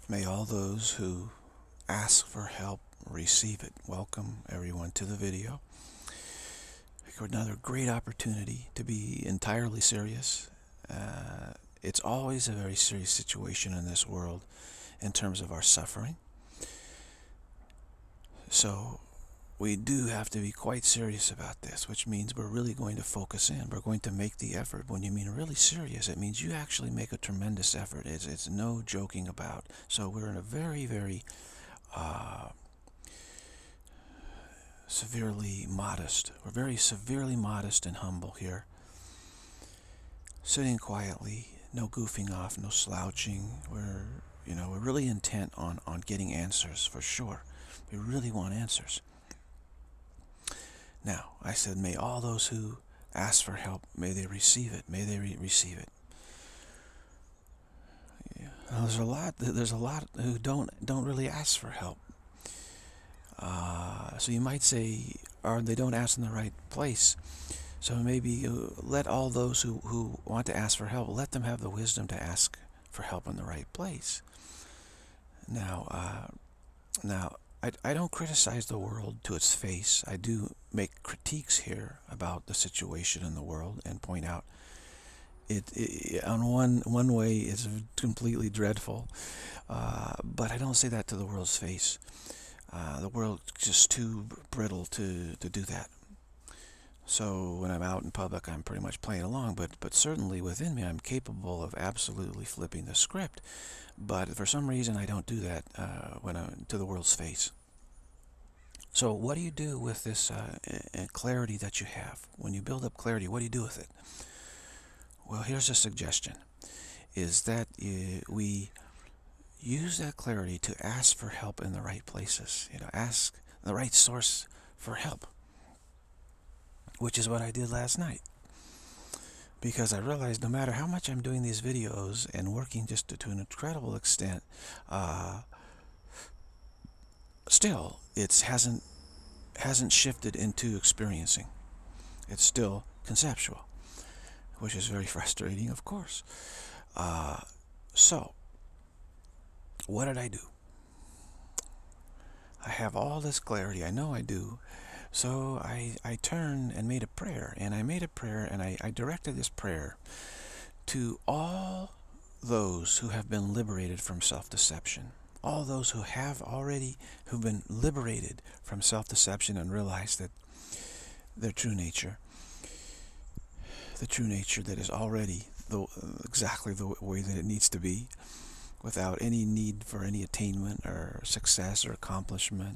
May all those who ask for help receive it. Welcome everyone to the video. Another great opportunity to be entirely serious. It's always a very serious situation in this world in terms of our suffering. So we do have to be quite serious about this, which means we're really going to focus in. We're going to make the effort. When you mean really serious, it means you actually make a tremendous effort. It's no joking about. So we're in a very, very severely modest. We're very severely modest and humble here. Sitting quietly, no goofing off, no slouching. We're really intent on getting answers for sure. We really want answers. Now, I said, may all those who ask for help, may they receive it. May they receive it. Yeah. Now, there's a lot who don't really ask for help. So you might say, or they don't ask in the right place. So maybe let all those who want to ask for help, let them have the wisdom to ask for help in the right place. Now, I don't criticize the world to its face. I do make critiques here about the situation in the world and point out it on one way it's completely dreadful, but I don't say that to the world's face. The world's just too brittle to do that. So when I'm out in public, I'm pretty much playing along, but certainly within me, I'm capable of absolutely flipping the script. But for some reason, I don't do that when I'm to the world's face. So what do you do with this clarity that you have? When you build up clarity, what do you do with it? Well, here's a suggestion, is that we use that clarity to ask for help in the right places. Ask the right source for help, which is what I did last night. Because I realized no matter how much I'm doing these videos and working just to an incredible extent, still it hasn't shifted into experiencing. It's still conceptual, which is very frustrating, of course. So what did I do? I have all this clarity. I know I do. So I turned and made a prayer. And I made a prayer, and I directed this prayer to all those who have been liberated from self-deception. All those who've been liberated from self-deception and realized that their true nature, the true nature that is already exactly the way that it needs to be, without any need for any attainment or success or accomplishment.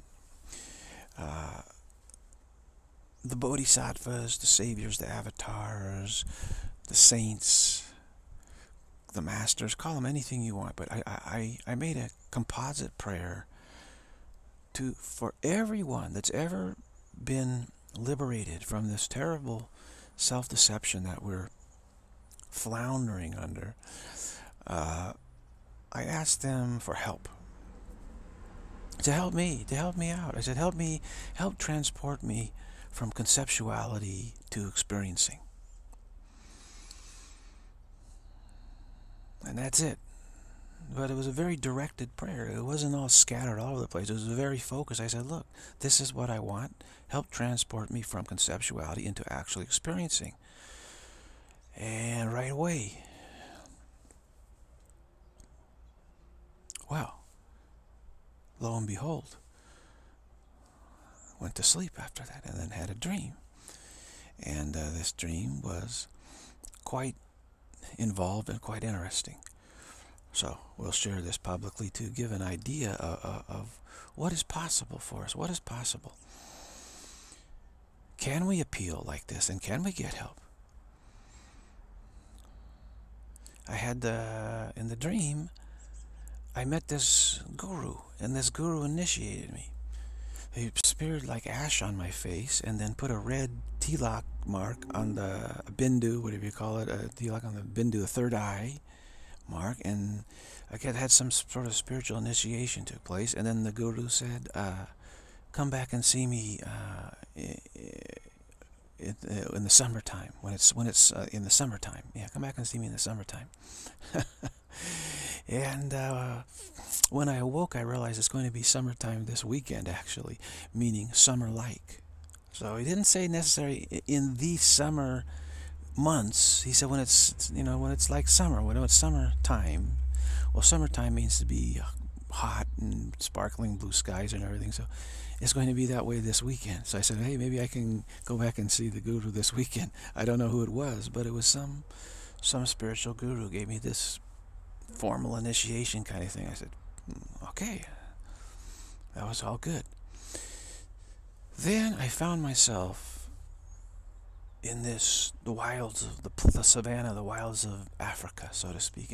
The bodhisattvas, the saviors, the avatars, the saints, the masters, call them anything you want, but I made a composite prayer for everyone that's ever been liberated from this terrible self-deception that we're floundering under. I asked them for help, to help me out. I said, help transport me from conceptuality to experiencing. And that's it. But it was a very directed prayer. It wasn't all scattered all over the place. It was very focused. I said, look, this is what I want. Help transport me from conceptuality into actually experiencing. And right away, well, lo and behold, went to sleep after that and then had a dream. And this dream was quite involved and quite interesting. So we'll share this publicly to give an idea of what is possible for us. What is possible? Can we appeal like this, and can we get help? I had in the dream, I met this guru, and this guru initiated me. He smeared like ash on my face and then put a red tilak mark on the bindu, whatever you call it, a tilak on the bindu, the third eye mark, and I had some sort of spiritual initiation took place. And then the guru said, come back and see me in the summertime, when it's in the summertime. Yeah, come back and see me in the summertime. And when I awoke, I realized it's going to be summertime this weekend, actually, meaning summer-like. So he didn't say necessarily in the summer months. He said when it's, when it's like summer, when it's summertime. Well, summertime means to be hot and sparkling blue skies and everything. So it's going to be that way this weekend. So I said, hey, maybe I can go back and see the guru this weekend. I don't know who it was, but it was some spiritual guru gave me this formal initiation kind of thing. I said, okay, that was all good. Then I found myself in the wilds of the savannah, the wilds of Africa, so to speak,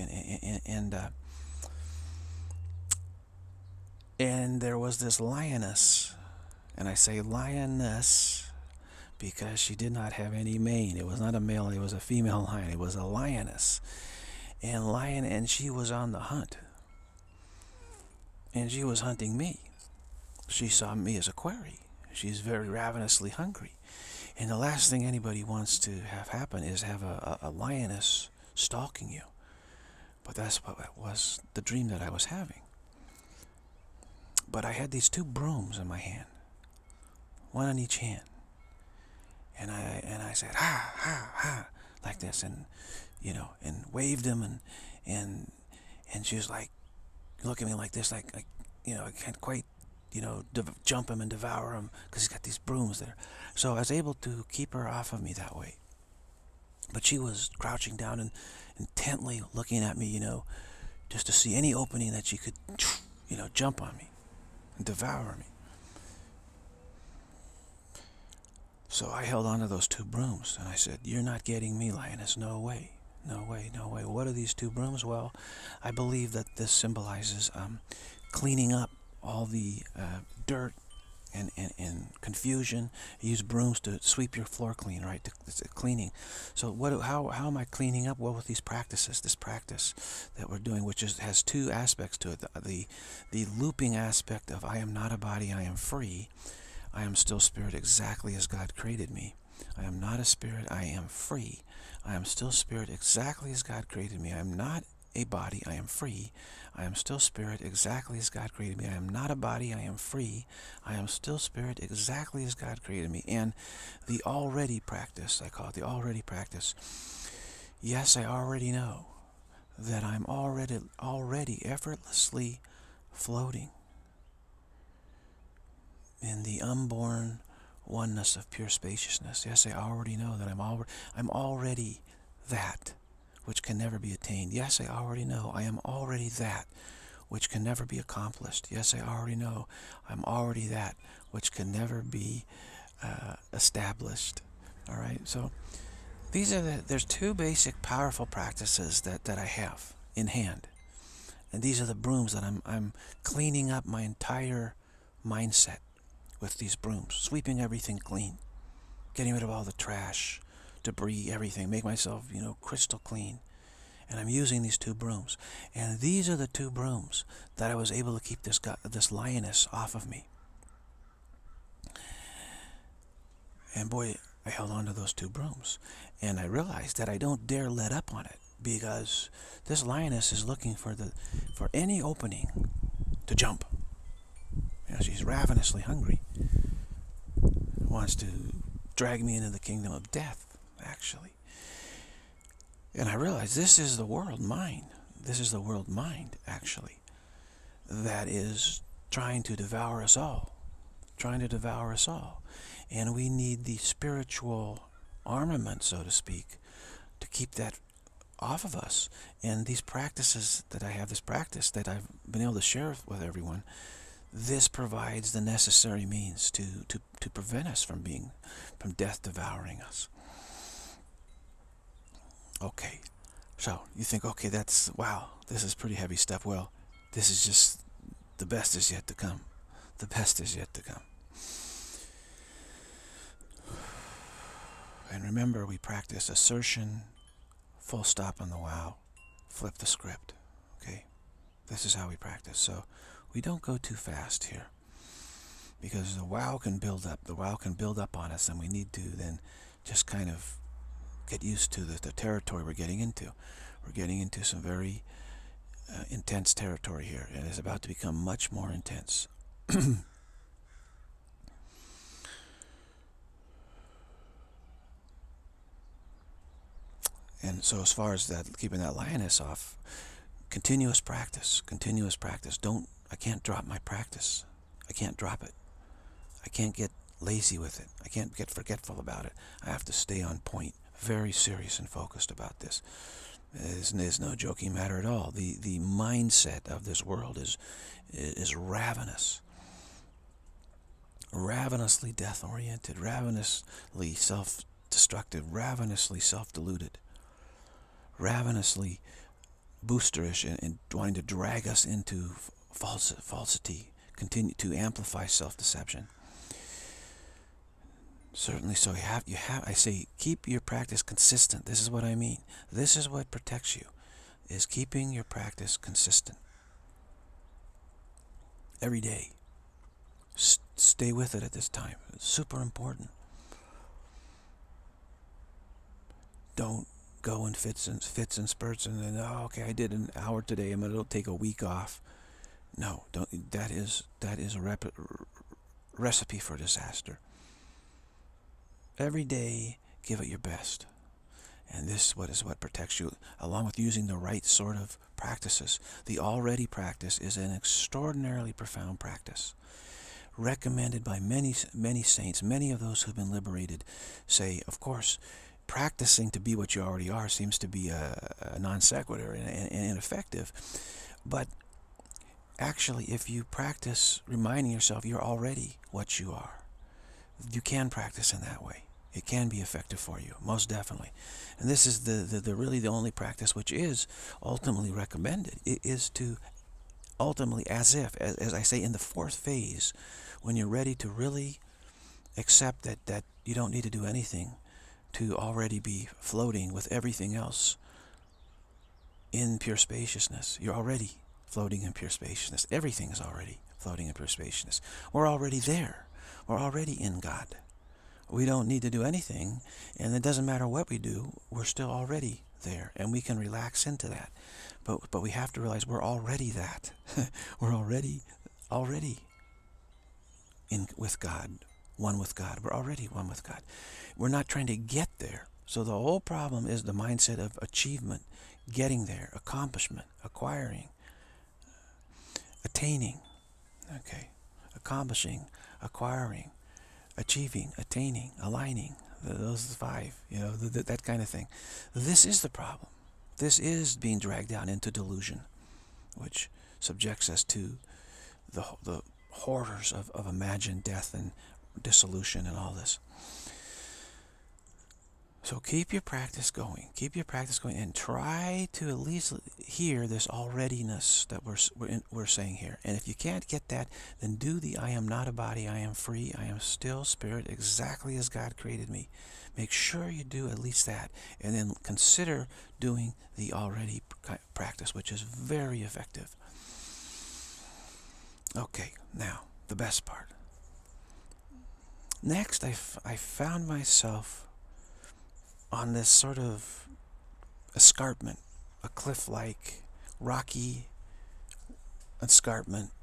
and there was this lioness, and I say lioness because she did not have any mane. It was not a male, it was a female lion. It was a lioness. And she was on the hunt. And she was hunting me. She saw me as a quarry. She's very ravenously hungry. And the last thing anybody wants to have happen is have a lioness stalking you. But that's what was the dream that I was having. But I had these two brooms in my hand, one in each hand. And I said, ha, ha, ha, like this, and and waved him, and she was like, look at me like this, like I can't quite, jump him and devour him because he's got these brooms there. So I was able to keep her off of me that way. But she was crouching down and intently looking at me, just to see any opening that she could, jump on me and devour me. So I held on to those two brooms and I said, you're not getting me, lioness, no way. No way, no way. What are these two brooms? Well, I believe that this symbolizes cleaning up all the dirt and confusion. You use brooms to sweep your floor clean, right? It's cleaning. So how am I cleaning up? Well, with these practices, this practice that we're doing, which has two aspects to it. The looping aspect of I am not a body, I am free. I am still spirit exactly as God created me. I am not a spirit, I am free. I am still spirit exactly as God created me. I am not a body, I am free. I am still spirit exactly as God created me. I am not a body, I am free. I am still spirit exactly as God created me. And the already practice, I call it the already practice. Yes, I already know that I'm already effortlessly floating in the unborn oneness of pure spaciousness. Yes, I already know that I'm already that which can never be attained. Yes, I already know I am already that which can never be accomplished. Yes, I already know I'm already that which can never be established. All right, so there's two basic powerful practices that I have in hand, and these are the brooms that I'm cleaning up my entire mindset with these brooms, sweeping everything clean, getting rid of all the trash, debris, everything, make myself, crystal clean. And I'm using these two brooms. And these are the two brooms that I was able to keep this lioness off of me. And boy, I held on to those two brooms. And I realized that I don't dare let up on it, because this lioness is looking for any opening to jump. She's ravenously hungry. Wants to drag me into the kingdom of death, actually. And I realized this is the world mind. This is the world mind, actually, that is trying to devour us all. Trying to devour us all. And we need the spiritual armament, so to speak, to keep that off of us. And these practices that I have, this practice that I've been able to share with everyone, this provides the necessary means to prevent us from death devouring us. Okay, so you think, okay, wow, this is pretty heavy stuff. Well, this is just, the best is yet to come. The best is yet to come. And remember, we practice assertion, full stop on the wow, flip the script. Okay, this is how we practice. So we don't go too fast here, because the wow can build up. The wow can build up on us, and we need to then just kind of get used to the territory we're getting into. We're getting into some very intense territory here, and it's about to become much more intense. And so as far as that, keeping that lioness off, continuous practice, continuous practice. I can't drop my practice. I can't drop it. I can't get lazy with it. I can't get forgetful about it. I have to stay on point, very serious and focused about this. It's no joking matter at all. The mindset of this world is ravenous, ravenously death-oriented, ravenously self-destructive, ravenously self-deluded, ravenously boosterish, and wanting to drag us into falsity, continue to amplify self-deception. Certainly so. I say, keep your practice consistent. This is what I mean. This is what protects you, is keeping your practice consistent. Every day. Stay with it at this time. It's super important. Don't go in fits and spurts and then, oh, okay, I did an hour today, I'm going to take a week off. No, don't. That is a recipe for disaster. Every day, give it your best. And this is what protects you, along with using the right sort of practices. The already practice is an extraordinarily profound practice, recommended by many saints. Many of those who've been liberated say, of course, practicing to be what you already are seems to be a non sequitur and ineffective. But actually, if you practice reminding yourself you're already what you are, you can practice in that way. It can be effective for you, most definitely. And this is the really the only practice which is ultimately recommended. It is to ultimately, as I say, in the fourth phase, when you're ready to really accept that you don't need to do anything to already be floating with everything else in pure spaciousness. You're already floating in pure spaciousness. Everything is already floating in pure spaciousness. We're already there. We're already in God. We don't need to do anything, and it doesn't matter what we do, we're still already there, and we can relax into that. But we have to realize we're already that. We're already in with God, one with God. We're already one with God. We're not trying to get there. So the whole problem is the mindset of achievement, getting there, accomplishment, acquiring, attaining, okay, accomplishing, acquiring, achieving, attaining, aligning, those five, that kind of thing. This is the problem. This is being dragged down into delusion, which subjects us to the horrors of imagined death and dissolution and all this. So keep your practice going. Keep your practice going, and try to at least hear this alreadiness that we're saying here. And if you can't get that, then do the I am not a body, I am free, I am still spirit, exactly as God created me. Make sure you do at least that, and then consider doing the already practice, which is very effective. Okay, now the best part. Next, I found myself on this sort of escarpment, a cliff-like, rocky escarpment,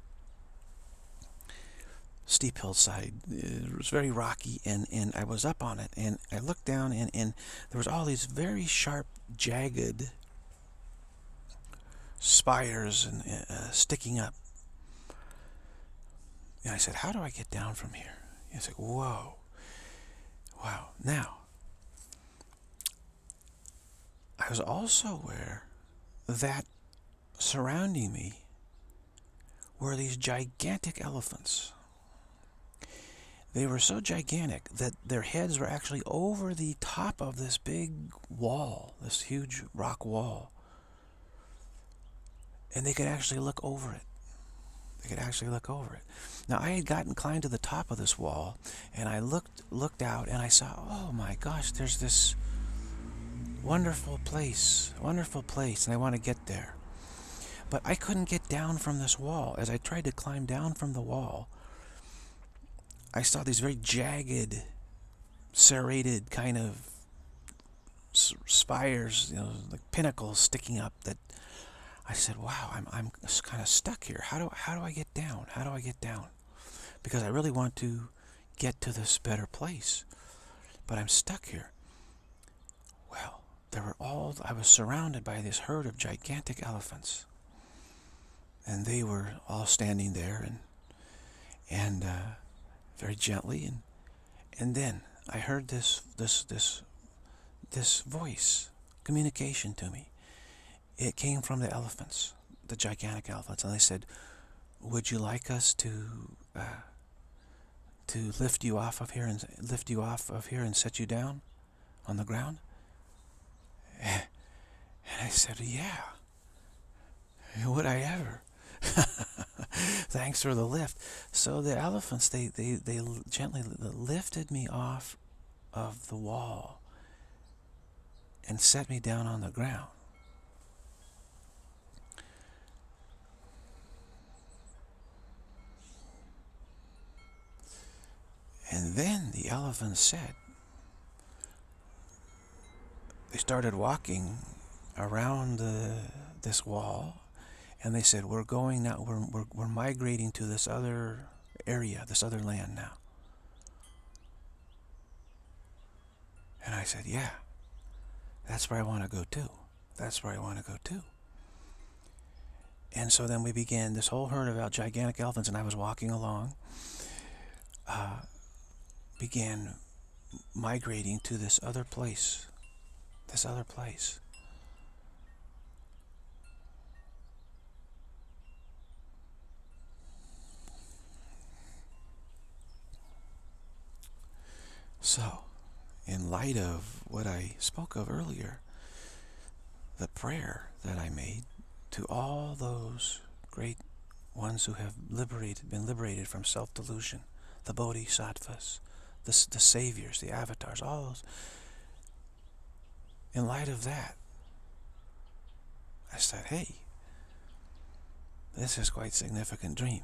steep hillside. It was very rocky, and I was up on it, and I looked down, and there was all these very sharp, jagged spires and sticking up. And I said, how do I get down from here? And it's like, whoa, wow. Now, I was also aware that surrounding me were these gigantic elephants. They were so gigantic that their heads were actually over the top of this big wall, this huge rock wall. And they could actually look over it. They could actually look over it. Now, I had climbed to the top of this wall, and I looked out, and I saw, oh my gosh, there's this wonderful place, and I want to get there. But I couldn't get down from this wall. As I tried to climb down from the wall, I saw these very jagged serrated kind of spires, like pinnacles sticking up. That I said, wow, I'm kind of stuck here. How do I get down? How do I get down? Because I really want to get to this better place, but I'm stuck here. Well, I was surrounded by this herd of gigantic elephants, and they were all standing there and very gently, and then I heard this voice, communication to me. It came from the elephants, the gigantic elephants, and they said, "Would you like us to lift you off of here and set you down on the ground?" And I said, "Yeah. Would I ever?" Thanks for the lift. So the elephants, they gently lifted me off of the wall and set me down on the ground. And then the elephants said, they started walking around this wall, and they said, "We're going now. We're migrating to this other area, this other land now." And I said, "Yeah, that's where I want to go too. That's where I want to go too." And so then we began this whole herd of gigantic elephants, and I was walking along, began migrating to this other place. This other place. So, in light of what I spoke of earlier, the prayer that I made to all those great ones who have been liberated from self-delusion, the bodhisattvas, the saviors, the avatars, all those. In light of that, I said, hey, this is quite a significant dream.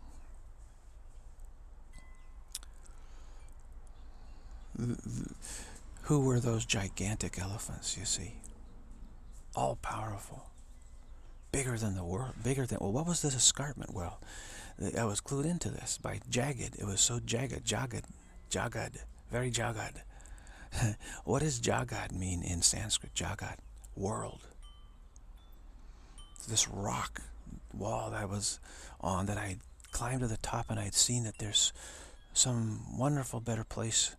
Who were those gigantic elephants, you see? All powerful. Bigger than the world. Well, what was this escarpment? Well, I was clued into this by jagged. It was so jagged. Very jagged. What does jagged mean in Sanskrit? Jagged. World. This rock wall that I was on, that I climbed to the top, and I had seen that there's some wonderful better place.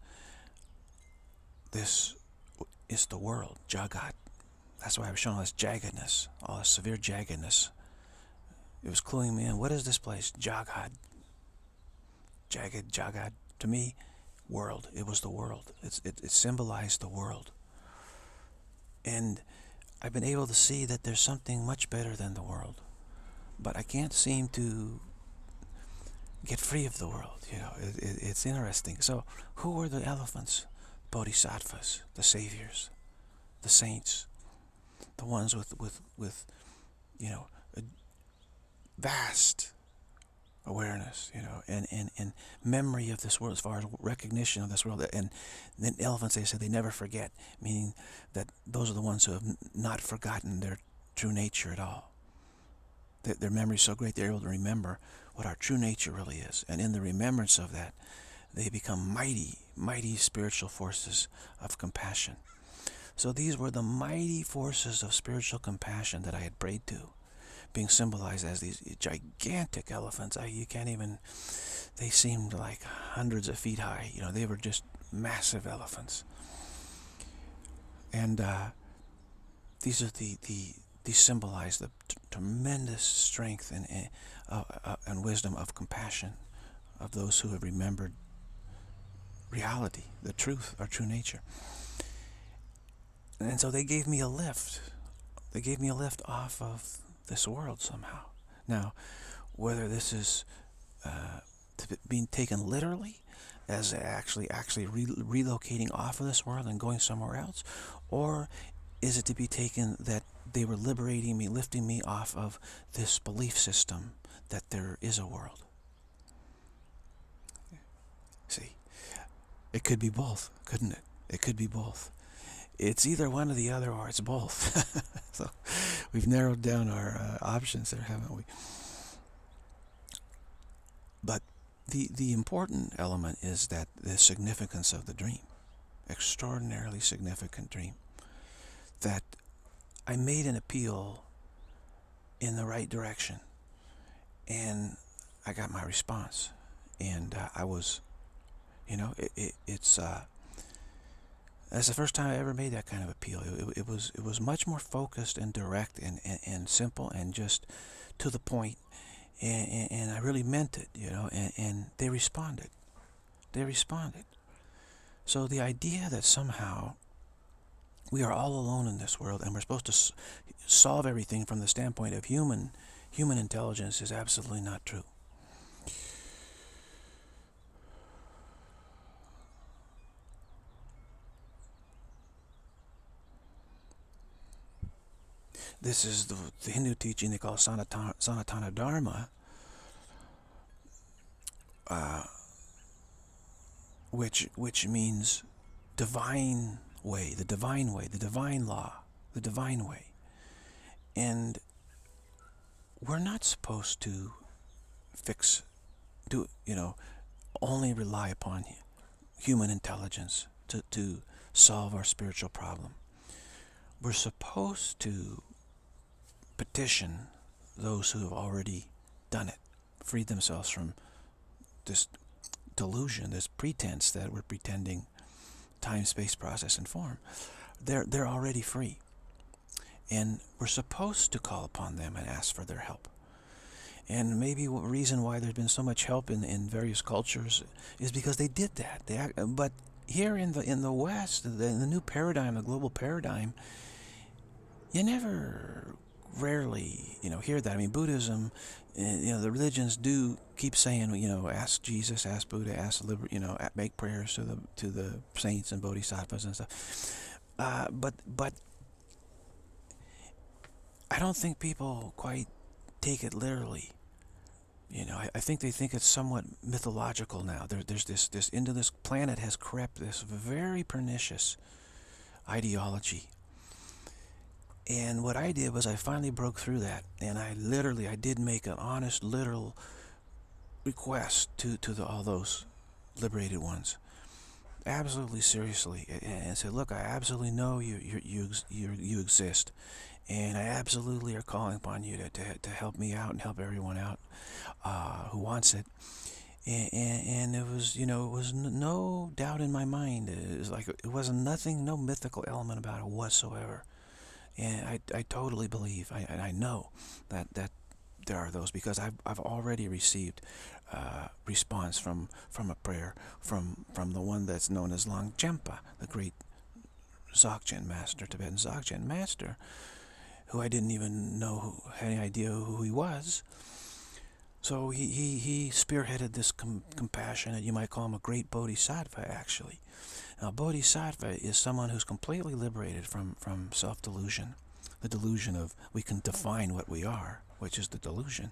This is the world, jagged. That's why I was showing all this jaggedness, all this severe jaggedness. It was cluing me in. What is this place? Jagged. Jagged. To me, world. It was the world. It symbolized the world. And I've been able to see that there's something much better than the world. But I can't seem to get free of the world. It's interesting. So, who were the elephants? Bodhisattvas, the saviors, the saints, the ones with a vast awareness, and memory of this world, as far as recognition of this world. And then elephants, they said, they never forget, meaning that those are the ones who have not forgotten their true nature at all. Their memory is so great, they're able to remember what our true nature really is. And in the remembrance of that, they become mighty spiritual forces of compassion. So these were the mighty forces of spiritual compassion that I had prayed to, being symbolized as these gigantic elephants. You can't even, they seemed like hundreds of feet high. They were just massive elephants. And these symbolize the tremendous strength and wisdom of compassion of those who have remembered reality, the truth, our true nature. And so they gave me a lift. They gave me a lift off of this world somehow. Now, whether this is being taken literally, as actually relocating off of this world and going somewhere else, or is it to be taken that they were liberating me, lifting me off of this belief system that there is a world? See, It could be both, couldn't it? It could be both. It's either one or the other, or it's both. So we've narrowed down our options there, haven't we? But the important element is that the significance of the dream, extraordinarily significant dream, that I made an appeal in the right direction, and I got my response, and I was, it's that's the first time I ever made that kind of appeal. It was much more focused and direct and simple and just to the point, and I really meant it, and they responded. They responded. So the idea that somehow we are all alone in this world and we're supposed to solve everything from the standpoint of human intelligence is absolutely not true. This is the Hindu teaching they call Sanatana Dharma, which means divine way, the divine way, the divine law, the divine way. And we're not supposed to only rely upon human intelligence to solve our spiritual problem. We're supposed to petition those who have already done it, freed themselves from this delusion, this pretense that we're pretending time, space, process, and form. They're already free. And we're supposed to call upon them and ask for their help. And maybe the reason why there's been so much help in various cultures is because they did that. But here in the West, the new paradigm, the global paradigm, you rarely hear that. I mean, Buddhism, the religions do keep saying, ask Jesus, ask Buddha, make prayers to the saints and bodhisattvas and stuff. But I don't think people quite take it literally. I think they think it's somewhat mythological now. There's this into this planet has crept this very pernicious ideology. And what I did was I finally broke through that, and I did make an honest, literal request to all those liberated ones, absolutely seriously, and said, look, I absolutely know you exist, and I absolutely are calling upon you to help me out and help everyone out who wants it. And it was, it was no doubt in my mind. It wasn't nothing, no mythical element about it whatsoever. And I totally believe, I know that there are those, because I've already received response from a prayer from the one that's known as Longchenpa, the great Dzogchen master, Tibetan Dzogchen master, who I didn't even know, had any idea who he was. So he spearheaded this compassionate, you might call him a great bodhisattva, actually. Now, bodhisattva is someone who's completely liberated from self-delusion, the delusion of we can define what we are, which is the delusion.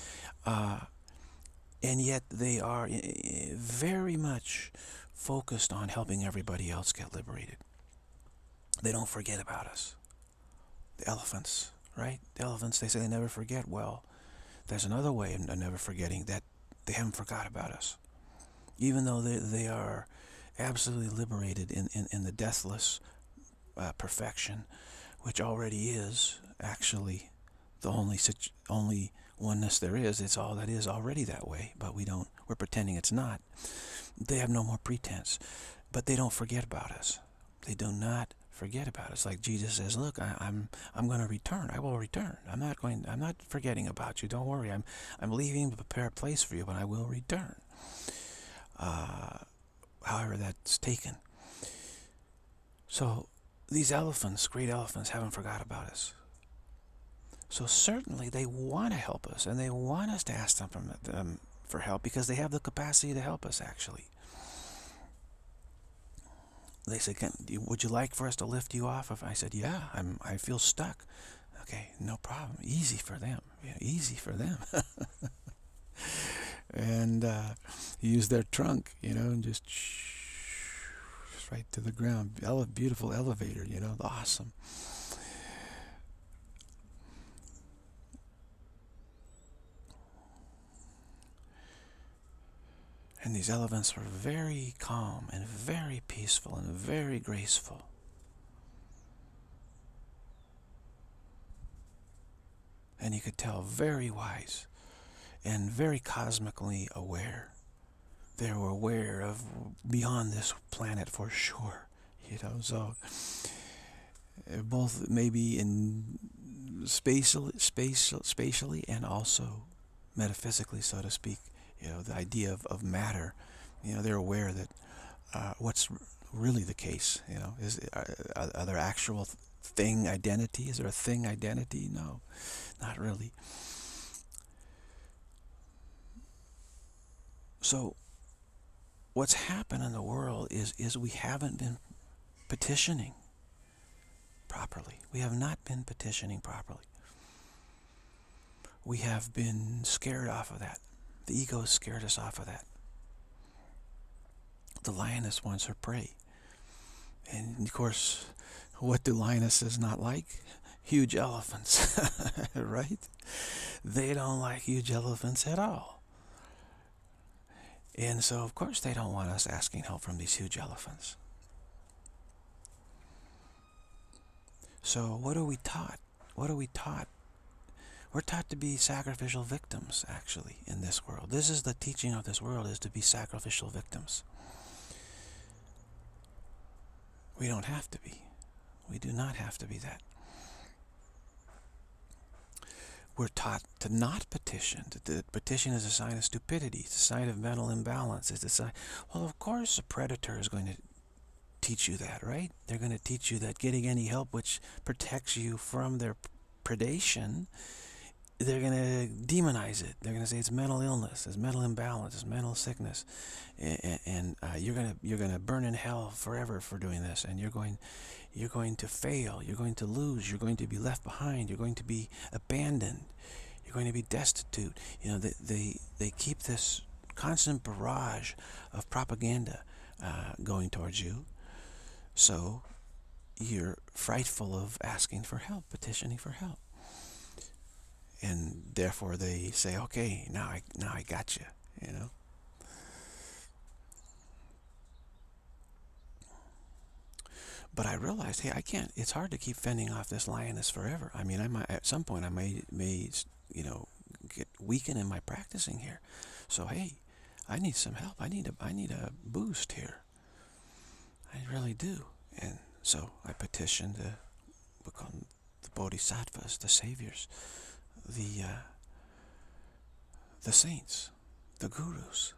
And yet they are very much focused on helping everybody else get liberated. They don't forget about us. The elephants, right? The elephants, they say they never forget. Well, there's another way of never forgetting, that they haven't forgot about us. Even though they are absolutely liberated in the deathless perfection, which already is actually the only oneness there is. It's all that is already that way, but we're pretending it's not. They have no more pretense, but they don't forget about us. They do not forget about us. Like Jesus says, look, I'm going to return. I will return. I'm not forgetting about you. Don't worry. I'm leaving to prepare a place for you, but I will return. However that's taken. So these elephants, great elephants, haven't forgot about us. So certainly they want to help us, and they want us to ask them for help, because they have the capacity to help us, actually. They said, would you like for us to lift you off? I said, yeah, I feel stuck. Okay, no problem. Easy for them. Yeah, easy for them. And use their trunk, and just right to the ground. Beautiful elevator, you know, awesome. And these elephants were very calm and very peaceful and very graceful. And you could tell very wise and very cosmically aware. They were aware of beyond this planet for sure, you know. So both maybe in spatially and also metaphysically, so to speak, you know, the idea of matter, you know, they're aware that what's really the case, you know, are there actual thing identity? Is there a thing identity? No, not really. So what's happened in the world is we haven't been petitioning properly. We have not been petitioning properly. We have been scared off of that. The ego scared us off of that. The lioness wants her prey. And of course, what do lionesses not like? Huge elephants, right? They don't like huge elephants at all. And so, of course, they don't want us asking help from these huge elephants. So what are we taught? What are we taught? We're taught to be sacrificial victims, actually, in this world. This is the teaching of this world, is to be sacrificial victims. We don't have to be. We do not have to be that. We're taught to not petition. Petition is a sign of stupidity. It's a sign of mental imbalance. It's a sign. Well, of course, a predator is going to teach you that, right? They're going to teach you that getting any help which protects you from their predation, they're going to demonize it. They're going to say it's mental illness, it's mental imbalance, it's mental sickness, and you're going to burn in hell forever for doing this, and you're going to fail, you're going to lose, you're going to be left behind, you're going to be abandoned, you're going to be destitute. You know, they keep this constant barrage of propaganda going towards you, so you're frightful of asking for help, petitioning for help. And therefore they say, okay, now I got you, you know. But I realized, hey, I can't. It's hard to keep fending off this lioness forever. I mean, I might at some point I may you know, get weakened in my practicing here. So hey, I need some help. I need a boost here. I really do. And so I petitioned we call them the bodhisattvas, the saviors, the saints, the gurus,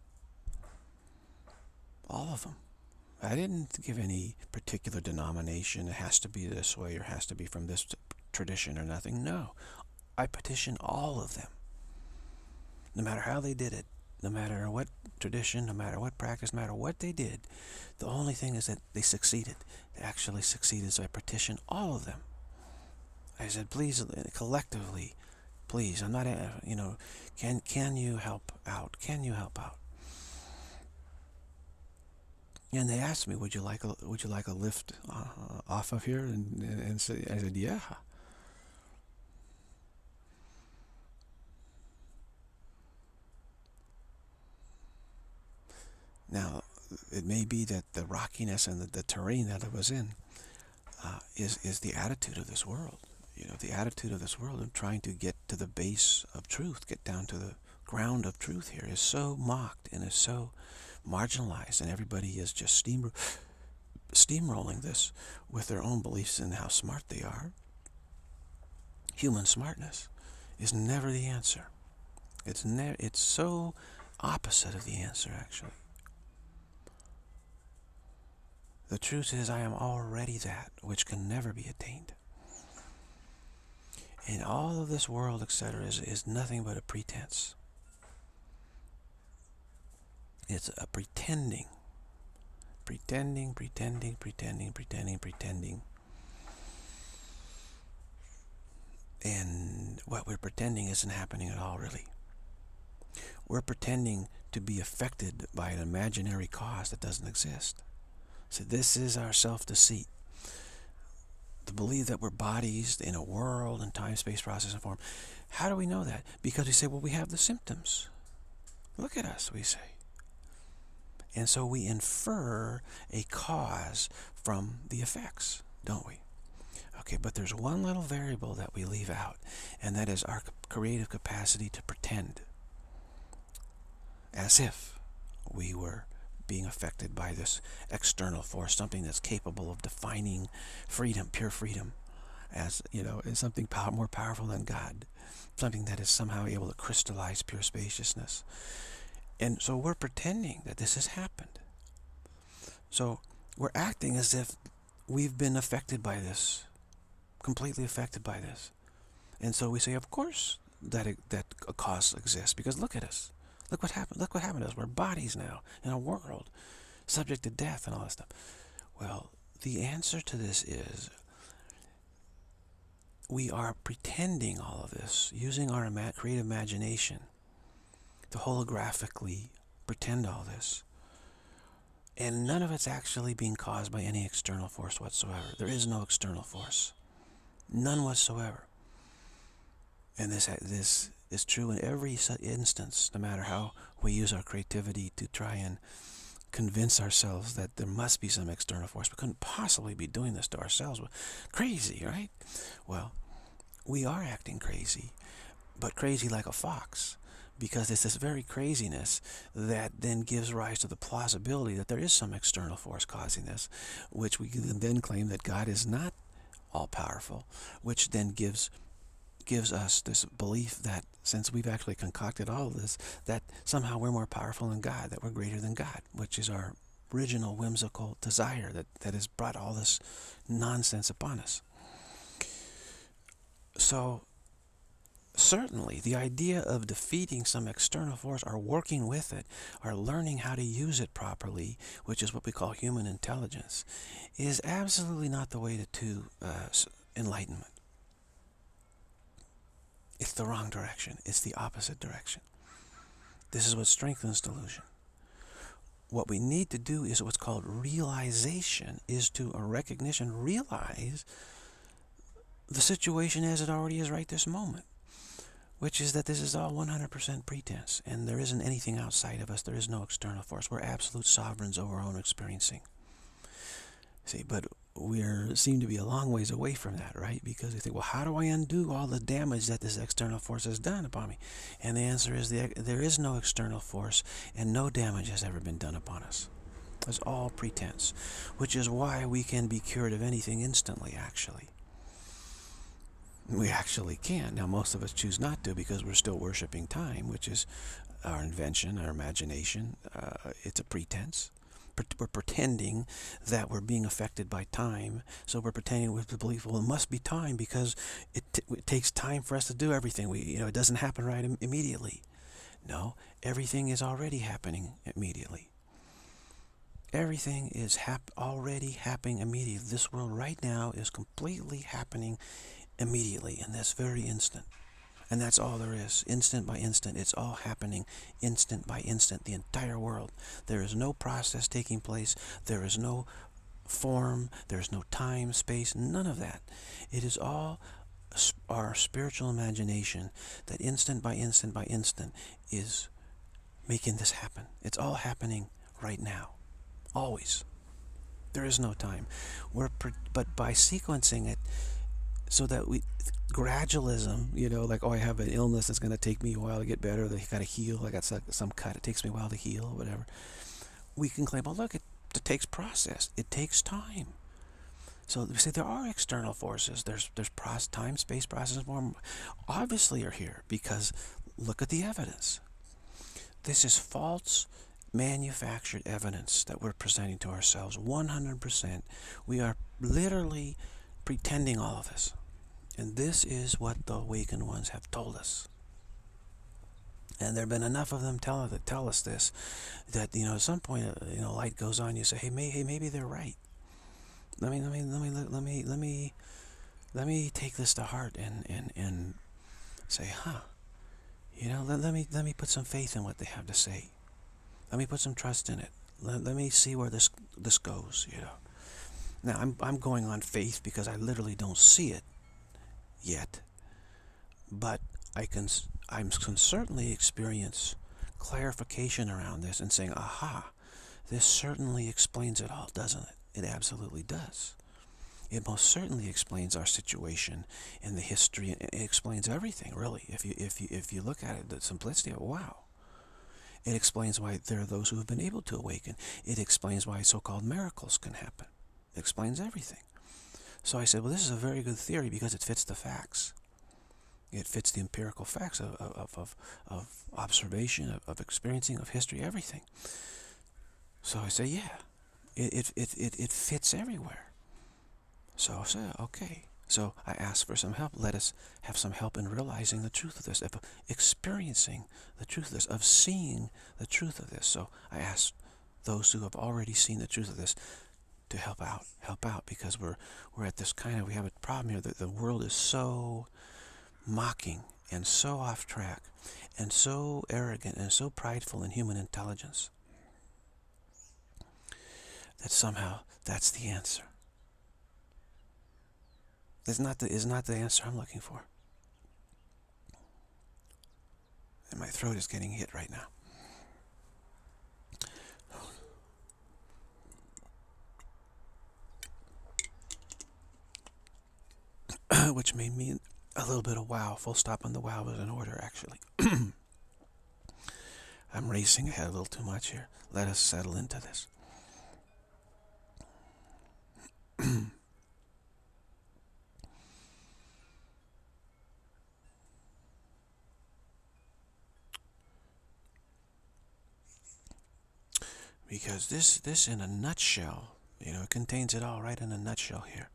all of them. I didn't give any particular denomination. It has to be this way or has to be from this tradition or nothing. No, I petitioned all of them. No matter how they did it, no matter what tradition, no matter what practice, no matter what they did, the only thing is that they succeeded. They actually succeeded, so I petitioned all of them. I said, please, collectively, please, I'm not, you know, can you help out? Can you help out? And they asked me, would you like a lift off of here? And so I said, yeah. Now, it may be that the rockiness and the terrain that I was in is the attitude of this world. You know, the attitude of this world of trying to get to the base of truth, get down to the ground of truth here is so mocked and is so marginalized, and everybody is just steamrolling this with their own beliefs in how smart they are. Human smartness is never the answer. It's so opposite of the answer, actually. The truth is, I am already that which can never be attained. And all of this world, etc., is nothing but a pretense. It's a pretending. Pretending. And what we're pretending isn't happening at all, really. We're pretending to be affected by an imaginary cause that doesn't exist. So this is our self-deceit. To believe that we're bodies in a world and time, space, process, and form. How do we know that? Because we say, well, we have the symptoms. Look at us, we say. And so we infer a cause from the effects, don't we? Okay, but there's one little variable that we leave out, and that is our creative capacity to pretend as if we were being affected by this external force, something that's capable of defining freedom, pure freedom, as, as something more powerful than God, something that is somehow able to crystallize pure spaciousness. And so we're pretending that this has happened. So we're acting as if we've been affected by this, completely affected by this. And so we say, of course, that a cause exists, because look at us. Look what happened. Look what happened to us. We're bodies now in a world subject to death and all that stuff. Well, the answer to this is we are pretending all of this, using our creative imagination to holographically pretend all this. And none of it's actually being caused by any external force whatsoever. There is no external force. None whatsoever. And this is true in every instance, no matter how we use our creativity to try and convince ourselves that there must be some external force. We couldn't possibly be doing this to ourselves. Crazy, right? Well, we are acting crazy, but crazy like a fox, because it's this very craziness that then gives rise to the plausibility that there is some external force causing this, which we can then claim that God is not all-powerful, which then gives us this belief that since we've actually concocted all of this, that somehow we're more powerful than God, that we're greater than God, which is our original whimsical desire that has brought all this nonsense upon us. So certainly the idea of defeating some external force, or working with it, or learning how to use it properly, which is what we call human intelligence, is absolutely not the way to enlightenment. It's the wrong direction. It's the opposite direction. This is what strengthens delusion. What we need to do is what's called realization, is to a recognition, realize the situation as it already is right this moment, which is that this is all 100% pretense, and there isn't anything outside of us. There is no external force. We're absolute sovereigns over our own experiencing. See, but we seem to be a long ways away from that, right? Because we think, well, how do I undo all the damage that this external force has done upon me? And the answer is there is no external force, and no damage has ever been done upon us. It's all pretense, which is why we can be cured of anything instantly, actually. We actually can. Now, most of us choose not to, because we're still worshiping time, which is our invention, our imagination. It's a pretense. We're pretending that we're being affected by time, so we're pretending with the belief, well, it must be time, because it takes time for us to do everything. It doesn't happen right immediately. No, everything is already happening immediately. Everything is already happening immediately. This world right now is completely happening immediately, in this very instant. And that's all there is. Instant by instant. It's all happening instant by instant. The entire world. There is no process taking place. There is no form. There is no time, space. None of that. It is all our spiritual imagination that instant by instant by instant is making this happen. It's all happening right now. Always. There is no time. But by sequencing it, so that gradualism, like, oh, I have an illness that's going to take me a while to get better, I got to heal, I got some cut, it takes me a while to heal, whatever. We can claim, well, look, it takes process, it takes time. So we say there are external forces, there's time, space, process, and form, obviously are here, because look at the evidence. This is false, manufactured evidence that we're presenting to ourselves, 100%. We are literally pretending all of this. And this is what the awakened ones have told us. And there have been enough of them tell us this, that at some point light goes on. You say, hey, maybe they're right. Let me take this to heart and say, let me put some faith in what they have to say. Let me put some trust in it. Let me see where this goes, you know. Now, I'm going on faith because I literally don't see it yet, but I can certainly experience clarification around this and saying, aha, this certainly explains it all, doesn't it? It absolutely does. It most certainly explains our situation and the history. It explains everything, really. If you look at it, the simplicity of it, wow. It explains why there are those who have been able to awaken. It explains why so-called miracles can happen. It explains everything. So I said, well, this is a very good theory because it fits the facts. It fits the empirical facts of observation, of experiencing, of history, everything. So I say, yeah, it fits everywhere. So I said, okay. So I asked for some help. Let us have some help in realizing the truth of this, of experiencing the truth of this, of seeing the truth of this. So I asked those who have already seen the truth of this to help out, because we're at this kind of, we have a problem here that the world is so mocking and so off track and so arrogant and so prideful in human intelligence that somehow that's the answer. Is not the answer I'm looking for. And my throat is getting hit right now. Which made me a little bit of wow. Full stop on the wow was in order, actually. I'm racing ahead a little too much here. Let us settle into this. Because this in a nutshell, you know, it contains it all right in a nutshell here.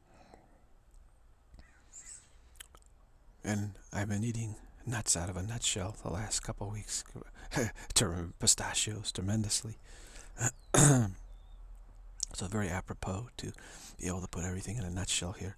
And I've been eating nuts out of a nutshell the last couple of weeks. Pistachios, tremendously. So very apropos to be able to put everything in a nutshell here.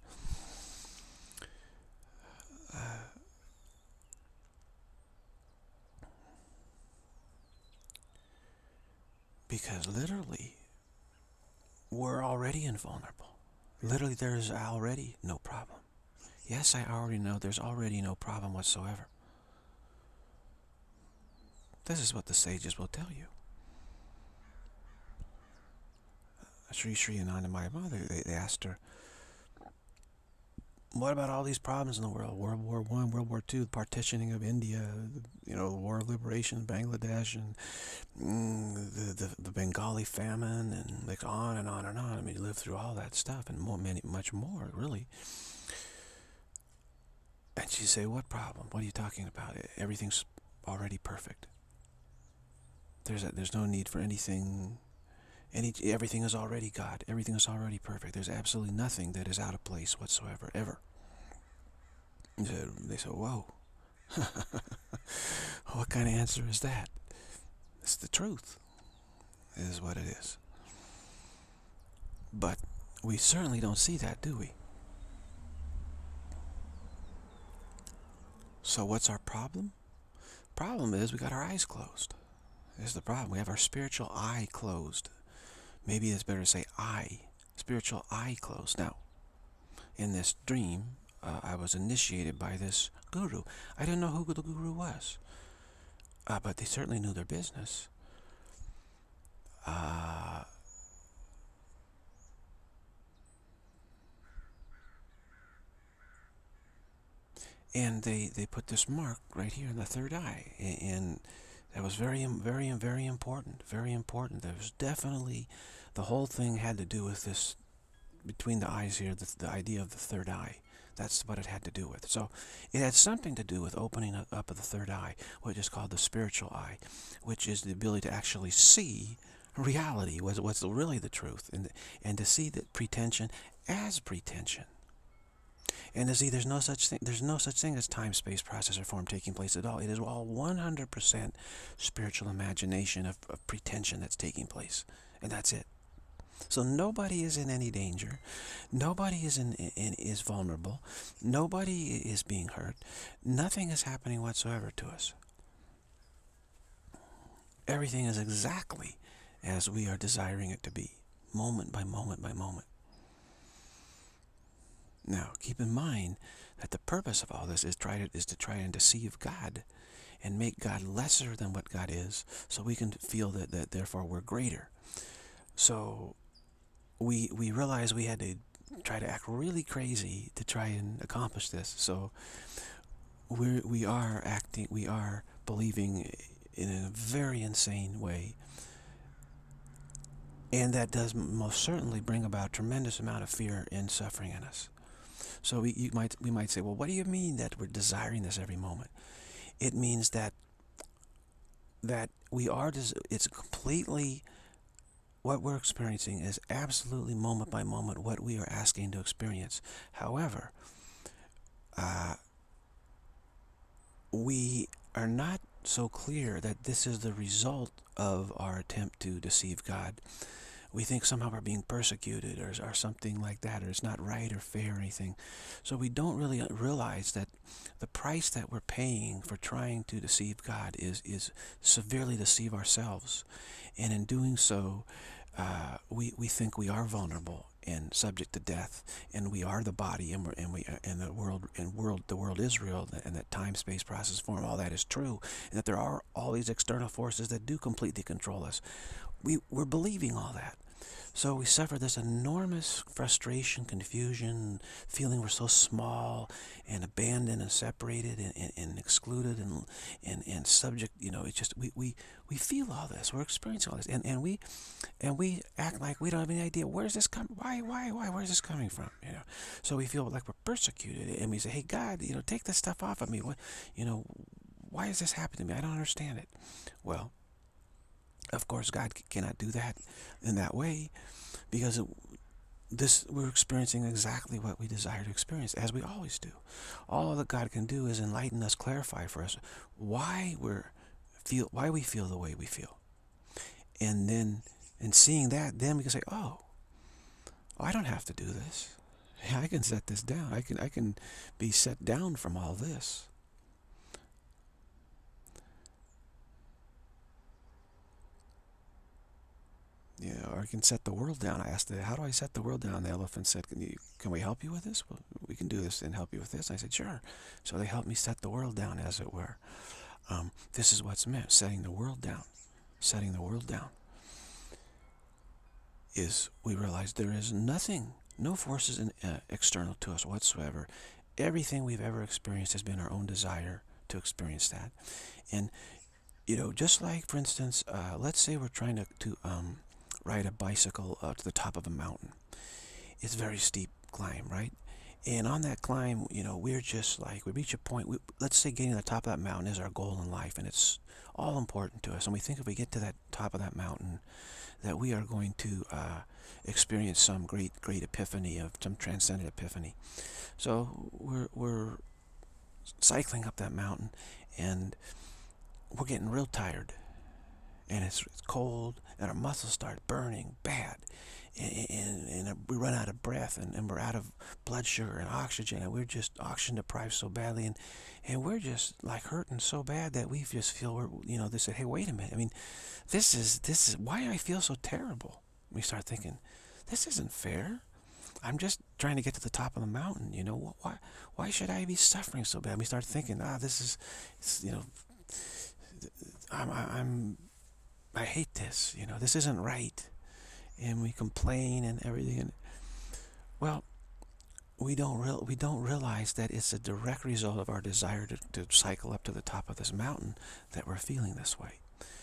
Because literally, we're already invulnerable. Literally, there's already no problem. Yes, I already know there's already no problem whatsoever. This is what the sages will tell you. Sri Sri Anandamayi Mother, they asked her, what about all these problems in the world? World War I, World War II, the partitioning of India, you know, the War of Liberation, Bangladesh, and the Bengali famine, and like on and on and on. I mean, you lived through all that stuff and much more, really. And she'd say, what problem? What are you talking about? Everything's already perfect. There's no need for anything. Everything is already God. Everything is already perfect. There's absolutely nothing that is out of place whatsoever, ever. They said, whoa. What kind of answer is that? It's the truth. It is what it is. But we certainly don't see that, do we? So what's our problem? Problem is we got our eyes closed. This is the problem. We have our spiritual eye closed. Maybe it's better to say eye. Spiritual eye closed. Now, in this dream, I was initiated by this guru. I didn't know who the guru was. But they certainly knew their business. And they put this mark right here in the third eye. And that was very important. Very important. There was definitely, the whole thing had to do with this, between the eyes here, the idea of the third eye. That's what it had to do with. So it had something to do with opening up of the third eye, what is called the spiritual eye, which is the ability to actually see reality, what's really the truth, and to see that pretension as pretension. And to see there's no such thing as time, space, process, or form taking place at all. It is all 100% spiritual imagination of pretension that's taking place. And that's it. So nobody is in any danger. Nobody is vulnerable. Nobody is being hurt. Nothing is happening whatsoever to us. Everything is exactly as we are desiring it to be, moment by moment by moment. Now, keep in mind that the purpose of all this is to try and deceive God and make God lesser than what God is, so we can feel that therefore we're greater. So we realized we had to try to act really crazy to try and accomplish this. So we are believing in a very insane way, and that does most certainly bring about a tremendous amount of fear and suffering in us. So we might say, well, what do you mean that we're desiring this every moment? It means that it's completely, what we're experiencing is absolutely moment by moment what we are asking to experience. However, we are not so clear that this is the result of our attempt to deceive God. We think somehow we're being persecuted or something like that, or it's not right or fair or anything. So we don't really realize that the price that we're paying for trying to deceive God is severely deceive ourselves. And in doing so, we think we are vulnerable and subject to death, and we are the body, and the world is real, and that time, space, process, form, all that is true, and that there are all these external forces that do completely control us. We're believing all that. So we suffer this enormous frustration, confusion, feeling we're so small and abandoned and separated and excluded and subject. It's just we feel all this. We're experiencing all this, and we act like we don't have any idea where's this coming. Why? Where's this coming from? So we feel like we're persecuted, and we say, "Hey God, take this stuff off of me. What, why is this happening to me? I don't understand it." Well, of course, God cannot do that in that way, because we're experiencing exactly what we desire to experience, as we always do. All that God can do is enlighten us, clarify for us why we feel the way we feel, and then in seeing that, then we can say, "Oh, I don't have to do this. I can set this down. I can be set down from all this." Or I can set the world down. I asked, how do I set the world down? The elephant said, can we help you with this? Well, we can do this and help you with this. I said, sure. So they helped me set the world down, as it were. This is what's meant, setting the world down. Setting the world down is, we realize there is nothing, no forces external to us whatsoever. Everything we've ever experienced has been our own desire to experience that. And, just like, for instance, let's say we're trying to ride a bicycle to the top of a mountain. It's a very steep climb, right? And on that climb, we're just like, we reach a point, let's say getting to the top of that mountain is our goal in life, and it's all important to us. And we think if we get to that top of that mountain, that we are going to experience some great epiphany, of some transcendent epiphany. So we're cycling up that mountain, and we're getting real tired, and it's cold, and our muscles start burning bad, and we run out of breath, and we're out of blood sugar and oxygen, and we're just oxygen deprived so badly, and we're just like hurting so bad that we just feel they say, hey, wait a minute, I mean, this is why I feel so terrible. We start thinking, this isn't fair. I'm just trying to get to the top of the mountain. Why should I be suffering so bad? We start thinking, this is, I hate this, this isn't right. And we complain and everything. And, well, we don't realize that it's a direct result of our desire to cycle up to the top of this mountain that we're feeling this way.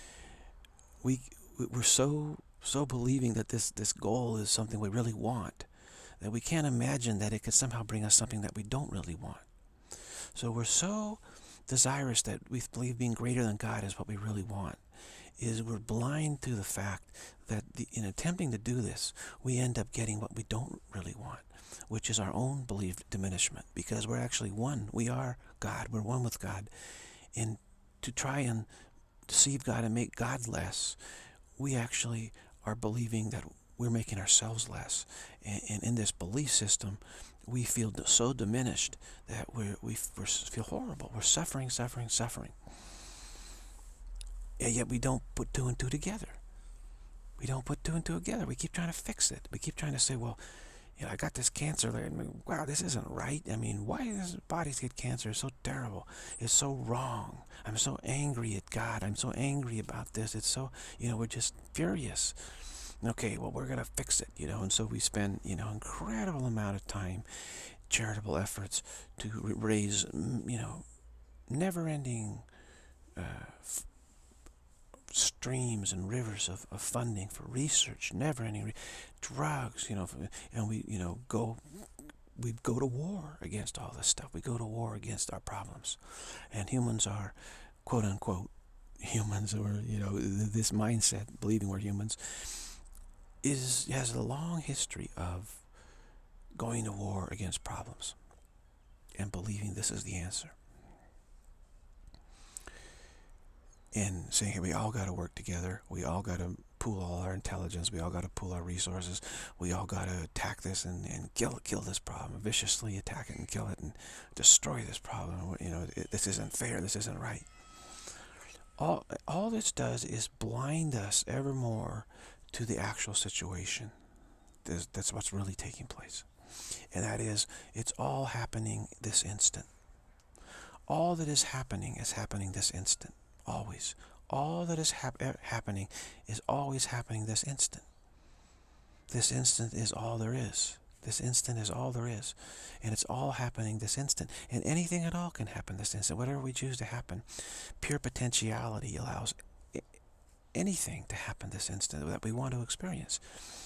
We're so believing that this goal is something we really want, that we can't imagine that it could somehow bring us something that we don't really want. So we're so desirous that we believe being greater than God is what we really want. We're blind to the fact that in attempting to do this, we end up getting what we don't really want, which is our own believed diminishment, because we're actually one. We are God. We're one with God. And to try and deceive God and make God less, we actually are believing that we're making ourselves less. And in this belief system, we feel so diminished that we feel horrible. We're suffering. And yet we don't put two and two together. We don't put two and two together. We keep trying to fix it. We keep trying to say, well, I got this cancer. Wow, this isn't right. Why does bodies get cancer? It's so terrible. It's so wrong. I'm so angry at God. I'm so angry about this. It's so, we're just furious. Okay, well, we're going to fix it, and so we spend, incredible amount of time, charitable efforts to raise, never-ending streams and rivers of funding for research, never-ending drugs, and we go to war against all this stuff. We go to war against our problems, and humans are, quote unquote, humans, or this mindset, believing we're humans, has a long history of going to war against problems and believing this is the answer. And saying, hey, we all got to work together. We all got to pool all our intelligence. We all got to pool our resources. We all got to attack this and kill this problem, viciously attack it and kill it and destroy this problem. This isn't fair. This isn't right. All this does is blind us ever more to the actual situation. That's what's really taking place. And that is, it's all happening this instant. All that is happening this instant. Always. All that is happening is always happening this instant. This instant is all there is. This instant is all there is. And it's all happening this instant. And anything at all can happen this instant. Whatever we choose to happen. Pure potentiality allows anything to happen this instant that we want to experience.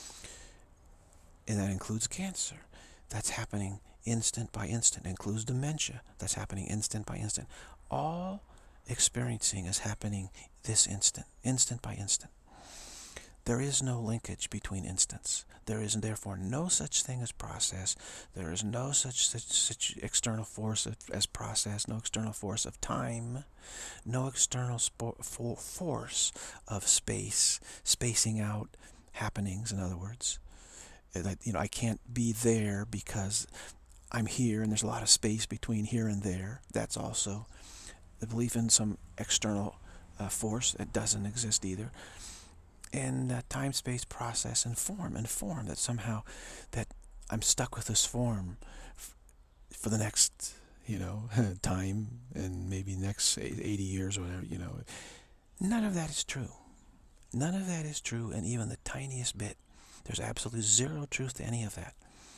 And that includes cancer. That's happening instant by instant. It includes dementia. That's happening instant by instant. All experiencing is happening this instant by instant. There is no linkage between instants. There is therefore no such thing as process. There is no such external force as process, no external force of time, no external force of space, spacing out happenings, in other words. I can't be there because I'm here and there's a lot of space between here and there. That's also the belief in some external force that doesn't exist either. And time, space, process, and form, that somehow that I'm stuck with this form for the next, time, and maybe next 80 years or whatever, None of that is true. None of that is true, and even the tiniest bit. There's absolutely zero truth to any of that.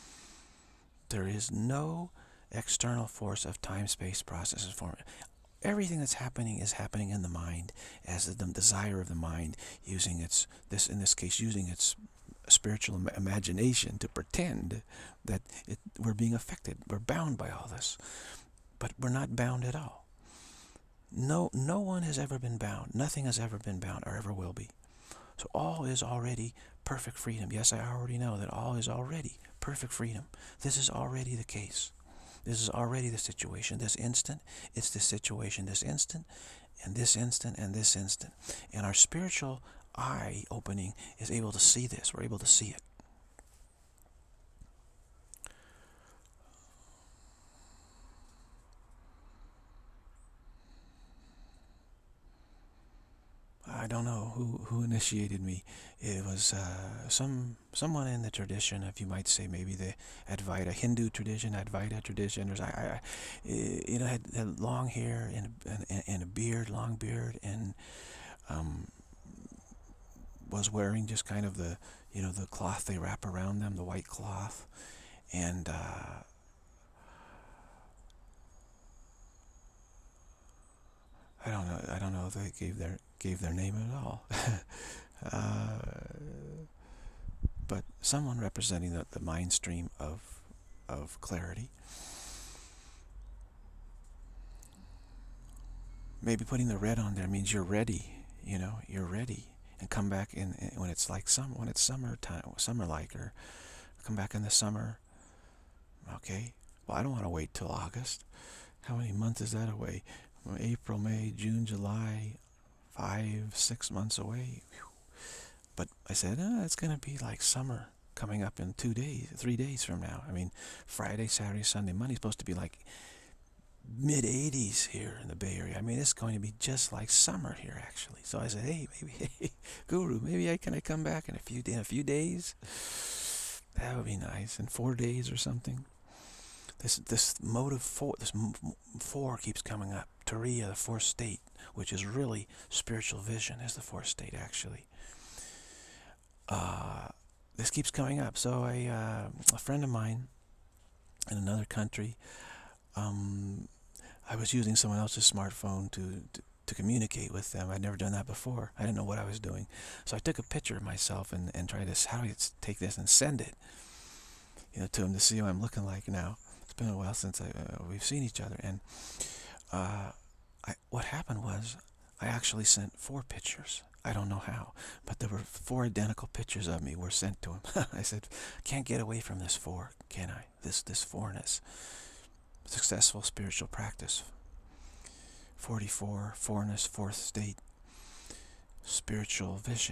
There is no external force of time, space, process, and form. Everything that's happening is happening in the mind, as the desire of the mind, using its spiritual imagination to pretend that we're being affected. We're bound by all this. But we're not bound at all. No one has ever been bound. Nothing has ever been bound or ever will be. So all is already perfect freedom. Yes, I already know that all is already perfect freedom. This is already the case. This is already the situation. This instant, it's the situation. This instant, and this instant, and this instant. And our spiritual eye opening is able to see this. We're able to see it. I don't know who initiated me. It was someone in the tradition, if you might say, maybe the Advaita Hindu tradition, Advaita tradition. Had long hair and a beard, long beard, and was wearing just kind of the the cloth they wrap around them, the white cloth, and I don't know if they gave their name at all. But someone representing the mind stream of clarity. Maybe putting the red on there means you're ready. You're ready, and come back in when it's like when it's summertime, summer-like, or come back in the summer. Okay. Well, I don't want to wait till August. How many months is that away? April, May, June, July, 5-6 months away. Whew. But I said, it's going to be like summer coming up in 3 days from now. Friday, Saturday, Sunday, Monday's supposed to be like mid 80s here in the Bay Area. I mean, it's going to be just like summer here, actually. So I said, hey, maybe, hey, Guru, maybe can I come back in a few days? That would be nice. In 4 days or something. This motive four, this four keeps coming up. Turiya, the fourth state, which is really spiritual vision, is the fourth state, actually. This keeps coming up. So a friend of mine in another country, I was using someone else's smartphone to communicate with them. I'd never done that before. I didn't know what I was doing. So I took a picture of myself and tried to, how do I take this and send it, to him to see what I'm looking like now. It's been a while since we've seen each other. And what happened was I actually sent 4 pictures. I don't know how, but there were 4 identical pictures of me were sent to him. I said, can't get away from this 4, can I? This 4-ness. Successful spiritual practice. 44, 4-ness, fourth state. Spiritual vision.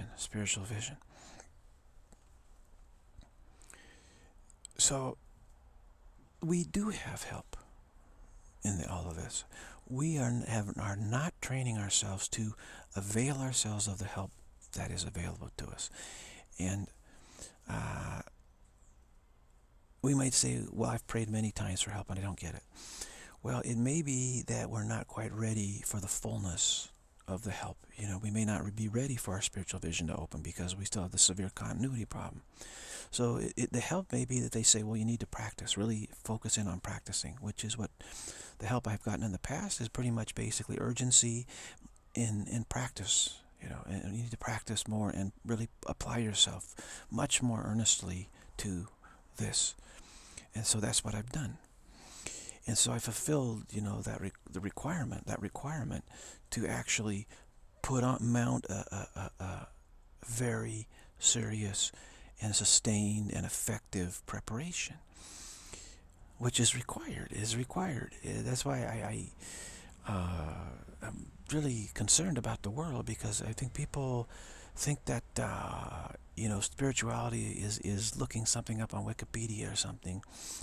So, we do have help in all of this. We are not training ourselves to avail ourselves of the help that is available to us. And we might say, well, I've prayed many times for help and I don't get it. Well, it may be that we're not quite ready for the fullness of the help. We may not be ready for our spiritual vision to open because we still have the severe continuity problem. So the help may be that they say, well, you need to practice, really focus in on practicing, which is what the help I've gotten in the past is pretty much basically urgency in practice. And you need to practice more and really apply yourself much more earnestly to this. And so that's what I've done. And so I fulfilled, the requirement to actually mount a very serious and sustained and effective preparation, which is required. That's why I'm really concerned about the world, because I think people think that spirituality is looking something up on Wikipedia or something.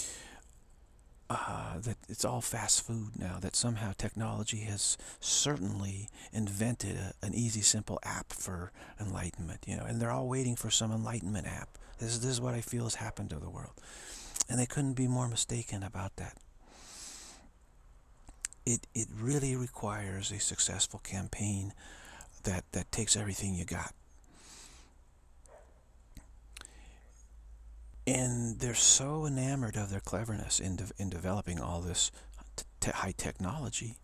That it's all fast food now, that somehow technology has certainly invented an easy, simple app for enlightenment, and they're all waiting for some enlightenment app. This is what I feel has happened to the world. And they couldn't be more mistaken about that. It really requires a successful campaign that takes everything you got. And they're so enamored of their cleverness in developing all this high technology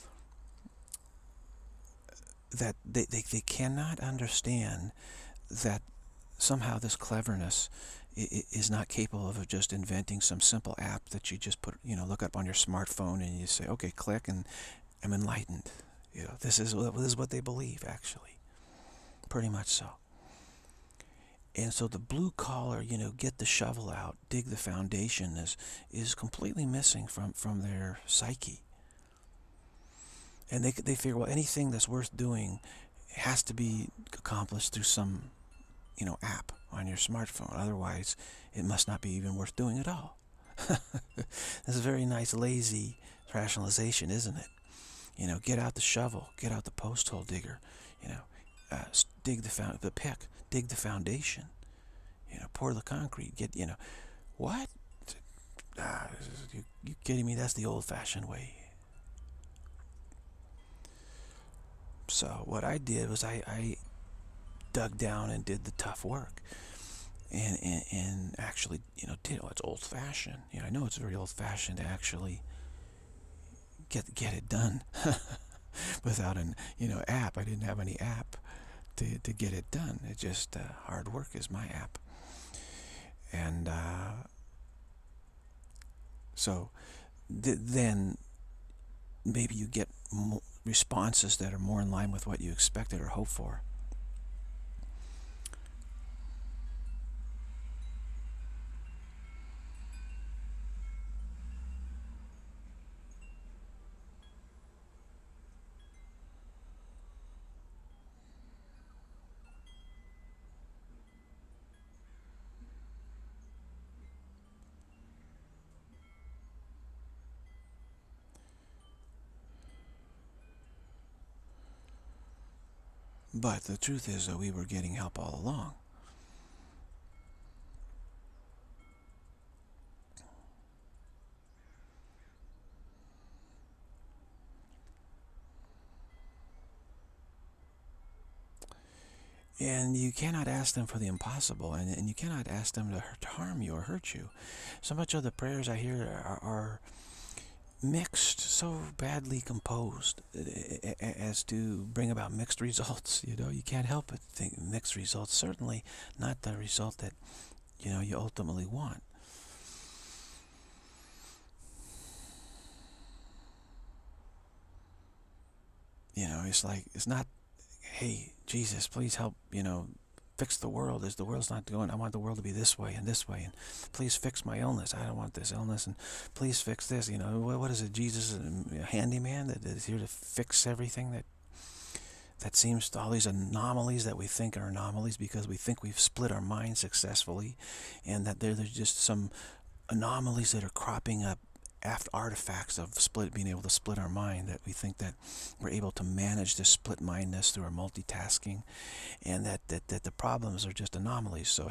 that they cannot understand that somehow this cleverness is not capable of just inventing some simple app that you just put, look up on your smartphone and you say, okay, click and I'm enlightened. This is what they believe, actually. Pretty much so. And so the blue collar, get the shovel out, dig the foundation is completely missing from their psyche. And they figure, well, anything that's worth doing has to be accomplished through some, app on your smartphone. Otherwise, it must not be even worth doing at all. That's a very nice, lazy rationalization, isn't it? Get out the shovel, get out the post hole digger, dig the pick, dig the foundation, pour the concrete, what? You kidding me? That's the old-fashioned way. So what I did was I dug down and did the tough work, and actually, it's old-fashioned. I know it's very old-fashioned to actually get it done without an app. I didn't have any app to get it done. It just hard work is my app. And so then maybe you get responses that are more in line with what you expected or hoped for. But the truth is that we were getting help all along. And you cannot ask them for the impossible, and you cannot ask them to harm you or hurt you. So much of the prayers I hear are mixed, so badly composed as to bring about mixed results. You can't help but think mixed results. Certainly not the result that you ultimately want. It's like, it's not, hey, Jesus, please help, fix the world. As the world's not going, I want the world to be this way, and and please fix my illness. I don't want this illness, and please fix this. What is it? Jesus is a handyman that is here to fix everything that seems to, all these anomalies that we think are anomalies because we think we've split our mind successfully, and that there's just some anomalies that are cropping up after artifacts of being able to split our mind, that we think that we're able to manage this split mindedness through our multitasking, and that the problems are just anomalies. So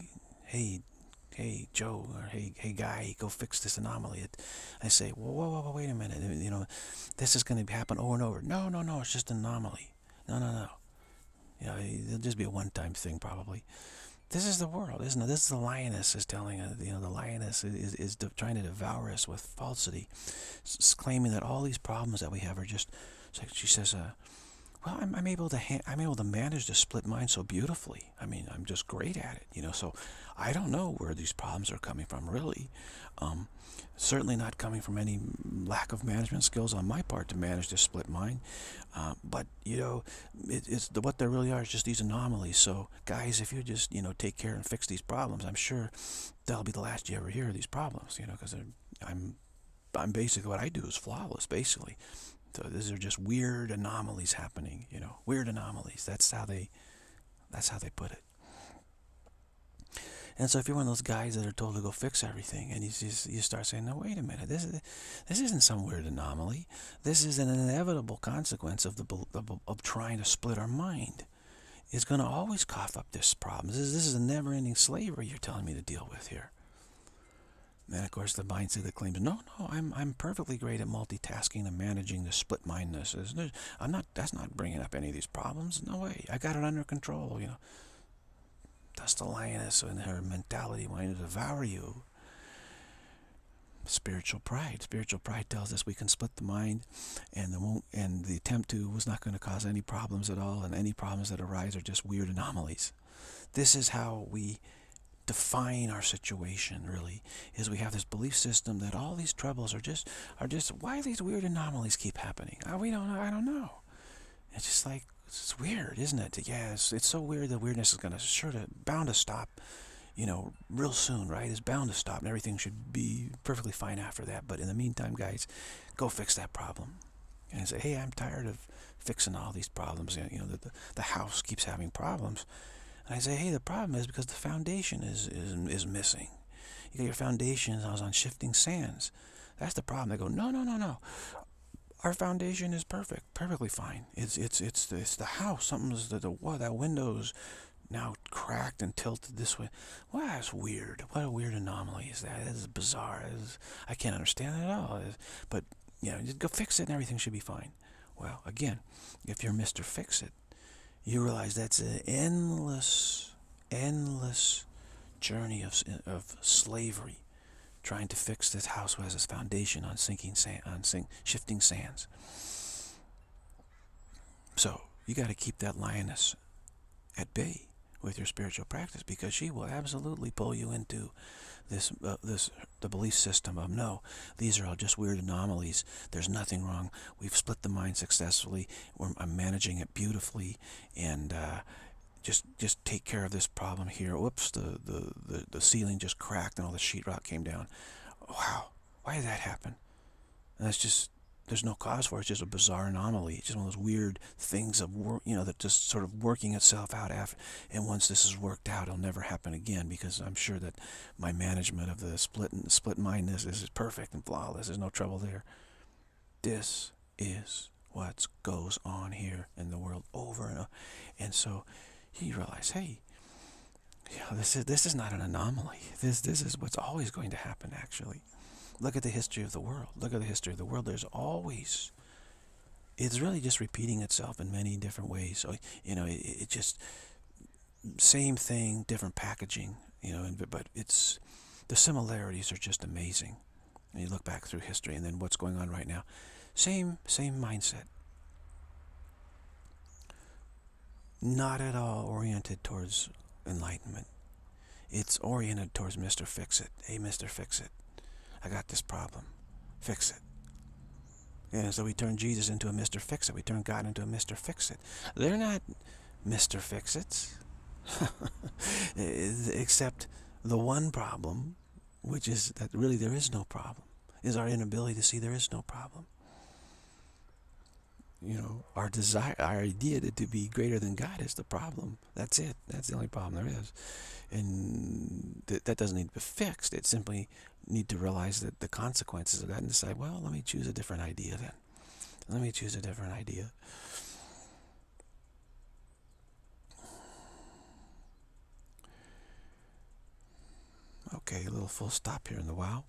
hey Joe, or hey guy, go fix this anomaly. I say, whoa, wait a minute. This is going to happen over and over. No, it's just an anomaly. No. It'll just be a one-time thing probably. This is the world, isn't it? This is the lioness is telling us, the lioness is trying to devour us with falsity, claiming that all these problems that we have are just, she says, well, I'm able to manage the split mind so beautifully. I mean, I'm just great at it, so I don't know where these problems are coming from, really. Certainly not coming from any lack of management skills on my part to manage this split mind. But, what there really are is just these anomalies. So, guys, if you just, take care and fix these problems, I'm sure that'll be the last you ever hear of these problems, because I'm basically, what I do is flawless, basically. So these are just weird anomalies happening, weird anomalies. That's how they put it. And so if you're one of those guys that are told to go fix everything, and you start saying, no, wait a minute, this isn't some weird anomaly. This is an inevitable consequence of trying to split our mind. It's going to always cough up this problem. This is a never-ending slavery you're telling me to deal with here. And of course the mindset that claims, no, I'm perfectly great at multitasking and managing the split mindedness. That's not bringing up any of these problems. No way. I got it under control, That's the lioness and her mentality wanting to devour you. Spiritual pride. Spiritual pride tells us we can split the mind, and the attempt to was not going to cause any problems at all, and any problems that arise are just weird anomalies. This is how we define our situation, really, is we have this belief system that all these troubles are just why these weird anomalies keep happening. I don't know. It's just like, it's weird, isn't it? Yeah, it's so weird that weirdness is bound to stop, real soon, right? It's bound to stop, and everything should be perfectly fine after that. But in the meantime, guys, go fix that problem. And say, hey, I'm tired of fixing all these problems. The house keeps having problems. And I say, hey, the problem is because the foundation is missing. You got your foundation on shifting sands. That's the problem. They go, no. Our foundation is perfectly fine. It's the house. Something's that window's now cracked and tilted this way. Well, that's weird. What a weird anomaly is that? This is bizarre. I can't understand it at all. But just go fix it and everything should be fine. Well, again, if you're Mr. Fix-It, you realize that's an endless journey of slavery, trying to fix this house who has its foundation on shifting sands. So you got to keep that lioness at bay with your spiritual practice, because she will absolutely pull you into the belief system of, no, these are all just weird anomalies. There's nothing wrong. We've split the mind successfully. I'm managing it beautifully, and just take care of this problem here. Whoops, the ceiling just cracked and all the sheetrock came down. Wow, why did that happen? And that's just, there's no cause for it. It's just a bizarre anomaly. It's just one of those weird things of that just sort of working itself out after. And once this is worked out, it'll never happen again, because I'm sure that my management of the split mindedness is perfect and flawless. There's no trouble there. This is what goes on here in the world over and over. And so you realize, hey, this is not an anomaly. This is what's always going to happen, actually. Look at the history of the world. Look at the history of the world. There's always, it's really just repeating itself in many different ways. So, it just, same thing, different packaging, but it's, the similarities are just amazing. And you look back through history and then what's going on right now. Same mindset. Not at all oriented towards enlightenment. It's oriented towards Mr. Fix-It. Hey, Mr. Fix-It, I got this problem. Fix it. And so we turn Jesus into a Mr. Fix-It. We turn God into a Mr. Fix-It. They're not Mr. Fix-Its. Except the one problem, which is that really there is no problem, is our inability to see there is no problem. Our desire, our idea to be greater than God is the problem. That's it. That's the only problem there is. And that doesn't need to be fixed. It simply need to realize that the consequences of that and decide, well, let me choose a different idea then. Let me choose a different idea. Okay, a little full stop here in the wow.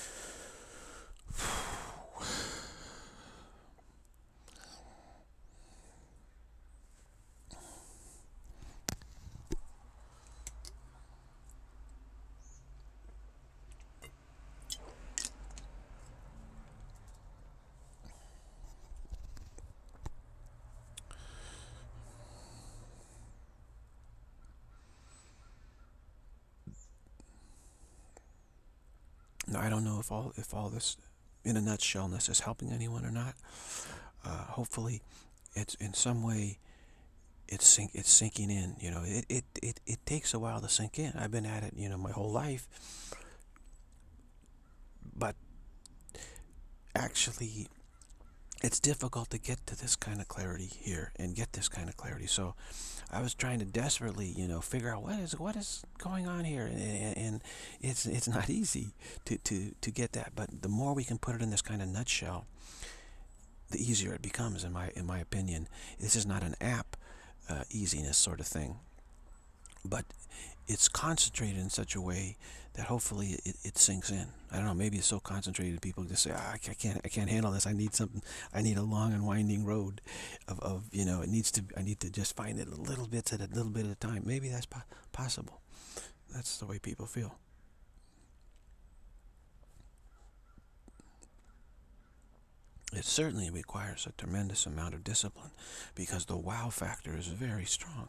Now, I don't know if all this, in a nutshellness, is helping anyone or not. Hopefully, it's in some way, it's sinking in. It takes a while to sink in. I've been at it, my whole life. But actually, it's difficult to get to this kind of clarity here and get this kind of clarity. So I was trying to desperately, figure out what is going on here, and it's not easy to get that. But the more we can put it in this kind of nutshell, the easier it becomes, in my opinion. This is not an app easiness sort of thing, but it's concentrated in such a way that hopefully it sinks in. I don't know, maybe it's so concentrated people just say, I can't handle this. I need something. I need a long and winding road of I need to just find it little bits at a little bit at a time. Maybe that's possible. That's the way people feel. It certainly requires a tremendous amount of discipline because the wow factor is very strong.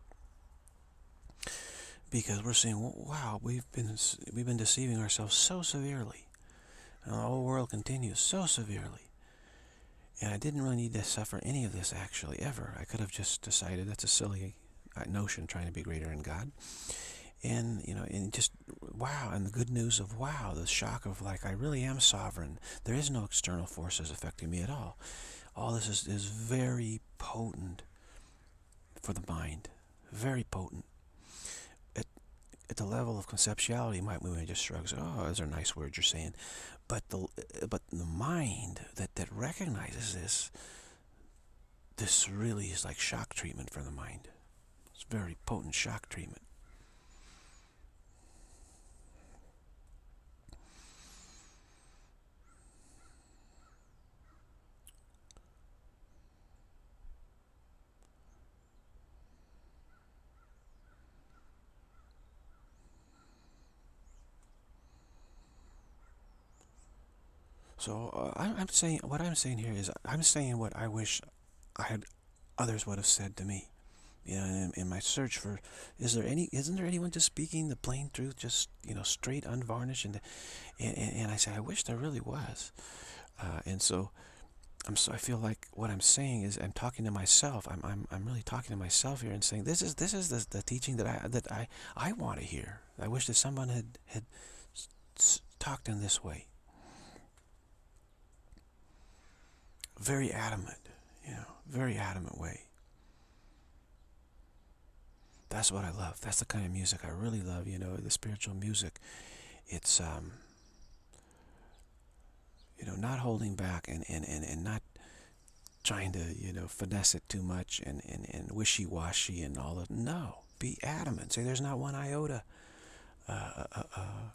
Because we're saying, wow, we've been deceiving ourselves so severely, and the whole world continues so severely. And I didn't really need to suffer any of this actually ever. I could have just decided that's a silly notion, trying to be greater than God. And and just wow, and the good news of wow, the shock of like, I really am sovereign. There is no external forces affecting me at all. All this is very potent for the mind, very potent. At the level of conceptuality, we might just shrug, oh, those are nice words you're saying. But the mind that recognizes this really is like shock treatment for the mind. It's very potent shock treatment. So I'm saying, what I'm saying here is, I'm saying what I wish others would have said to me. In my search for, isn't there anyone just speaking the plain truth, just straight, unvarnished, and I said, I wish there really was. And so I feel like what I'm saying is, I'm talking to myself. I'm really talking to myself here and saying, this is the teaching that I want to hear. I wish that someone had talked in this way. Very adamant, very adamant way. That's what I love. That's the kind of music I really love, the spiritual music. It's, not holding back and not trying to, finesse it too much and wishy-washy and all that. No, be adamant. Say there's not one iota uh, uh,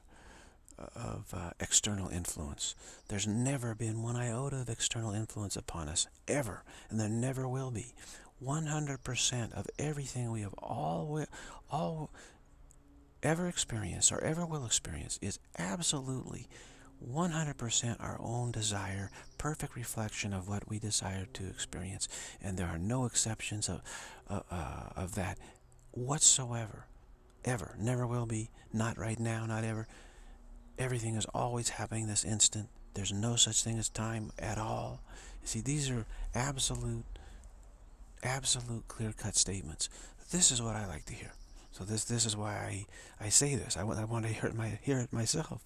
of external influence. There's never been one iota of external influence upon us, ever, and there never will be. 100% of everything we have all ever experienced or ever will experience is absolutely 100% our own desire, perfect reflection of what we desire to experience, and there are no exceptions of that whatsoever, ever, never will be, not right now, not ever. Everything is always happening this instant. There's no such thing as time at all. You see, these are absolute clear-cut statements. This is what I like to hear. So this is why I say this. I want to hear it myself.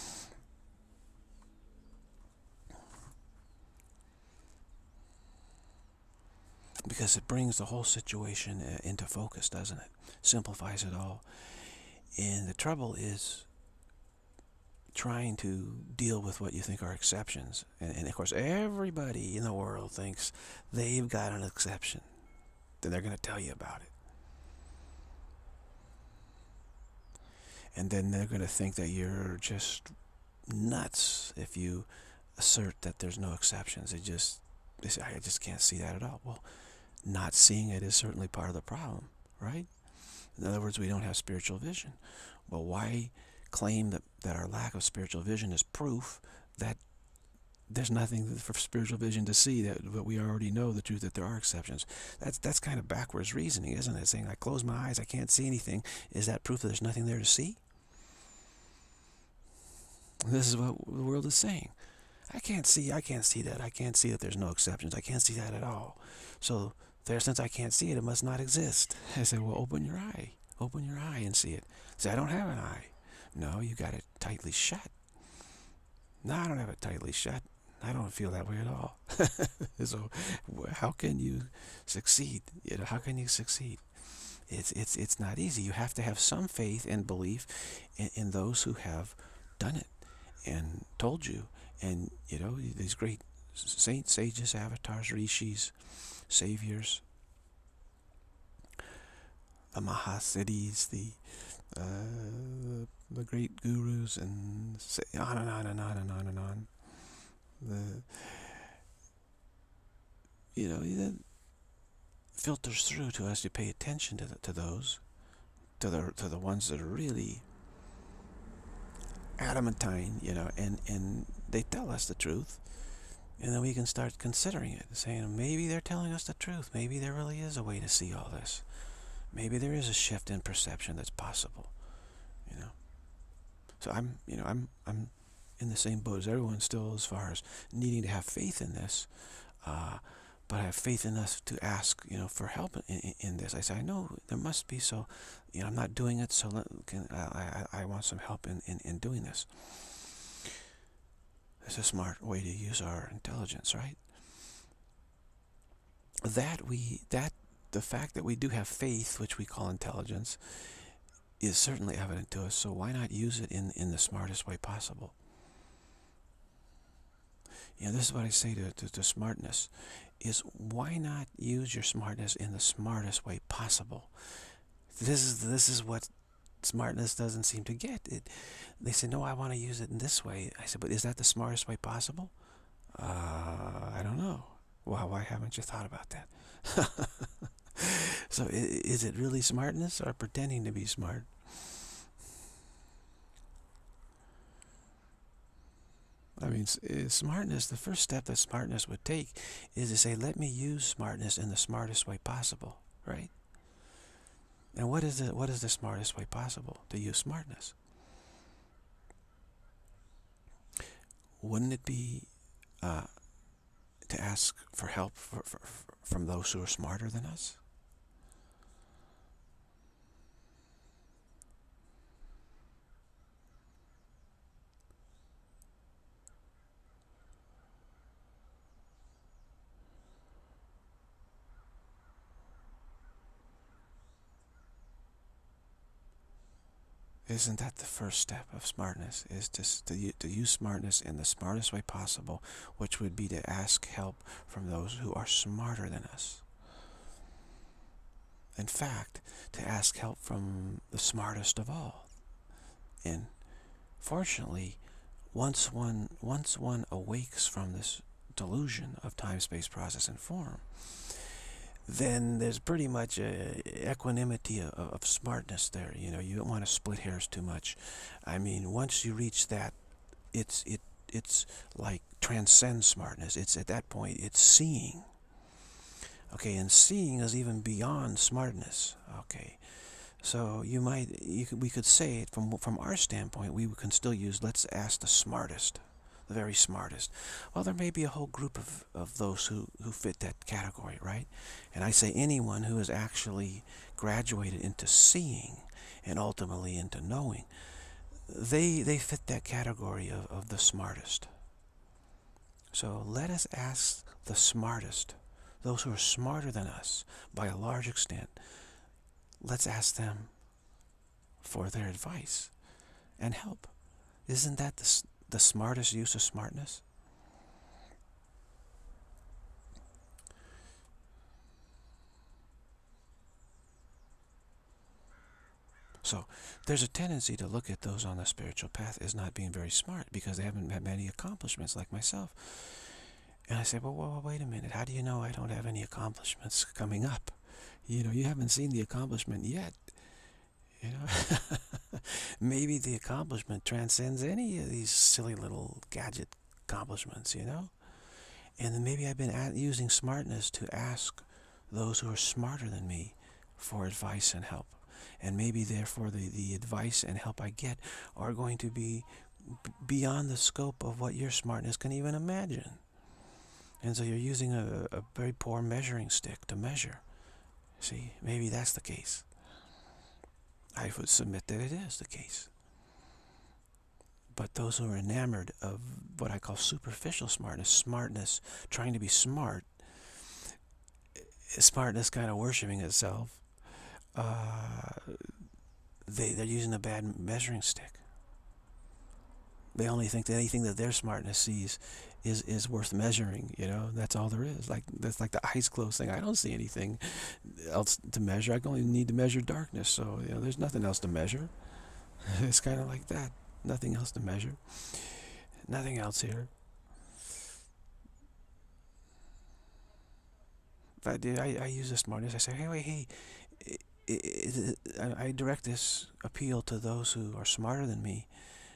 Because it brings the whole situation into focus, doesn't it? Simplifies it all. And the trouble is trying to deal with what you think are exceptions. And of course, everybody in the world thinks they've got an exception. Then they're going to tell you about it. And then they're going to think that you're just nuts if you assert that there's no exceptions. They say, I just can't see that at all. Well, not seeing it is certainly part of the problem, right? In other words, we don't have spiritual vision. Well, why claim that our lack of spiritual vision is proof that there's nothing for spiritual vision to see, but we already know the truth that there are exceptions? That's kind of backwards reasoning, isn't it? Saying, I close my eyes, I can't see anything. Is that proof that there's nothing there to see? This is what the world is saying. I can't see that. I can't see that there's no exceptions. I can't see that at all. So since I can't see it, it must not exist. I say, well, open your eye. Open your eye and see it. Say, I don't have an eye. No, you got it tightly shut. No, I don't have it tightly shut. I don't feel that way at all. So how can you succeed? How can you succeed? It's not easy. You have to have some faith and belief in those who have done it and told you. And, these great saints, sages, avatars, rishis, saviors, the Mahasiddhis, the great gurus, and on and on and on and on and on. That filters through to us. You pay attention to those, to the ones that are really adamantine, and they tell us the truth, and then we can start considering it, saying maybe they're telling us the truth. Maybe there really is a way to see all this. Maybe there is a shift in perception that's possible. So I'm in the same boat as everyone still, as far as needing to have faith in this, but I have faith enough to ask, for help in this. I say, I know there must be, so, I'm not doing it, so I want some help in doing this. It's a smart way to use our intelligence, right? The fact that we do have faith, which we call intelligence, is certainly evident to us, so why not use it in the smartest way possible? This is what I say to smartness, is why not use your smartness in the smartest way possible? This is what smartness doesn't seem to get. They say, no, I want to use it in this way. I said, but is that the smartest way possible? I don't know. Why haven't you thought about that? So is it really smartness or pretending to be smart? I mean, smartness, the first step that smartness would take is to say, let me use smartness in the smartest way possible, right? And what is the smartest way possible to use smartness? Wouldn't it be to ask for help from those who are smarter than us? Isn't that the first step of smartness? Is to use smartness in the smartest way possible, which would be to ask help from those who are smarter than us. In fact, to ask help from the smartest of all. And fortunately, once one awakes from this delusion of time, space, process, and form, then there's pretty much a equanimity of smartness there. You know, you don't want to split hairs too much. I mean, once you reach that, it's like transcends smartness. It's at that point, it's seeing. Okay, and seeing is even beyond smartness. Okay, so we could say it from our standpoint, we can still use, let's ask the smartest, the very smartest. Well, there may be a whole group of those who fit that category, right? And I say anyone who has actually graduated into seeing and ultimately into knowing, they fit that category of the smartest. So let us ask the smartest, those who are smarter than us by a large extent. Let's ask them for their advice and help. Isn't that the smartest use of smartness? So there's a tendency to look at those on the spiritual path as not being very smart because they haven't had many accomplishments like myself. And I say, well, wait a minute. How do you know I don't have any accomplishments coming up? You know, you haven't seen the accomplishment yet. You know, maybe the accomplishment transcends any of these silly little gadget accomplishments, you know? And then maybe I've been using smartness to ask those who are smarter than me for advice and help. And maybe therefore the advice and help I get are going to be beyond the scope of what your smartness can even imagine. And so you're using a very poor measuring stick to measure. See, maybe that's the case. I would submit that it is the case. But those who are enamored of what I call superficial smartness, trying to be smart, smartness kind of worshiping itself, they're using a bad measuring stick. They only think that anything that their smartness sees is worth measuring, you know. That's all there is. That's like the eyes closed thing. I don't see anything else to measure. I only need to measure darkness. So, you know, there's nothing else to measure. It's kind of like that. Nothing else to measure. Nothing else here. But I use the smartness. I say, hey, I direct this appeal to those who are smarter than me.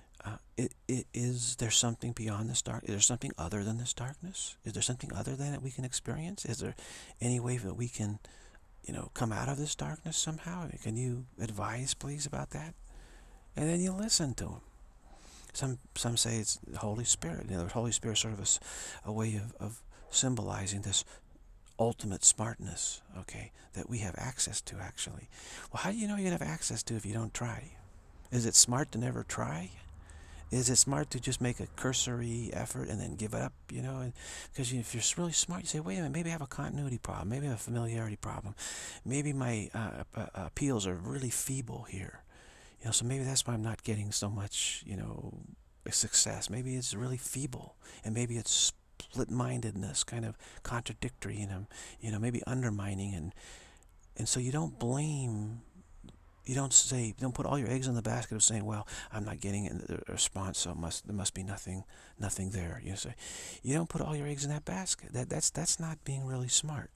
Is there something beyond this dark? Is there something other than this darkness? Is there something other than it we can experience? Is there any way that we can, you know, come out of this darkness somehow? Can you advise, please, about that? And then you listen to them. Some say it's the Holy Spirit. You know, the Holy Spirit is sort of a way of symbolizing this ultimate smartness, okay, that we have access to, actually. Well, how do you know you're going to have access to if you don't try? Is it smart to never try? Is it smart to just make a cursory effort and then give it up, you know? Because if you're really smart, you say, wait a minute, maybe I have a continuity problem. Maybe I have a familiarity problem. Maybe my appeals are really feeble here. You know, so maybe that's why I'm not getting so much, you know, success. Maybe it's really feeble. And maybe it's split-mindedness, kind of contradictory in them, you know, maybe undermining. And so you don't blame... You don't put all your eggs in the basket of saying, well, I'm not getting a response, so there must be nothing there. You say, you don't put all your eggs in that basket. That's not being really smart.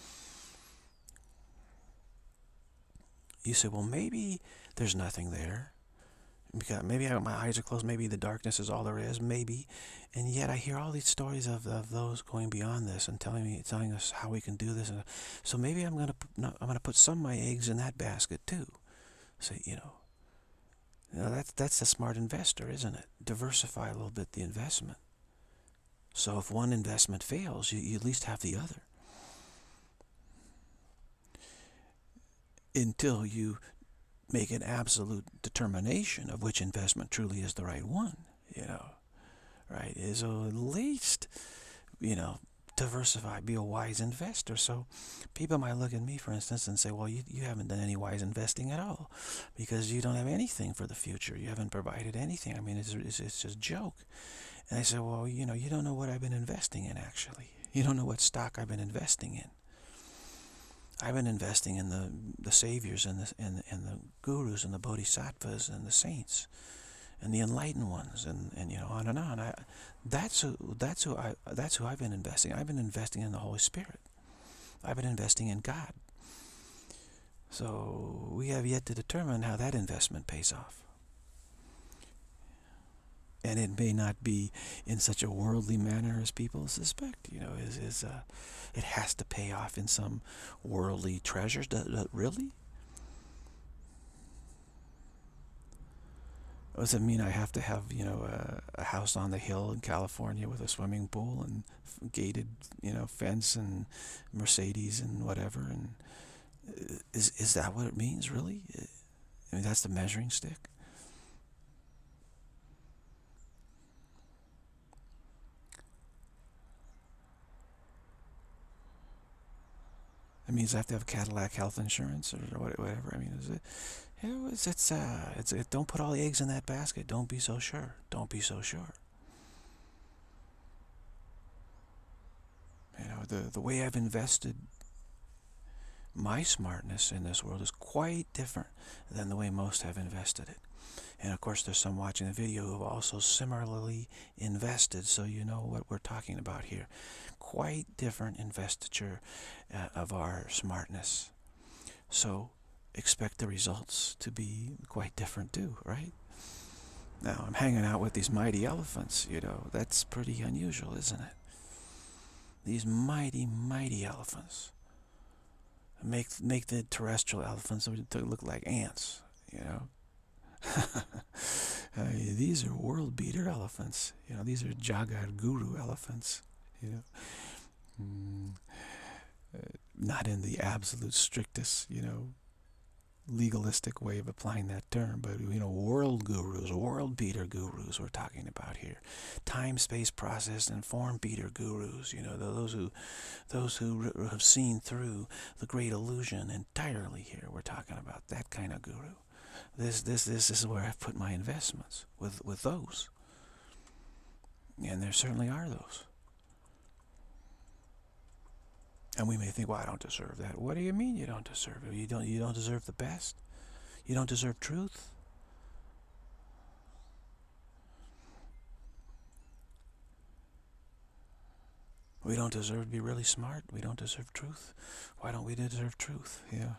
You say, well, maybe there's nothing there. Because maybe my eyes are closed. Maybe the darkness is all there is. Maybe, and yet I hear all these stories of those going beyond this and telling us how we can do this. And so maybe I'm gonna put some of my eggs in that basket too. So, you know, that's a smart investor, isn't it? Diversify a little bit the investment. So if one investment fails, you at least have the other. Until you make an absolute determination of which investment truly is the right one, you know, right? So at least, you know, diversify, be a wise investor. So people might look at me, for instance, and say, well, you haven't done any wise investing at all because you don't have anything for the future. You haven't provided anything. I mean, it's just a joke. And I say, well, you don't know what I've been investing in, actually. You don't know what stock I've been investing in. I've been investing in the saviors and the gurus and the bodhisattvas and the saints and the enlightened ones, and on and on. That's who I've been investing. I've been investing in the Holy Spirit. I've been investing in God. So we have yet to determine how that investment pays off. And it may not be in such a worldly manner as people suspect. It has to pay off in some worldly treasures. Really? Does it mean I have to have, a house on the hill in California with a swimming pool and gated, fence and Mercedes and whatever? And is that what it means, really? I mean, that's the measuring stick. It means I have to have Cadillac health insurance or whatever. I mean, is it? Don't put all the eggs in that basket. Don't be so sure. Don't be so sure. The way I've invested my smartness in this world is quite different than the way most have invested it. And of course, there's some watching the video who have also similarly invested, so you know what we're talking about here. Quite different investiture of our smartness. So expect the results to be quite different too, right? Now, I'm hanging out with these mighty elephants, that's pretty unusual, isn't it? These mighty, mighty elephants make the terrestrial elephants look like ants, These are world beater elephants, these are Jagat Guru elephants, Not in the absolute strictest, legalistic way of applying that term, but world gurus, world beater gurus we're talking about here. Time, space, process, and form beater gurus, those who have seen through the great illusion entirely here. We're talking about that kind of guru. This is where I've put my investments, with those. And there certainly are those. And we may think, well, I don't deserve that. What do you mean you don't deserve it? You don't deserve the best? You don't deserve truth? We don't deserve to be really smart? We don't deserve truth? Why don't we deserve truth?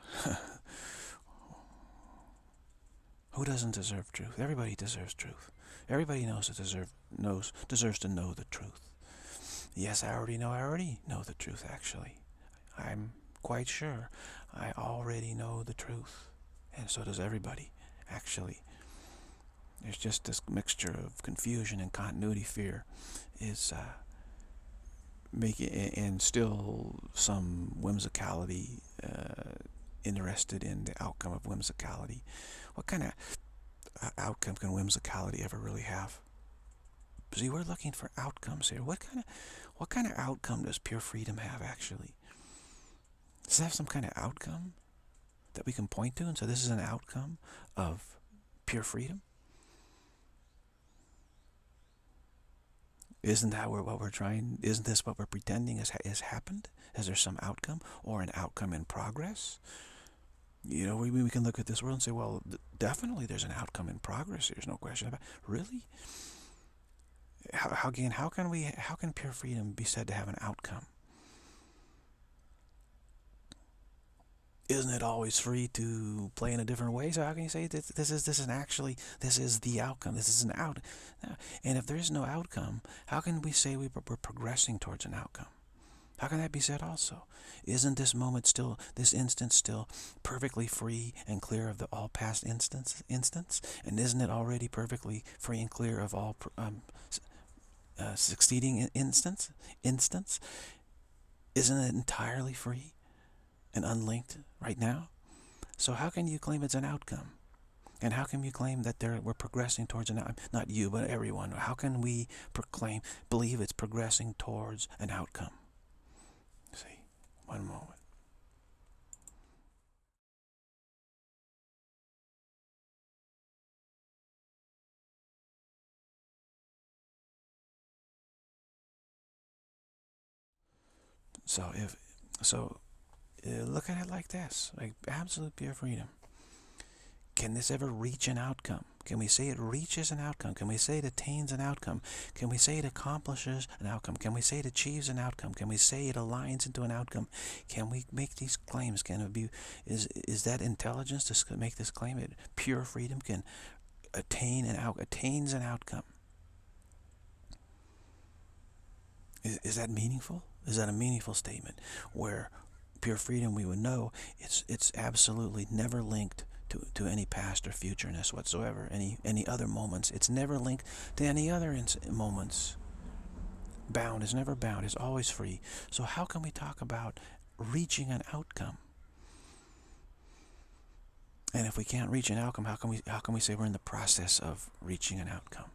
Who doesn't deserve truth? Everybody deserves truth. Everybody deserves to know the truth. Yes, I already know the truth, actually. I'm quite sure I already know the truth. And so does everybody, actually. There's just this mixture of confusion and continuity fear is making, and still some whimsicality, interested in the outcome of whimsicality. What kind of outcome can whimsicality ever really have? See, we're looking for outcomes here. What kind of outcome does pure freedom have, actually? Does it have some kind of outcome that we can point to and say this is an outcome of pure freedom? Isn't that what we're trying? Isn't this what we're pretending has happened? Is there some outcome or an outcome in progress? We can look at this world and say, well, definitely there's an outcome in progress. There's no question about it. Really? How can pure freedom be said to have an outcome? Isn't it always free to play in a different way? So how can you say this is the outcome? This is an out. And if there is no outcome, how can we say we're progressing towards an outcome? How can that be said also? Isn't this moment still, this instant still perfectly free and clear of all past instance? And isn't it already perfectly free and clear of all succeeding instance? Isn't it entirely free and unlinked right now? So how can you claim it's an outcome? And how can you claim that we're progressing towards an outcome? Not you, but everyone. How can we believe it's progressing towards an outcome? One moment. So look at it like this, like absolute pure freedom. Can this ever reach an outcome? Can we say it reaches an outcome? Can we say it attains an outcome? Can we say it accomplishes an outcome? Can we say it achieves an outcome? Can we say it aligns into an outcome? Can we make these claims? Can it be, is that intelligence to make this claim? It pure freedom can attains an outcome. Is that meaningful? Is that a meaningful statement where pure freedom, we would know it's absolutely never linked to any past or futureness whatsoever, any other moments. It's never linked to any other moments. Bound is never bound, is always free. So how can we talk about reaching an outcome? And if we can't reach an outcome, how can we say we're in the process of reaching an outcome?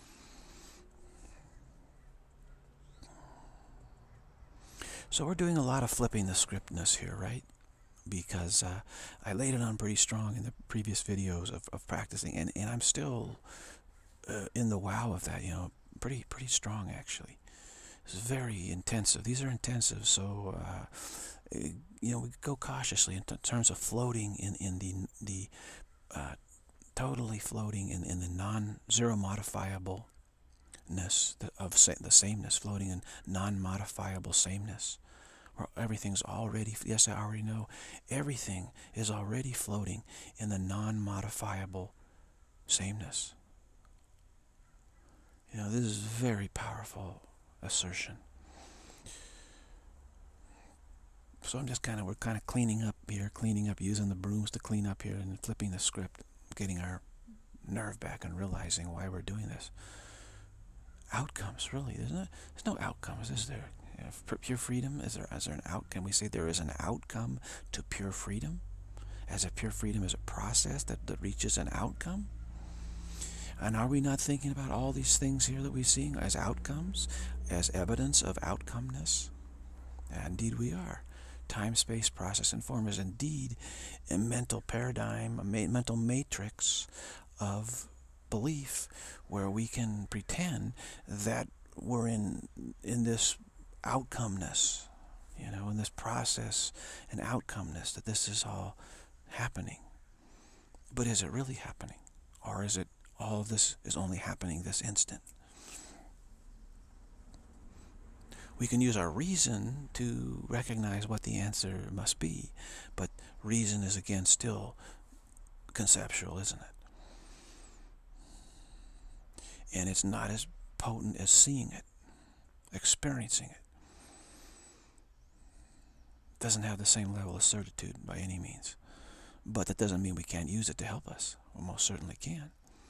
So we're doing a lot of flipping the scriptness here, right? Because I laid it on pretty strong in the previous videos of practicing, and I'm still in the wow of that, pretty strong actually. It's very intensive. These are intensive, so we go cautiously in terms of floating in the totally floating in the non-zero modifiableness of the sameness, floating in non-modifiable sameness. Where everything's already, yes, I already know, everything is already floating in the non-modifiable sameness. This is a very powerful assertion. So we're kind of cleaning up here, using the brooms to clean up here and flipping the script, getting our nerve back and realizing why we're doing this. Outcomes, really, there's no outcomes, is there? Pure freedom, is there an out? Can we say there is an outcome to pure freedom? As if pure freedom is a process that reaches an outcome? And are we not thinking about all these things here that we're seeing as outcomes, as evidence of outcomeness? And indeed we are. Time, space, process, and form is indeed a mental paradigm, a mental matrix of belief where we can pretend that we're in this outcomeness, in this process and outcomeness, that this is all happening. But is it really happening? Or is it all of this is only happening this instant? We can use our reason to recognize what the answer must be, but reason is again still conceptual, isn't it? And it's not as potent as seeing it, experiencing it. Doesn't have the same level of certitude by any means. But that doesn't mean we can't use it to help us. We most certainly can.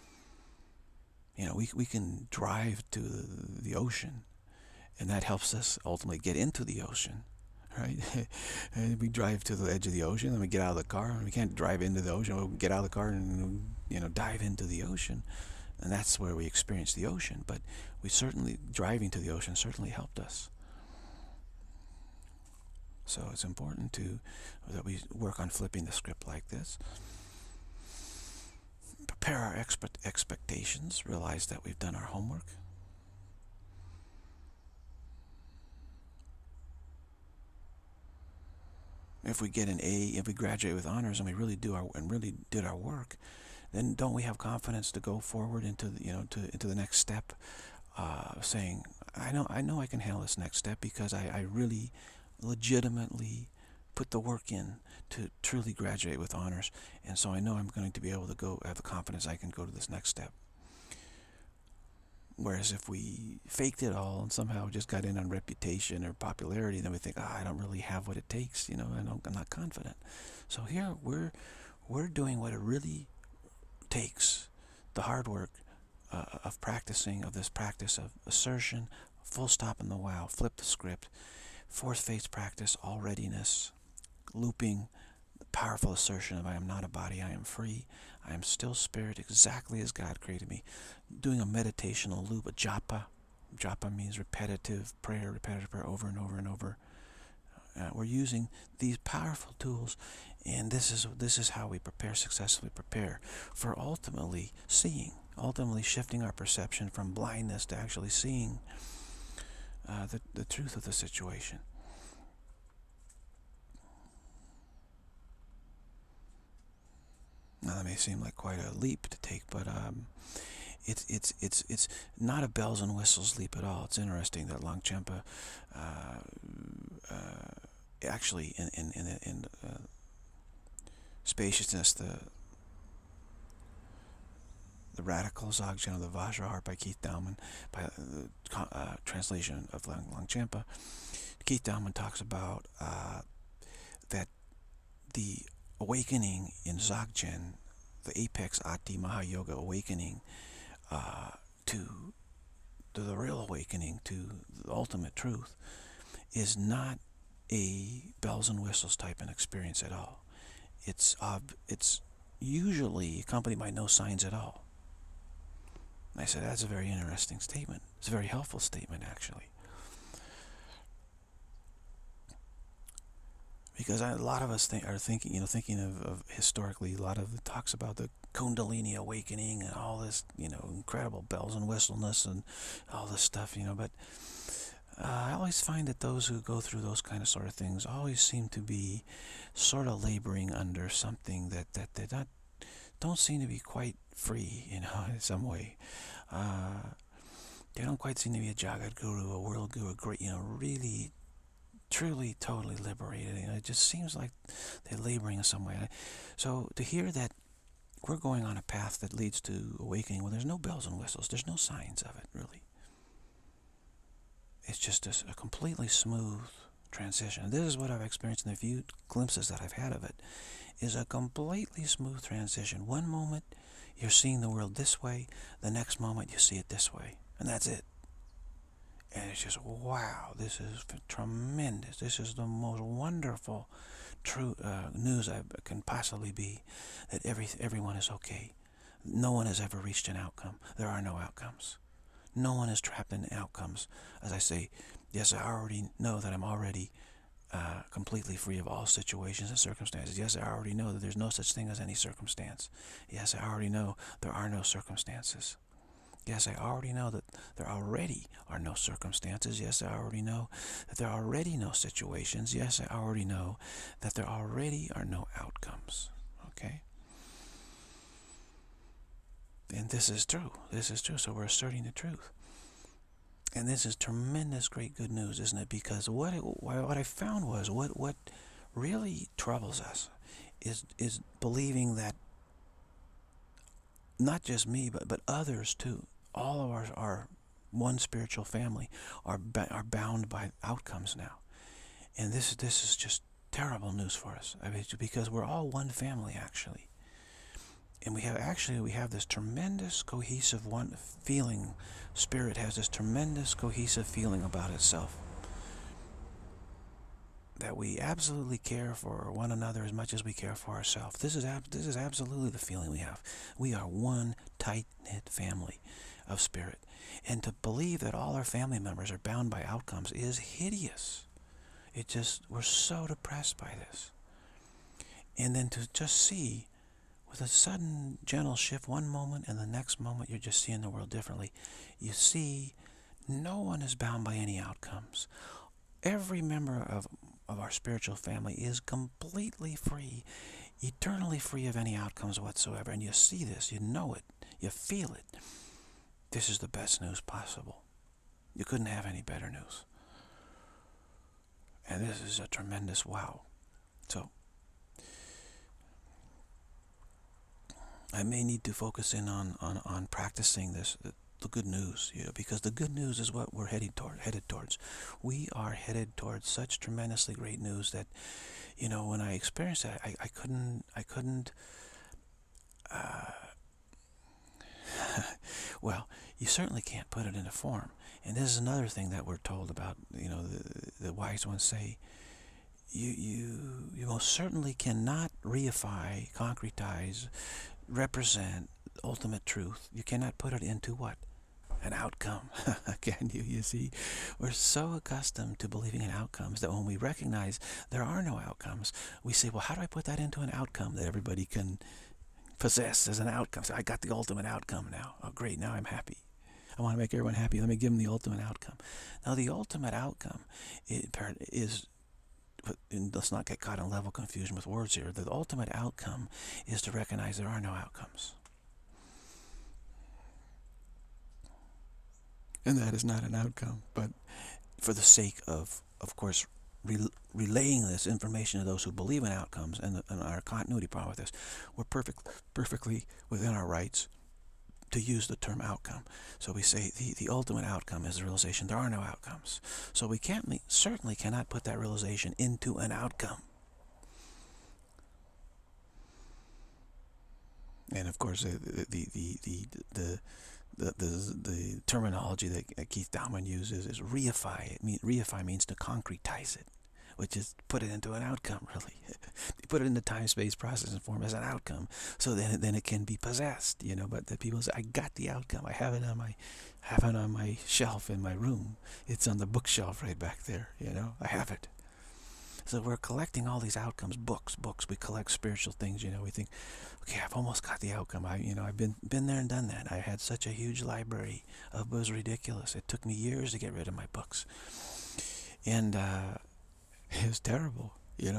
We can drive to the ocean, and that helps us ultimately get into the ocean, right? And we drive to the edge of the ocean, and we get out of the car, and we can't drive into the ocean. We'll get out of the car and dive into the ocean, and that's where we experience the ocean. But driving to the ocean certainly helped us. So it's important that we work on flipping the script like this. Prepare our expectations. Realize that we've done our homework. If we get an A, if we graduate with honors, and we really did our work, then don't we have confidence to go forward into the next step, saying, I know I can handle this next step because I really legitimately put the work in to truly graduate with honors, and so I know I'm going to be able to have the confidence I can go to this next step. Whereas if we faked it all and somehow just got in on reputation or popularity, then we think, I don't really have what it takes, I'm not confident. So here we're doing what it really takes, the hard work of this practice of assertion, full stop in the wow, flip the script, fourth phase practice, all readiness, looping, the powerful assertion of I am not a body, I am free, I am still spirit, exactly as God created me. Doing a meditational loop, a japa. Japa means repetitive prayer over and over and over. We're using these powerful tools, and this is how we successfully prepare for ultimately seeing, ultimately shifting our perception from blindness to actually seeing the truth of the situation. Now that may seem like quite a leap to take, but it's not a bells and whistles leap at all. It's interesting that Longchenpa actually in spaciousness, the radical Dzogchen of the Vajrahar by Keith Dowman, by the translation of Longchenpa, Keith Dowman talks about that the awakening in Dzogchen, the apex Ati Mahayoga awakening to the real awakening to the ultimate truth, is not a bells and whistles type of experience at all. It's usually accompanied by no signs at all. And I said, that's a very interesting statement. It's a very helpful statement, actually. Because a lot of us are thinking of historically, a lot of it talks about the Kundalini awakening and all this, incredible bells and whistleness and all this stuff, but I always find that those who go through those kind of sort of things always seem to be sort of laboring under something that they don't seem to be quite free, in some way. They don't quite seem to be a Jagat Guru, a world guru, a great, really, truly, totally liberated. It just seems like they're laboring in some way. So to hear that we're going on a path that leads to awakening, well, there's no bells and whistles, there's no signs of it, really. It's just a completely smooth transition. And this is what I've experienced in the few glimpses that I've had of it, is a completely smooth transition. One moment you're seeing the world this way, the next moment you see it this way, and that's it. And it's just, wow, this is tremendous. This is the most wonderful news I can possibly be, that everyone is okay. No one has ever reached an outcome. There are no outcomes. No one is trapped in outcomes. As I say, yes, I already know that I'm already completely free of all situations and circumstances. Yes, I already know that there's no such thing as any circumstance. Yes, I already know there are no circumstances. Yes, I already know that there already are no circumstances. Yes, I already know that there are already no situations. Yes, I already know that there already are no outcomes. Okay? And this is true. This is true. So we're asserting the truth. And this is tremendous, great, good news, isn't it? Because what I found was what really troubles us is believing that not just me, but others too, all of our one spiritual family are bound by outcomes now. And this is just terrible news for us. I mean, because we're all one family, actually. And we have this tremendous cohesive one feeling. Spirit has this tremendous cohesive feeling about itself, that we absolutely care for one another as much as we care for ourselves. This is absolutely the feeling we have. We are one tight-knit family of spirit. And to believe that all our family members are bound by outcomes is hideous. We're so depressed by this. And then to just see, with a sudden gentle shift, one moment and the next moment you're just seeing the world differently. You see no one is bound by any outcomes. Every member of our spiritual family is completely free, eternally free of any outcomes whatsoever. And you see this, you know it, you feel it. This is the best news possible. You couldn't have any better news. And this is a tremendous wow. So, I may need to focus in on practicing this, the good news, because the good news is what we're headed towards. We are headed towards such tremendously great news that, when I experienced that, I couldn't, well, you certainly can't put it into form. And this is another thing that we're told about, the wise ones say, you most certainly cannot reify, concretize, represent ultimate truth. You cannot put it into what? an outcome. Can you see? We're so accustomed to believing in outcomes that when we recognize there are no outcomes, we say, well, how do I put that into an outcome that everybody can possess as an outcome? So I got the ultimate outcome now. Oh, great, now I'm happy. I want to make everyone happy. Let me give them the ultimate outcome. Now, the ultimate outcome is, and let's not get caught in level confusion with words here. The ultimate outcome is to recognize there are no outcomes. And that is not an outcome. But for the sake of course, relaying this information to those who believe in outcomes and our continuity problem with this, we're perfectly within our rights to use the term outcome. So we say the ultimate outcome is the realization there are no outcomes. So we certainly cannot put that realization into an outcome. And of course, the terminology that Keith Dowman uses is reify. Reify means to concretize it, which is put it into an outcome, really. Put it in the time-space processing form as an outcome, so then it can be possessed, But the people say, I got the outcome. I have it on my shelf in my room. It's on the bookshelf right back there, I have it. So we're collecting all these outcomes, books. We collect spiritual things, We think, okay, I've almost got the outcome. I've been there and done that. I had such a huge library it was ridiculous. It took me years to get rid of my books, and it was terrible.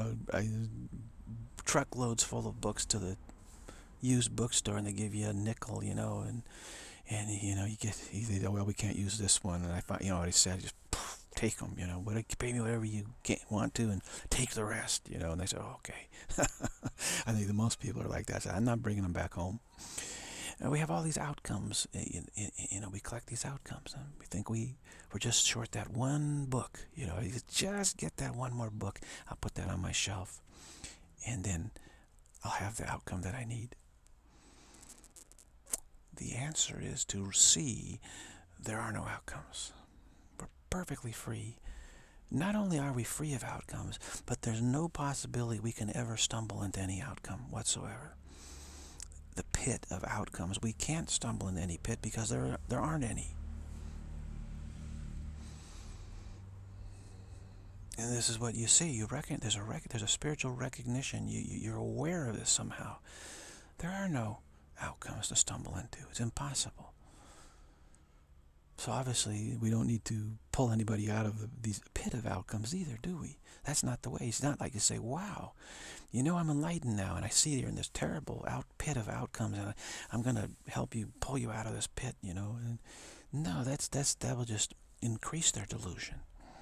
Truckloads full of books to the used bookstore, and they give you a nickel, and you get, well, we can't use this one, and I thought, what he said, just take them, pay me whatever you want to, and take the rest, and they said, oh, okay. I think that most people are like that. So I'm not bringing them back home. And we have all these outcomes, we collect these outcomes, and we think we're just short that one book, just get that one more book, I'll put that on my shelf, and then I'll have the outcome that I need. The answer is to see there are no outcomes. We're perfectly free. Not only are we free of outcomes, but there's no possibility we can ever stumble into any outcome whatsoever. The pit of outcomes, we can't stumble into any pit because there aren't any. And this is what you see. You reckon there's a spiritual recognition. You're aware of this somehow. There are no outcomes to stumble into. It's impossible. So obviously, we don't need to pull anybody out of these pit of outcomes either, do we? That's not the way. It's not like you say, wow, I'm enlightened now, and I see you're in this terrible pit of outcomes, and I'm going to help you, pull you out of this pit, And no, that will just increase their delusion.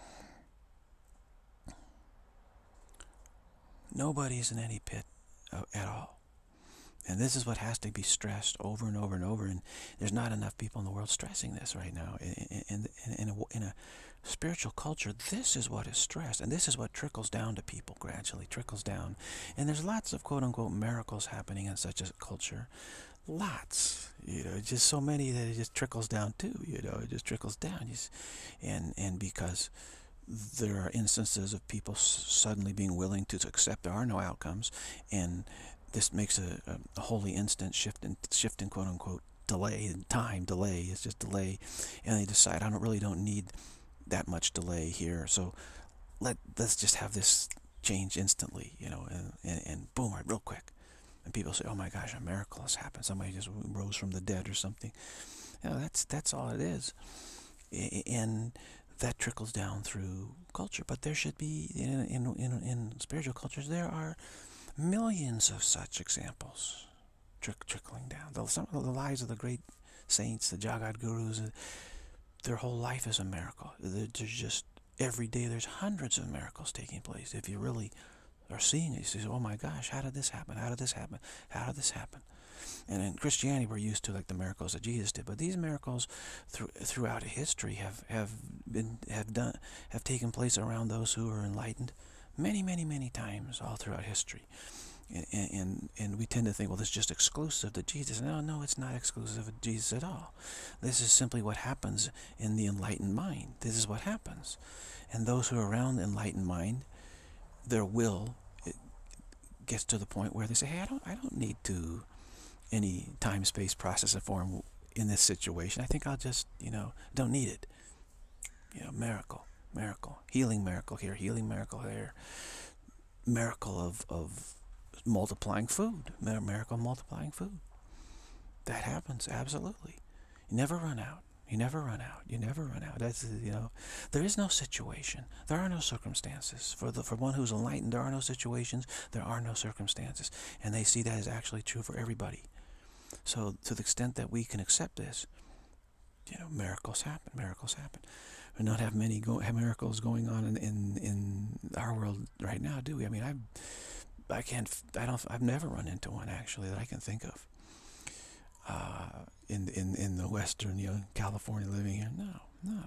Nobody's in any pit at all. And this is what has to be stressed over and over and over. And there's not enough people in the world stressing this right now. In a spiritual culture, this is what is stressed. And this is what trickles down to people, gradually trickles down. And there's lots of quote-unquote miracles happening in such a culture. Lots. Just so many that it just trickles down too. It just trickles down. And because there are instances of people suddenly being willing to accept there are no outcomes, and this makes a wholly instant shift in quote-unquote delay, time delay. It's just delay, and they decide, I really don't need that much delay here, so let's just have this change instantly, and boom, right, real quick. And people say, oh my gosh, a miracle has happened. Somebody just rose from the dead or something. That's all it is. And that trickles down through culture. But there should be, in spiritual cultures, there are millions of such examples trickling down. Some of the lives of the great saints, the Jagat Gurus, their whole life is a miracle. There's just, every day there's hundreds of miracles taking place. If you really are seeing it, you say, oh my gosh, how did this happen? How did this happen? How did this happen? And in Christianity, we're used to like the miracles that Jesus did, but these miracles throughout history have taken place around those who are enlightened many times all throughout history. And we tend to think, well, this is just exclusive to Jesus. No, it's not exclusive to Jesus at all. This is simply what happens in the enlightened mind. This is what happens. And those who are around the enlightened mind, their will gets to the point where they say, hey, I don't need to any time-space process and form in this situation. I think I'll just, don't need it. Miracle, miracle, healing miracle here, healing miracle there, miracle of multiplying food, miracle multiplying food. That happens, absolutely. You never run out. You never run out. You never run out. That's, there is no situation. There are no circumstances. For one who's enlightened, there are no situations. There are no circumstances. And they see that as actually true for everybody. So to the extent that we can accept this, miracles happen. Miracles happen. We don't have many miracles going on in our world right now, do we? I mean, I've never run into one actually that I can think of. In the Western, California living here. No.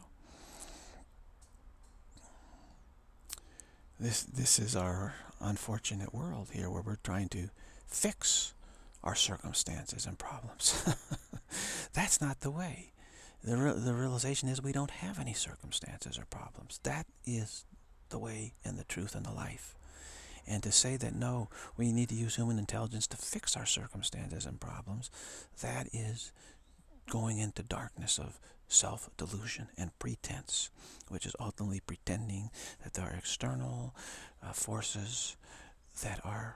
This is our unfortunate world here where we're trying to fix our circumstances and problems. That's not the way. The realization is we don't have any circumstances or problems. That is the way and the truth and the life. And to say that, no, we need to use human intelligence to fix our circumstances and problems, that is going into darkness of self-delusion and pretense, which is ultimately pretending that there are external forces that are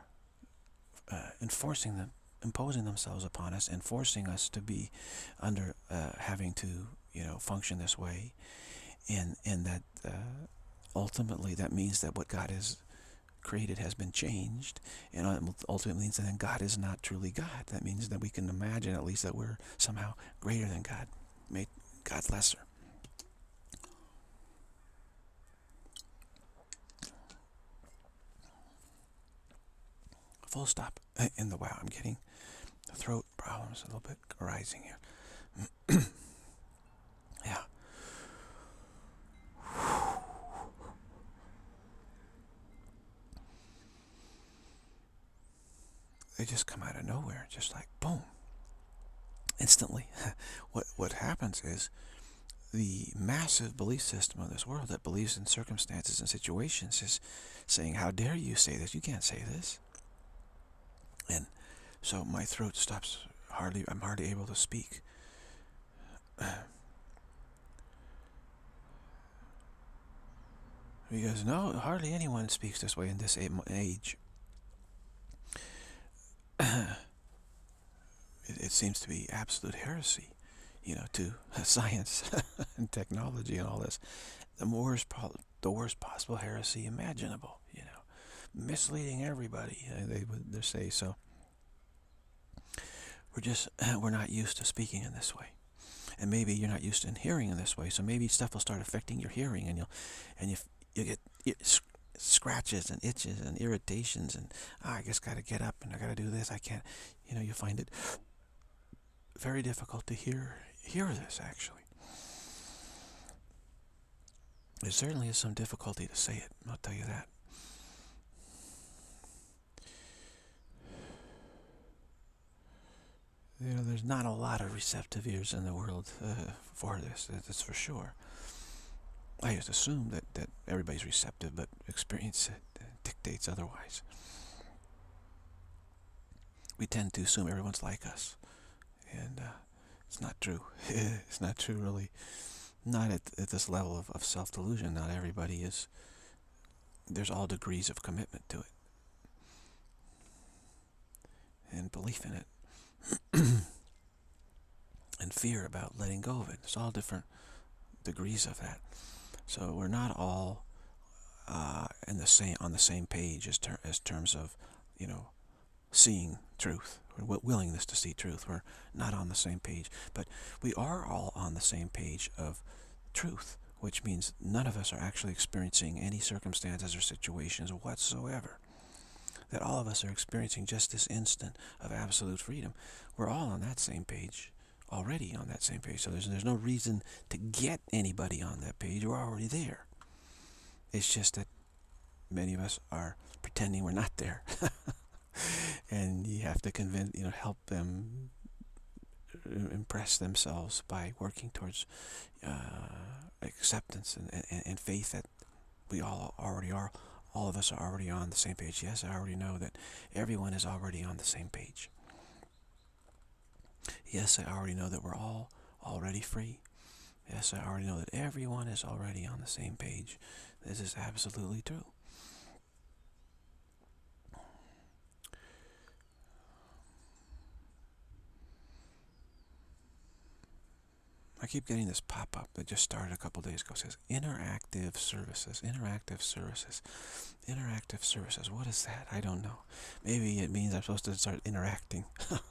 imposing themselves upon us and forcing us to be under, having to, function this way. And that ultimately that means that what God has created has been changed, and ultimately means that then God is not truly God. That means that we can imagine at least that we're somehow greater than God, made God lesser. Full stop in the wow. I'm getting the throat problems a little bit arising here. Yeah. They just come out of nowhere, just like boom, instantly. What happens is the massive belief system of this world that believes in circumstances and situations is saying, how dare you say this? You can't say this. And so my throat stops. I'm hardly able to speak. Because no, hardly anyone speaks this way in this age. It seems to be absolute heresy, to science and technology and all this. The worst possible heresy imaginable, misleading everybody, they would say. So we're not used to speaking in this way. And maybe you're not used to hearing in this way, so maybe stuff will start affecting your hearing, and you'll get scratches and itches and irritations, and I just got to get up and I got to do this. I can't, you find it very difficult to hear this, actually. There certainly is some difficulty to say it, I'll tell you that. There's not a lot of receptive ears in the world for this, that's for sure. I just assume that everybody's receptive, but experience dictates otherwise. We tend to assume everyone's like us, and it's not true. It's not true, really. Not at this level of self-delusion. Not everybody is. There's all degrees of commitment to it and belief in it. And fear about letting go of it. There's all different degrees of that. So we're not all on the same page as terms of, seeing truth, or willingness to see truth. We're not on the same page, but we are all on the same page of truth, which means none of us are actually experiencing any circumstances or situations whatsoever. That all of us are experiencing just this instant of absolute freedom. We're all on that same page, already on that same page. So there's no reason to get anybody on that page. We're already there. It's just that many of us are pretending we're not there. And you have to help them impress themselves by working towards acceptance and faith that we all already are. All of us are already on the same page. Yes, I already know that everyone is already on the same page. Yes, I already know that we're all already free. Yes, I already know that everyone is already on the same page. This is absolutely true. I keep getting this pop-up that just started a couple days ago. It says interactive services, interactive services, interactive services. What is that? I don't know. Maybe it means I'm supposed to start interacting.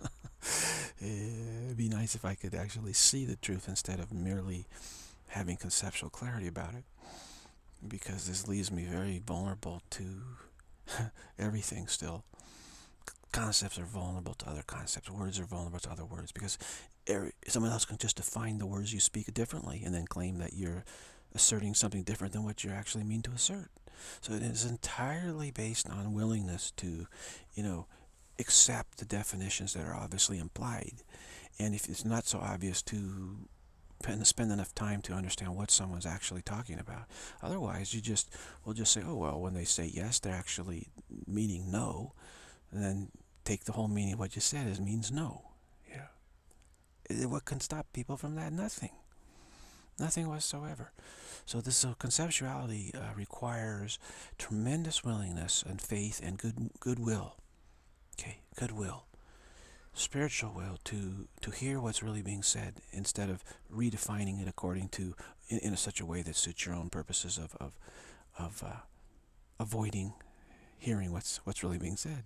It'd be nice if I could actually see the truth instead of merely having conceptual clarity about it, because this leaves me very vulnerable to everything still. Concepts are vulnerable to other concepts. Words are vulnerable to other words, because someone else can just define the words you speak differently and then claim that you're asserting something different than what you actually mean to assert. So it is entirely based on willingness to, accept the definitions that are obviously implied. And if it's not so obvious, to spend enough time to understand what someone's actually talking about. Otherwise, will just say, oh, well, when they say yes, they're actually meaning no. And then take the whole meaning of what you said as means no. Yeah. What can stop people from that? Nothing. Nothing whatsoever. So conceptuality requires tremendous willingness and faith and goodwill. Okay, goodwill. Spiritual will to hear what's really being said instead of redefining it according to in such a way that suits your own purposes of avoiding hearing what's really being said.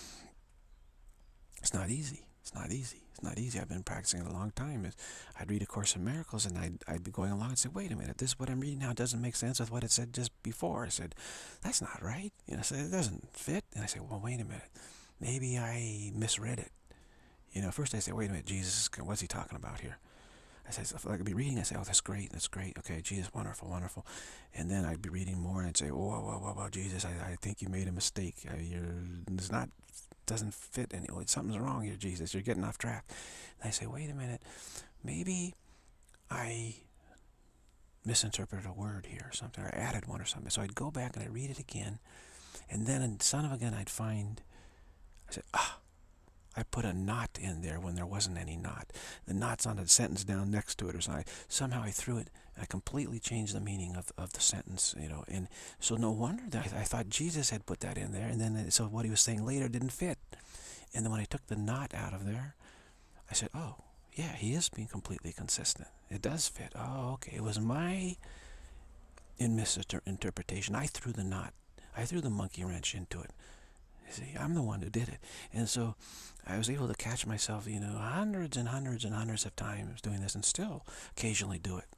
It's not easy. It's not easy. It's not easy. I've been practicing it a long time. I'd read A Course in Miracles, and I'd be going along and say, wait a minute, this what I'm reading now doesn't make sense with what it said just before. I said, that's not right. I said, it doesn't fit. And I said, well, wait a minute. Maybe I misread it. First I say, wait a minute, Jesus, what's he talking about here? I said, if I could be reading, I say, oh, that's great. Okay, Jesus, wonderful, wonderful. And then I'd be reading more, and I'd say, whoa, Jesus, I think you made a mistake. Doesn't fit anyway. Something's wrong here, Jesus. You're getting off track. And I say, wait a minute, maybe I misinterpreted a word here or something, or I added one or something. So I'd go back and I'd read it again, and then son of a gun, I said, I put a knot in there when there wasn't any knot. The knot's on the sentence down next to it or something. Somehow I threw it, and I completely changed the meaning of the sentence, and so no wonder that I thought Jesus had put that in there, and then so what he was saying later didn't fit. And then when I took the knot out of there, I said, oh, yeah, he is being completely consistent. It does fit. Oh, okay. It was my misinterpretation. I threw the knot. I threw the monkey wrench into it. See, I'm the one who did it. And so I was able to catch myself, hundreds and hundreds and hundreds of times doing this, and still occasionally do it.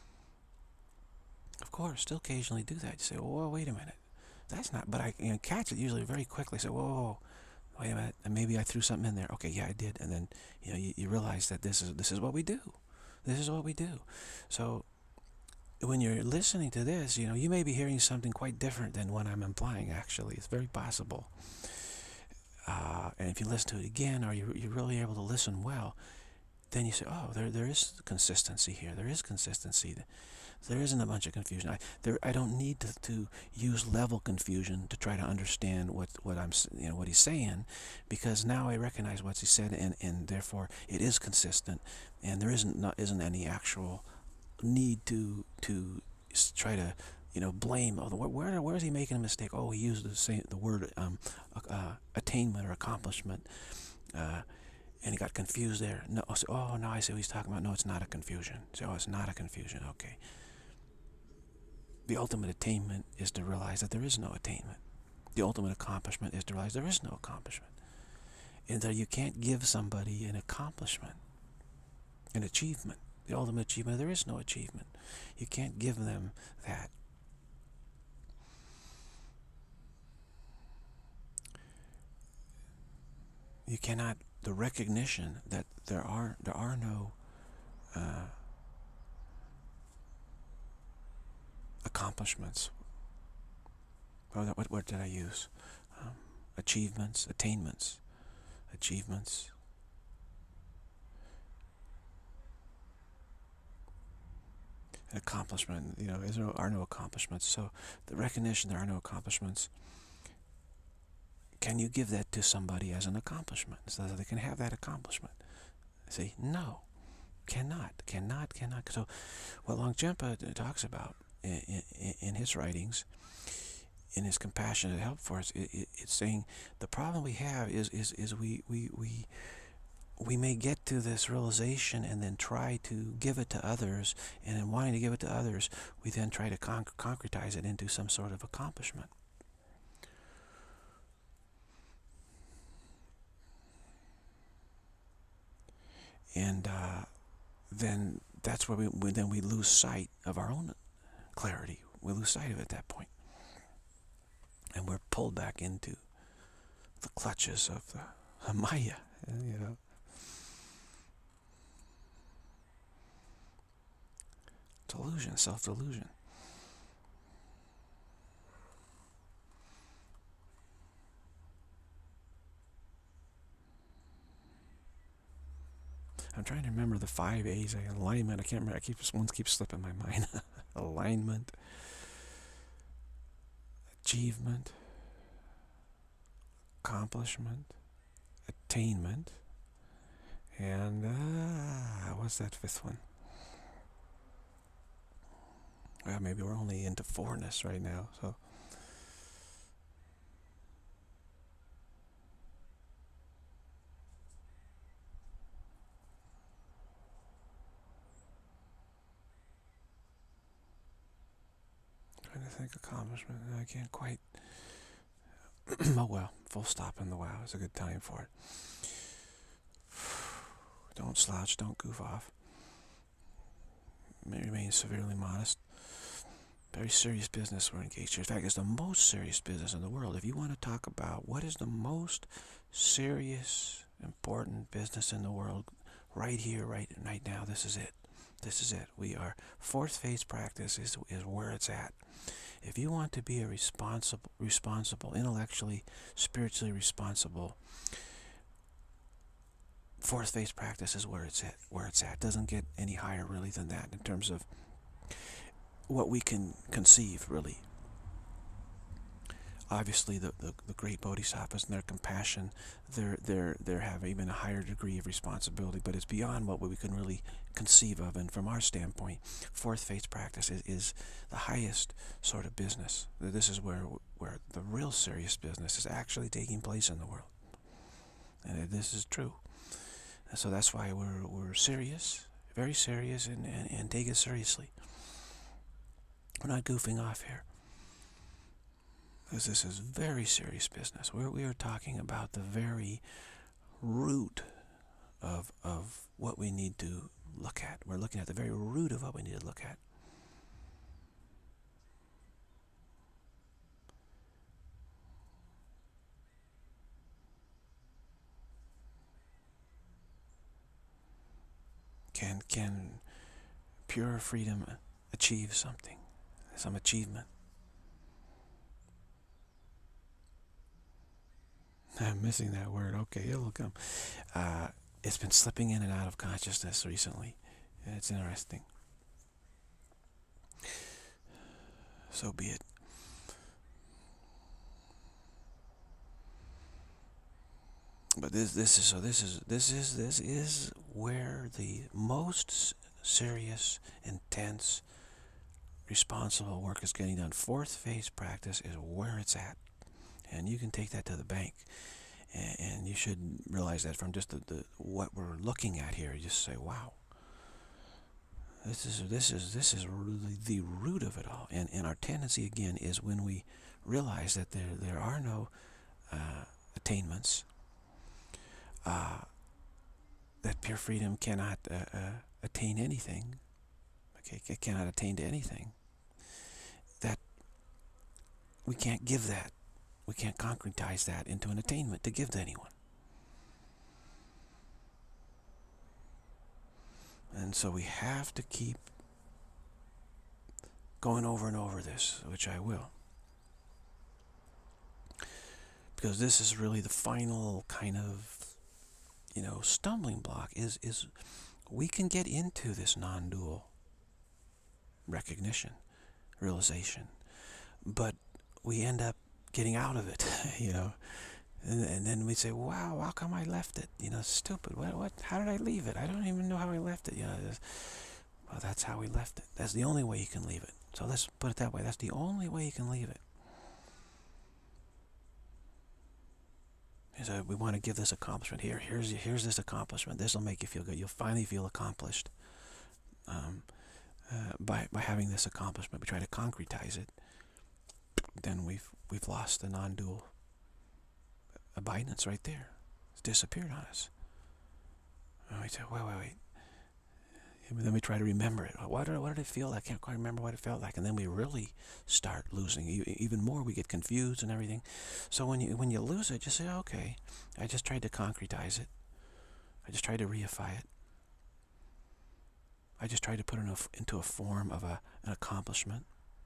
Of course, still occasionally do that. You say, whoa, wait a minute. That's not, but I catch it usually very quickly. Say, whoa, wait a minute. And maybe I threw something in there. Okay, yeah, I did. And then, you realize that this is what we do. This is what we do. So when you're listening to this, you may be hearing something quite different than what I'm implying, actually. It's very possible. And if you listen to it again, or you're really able to listen well, then you say, oh, there is consistency here. There is consistency. There isn't a bunch of confusion. I don't need to use level confusion to try to understand what he's saying, because now I recognize what he said, and therefore it is consistent, and there isn't any actual need to try to blame. Oh, where is he making a mistake? Oh, he used the word attainment or accomplishment, and he got confused there. No, now I see what he's talking about. No, it's not a confusion. So it's not a confusion. Okay. The ultimate attainment is to realize that there is no attainment. The ultimate accomplishment is to realize there is no accomplishment, and that you can't give somebody an accomplishment, an achievement. The ultimate achievement, there is no achievement. You can't give them that. You cannot, the recognition that there are no accomplishments. What did I use? Achievements, attainments, achievements. An accomplishment, there are no accomplishments. So the recognition there are no accomplishments. Can you give that to somebody as an accomplishment so that they can have that accomplishment? See, no, cannot. So what Longchenpa talks about in his writings, in his compassionate help for us, it's saying the problem we have is we may get to this realization and then try to give it to others, and in wanting to give it to others, we then try to concretize it into some sort of accomplishment. And then that's where we lose sight of our own clarity. We lose sight of it at that point. And we're pulled back into the clutches of the Maya, you know. Delusion, self-delusion. I'm trying to remember the 5 A's. Alignment. I can't remember. One keeps slipping my mind. Alignment, achievement, accomplishment, attainment, and what's that 5th one? Well, maybe we're only into 4-ness right now, so. Trying to think accomplishment. I can't quite. Oh well, full stop in the wow is a good time for it. Don't slouch, don't goof off. Remain severely modest. Very serious business we're engaged in. In fact, it's the most serious business in the world. If you want to talk about what is the most serious, important business in the world, right here, right now, this is it. This is it. We are, 4th phase practice is where it's at. If you want to be a responsible, intellectually, spiritually responsible, 4th phase practice is where it's at. Doesn't get any higher really than that in terms of what we can conceive, really. Obviously, the great bodhisattvas and their compassion, they have even a higher degree of responsibility, but it's beyond what we can really conceive of. And from our standpoint, 4th phase practice is the highest sort of business. This is where the real serious business is actually taking place in the world, and this is true. And so that's why we're serious, very serious, and take it seriously. We're not goofing off here, because this is very serious business. We are talking about the very root of what we need to look at. We're looking at the very root of what we need to look at. Can pure freedom achieve something, some achievement? I'm missing that word. Okay, it'll come. It's been slipping in and out of consciousness recently. It's interesting. So be it. But this is where the most serious, intense, responsible work is getting done. 4th phase practice is where it's at, and you can take that to the bank. And you should realize that from just the what we're looking at here. You just say, "Wow, this is really the root of it all." And our tendency again is when we realize that there are no attainments, that pure freedom cannot attain anything. Okay, it cannot attain to anything. That we can't give that. We can't concretize that into an attainment to give to anyone. And so we have to keep going over and over this, which I will. Because this is really the final kind of, stumbling block is we can get into this non-dual recognition, realization, but we end up getting out of it, And then we say, wow, how come I left it? Stupid. What? How did I leave it? I don't even know how I left it. Well, that's how we left it. That's the only way you can leave it. So let's put it that way. That's the only way you can leave it. So we want to give this accomplishment. Here's this accomplishment. This will make you feel good. You'll finally feel accomplished by having this accomplishment. We try to concretize it. Then we've lost the non-dual abidance right there. It's disappeared on us. And we say, wait. And then we try to remember it. What did it feel like? I can't quite remember what it felt like. And then we really start losing. Even more, we get confused and everything. So when you lose it, just say, okay, I just tried to concretize it. I just tried to reify it. I just tried to put it into a form of an accomplishment.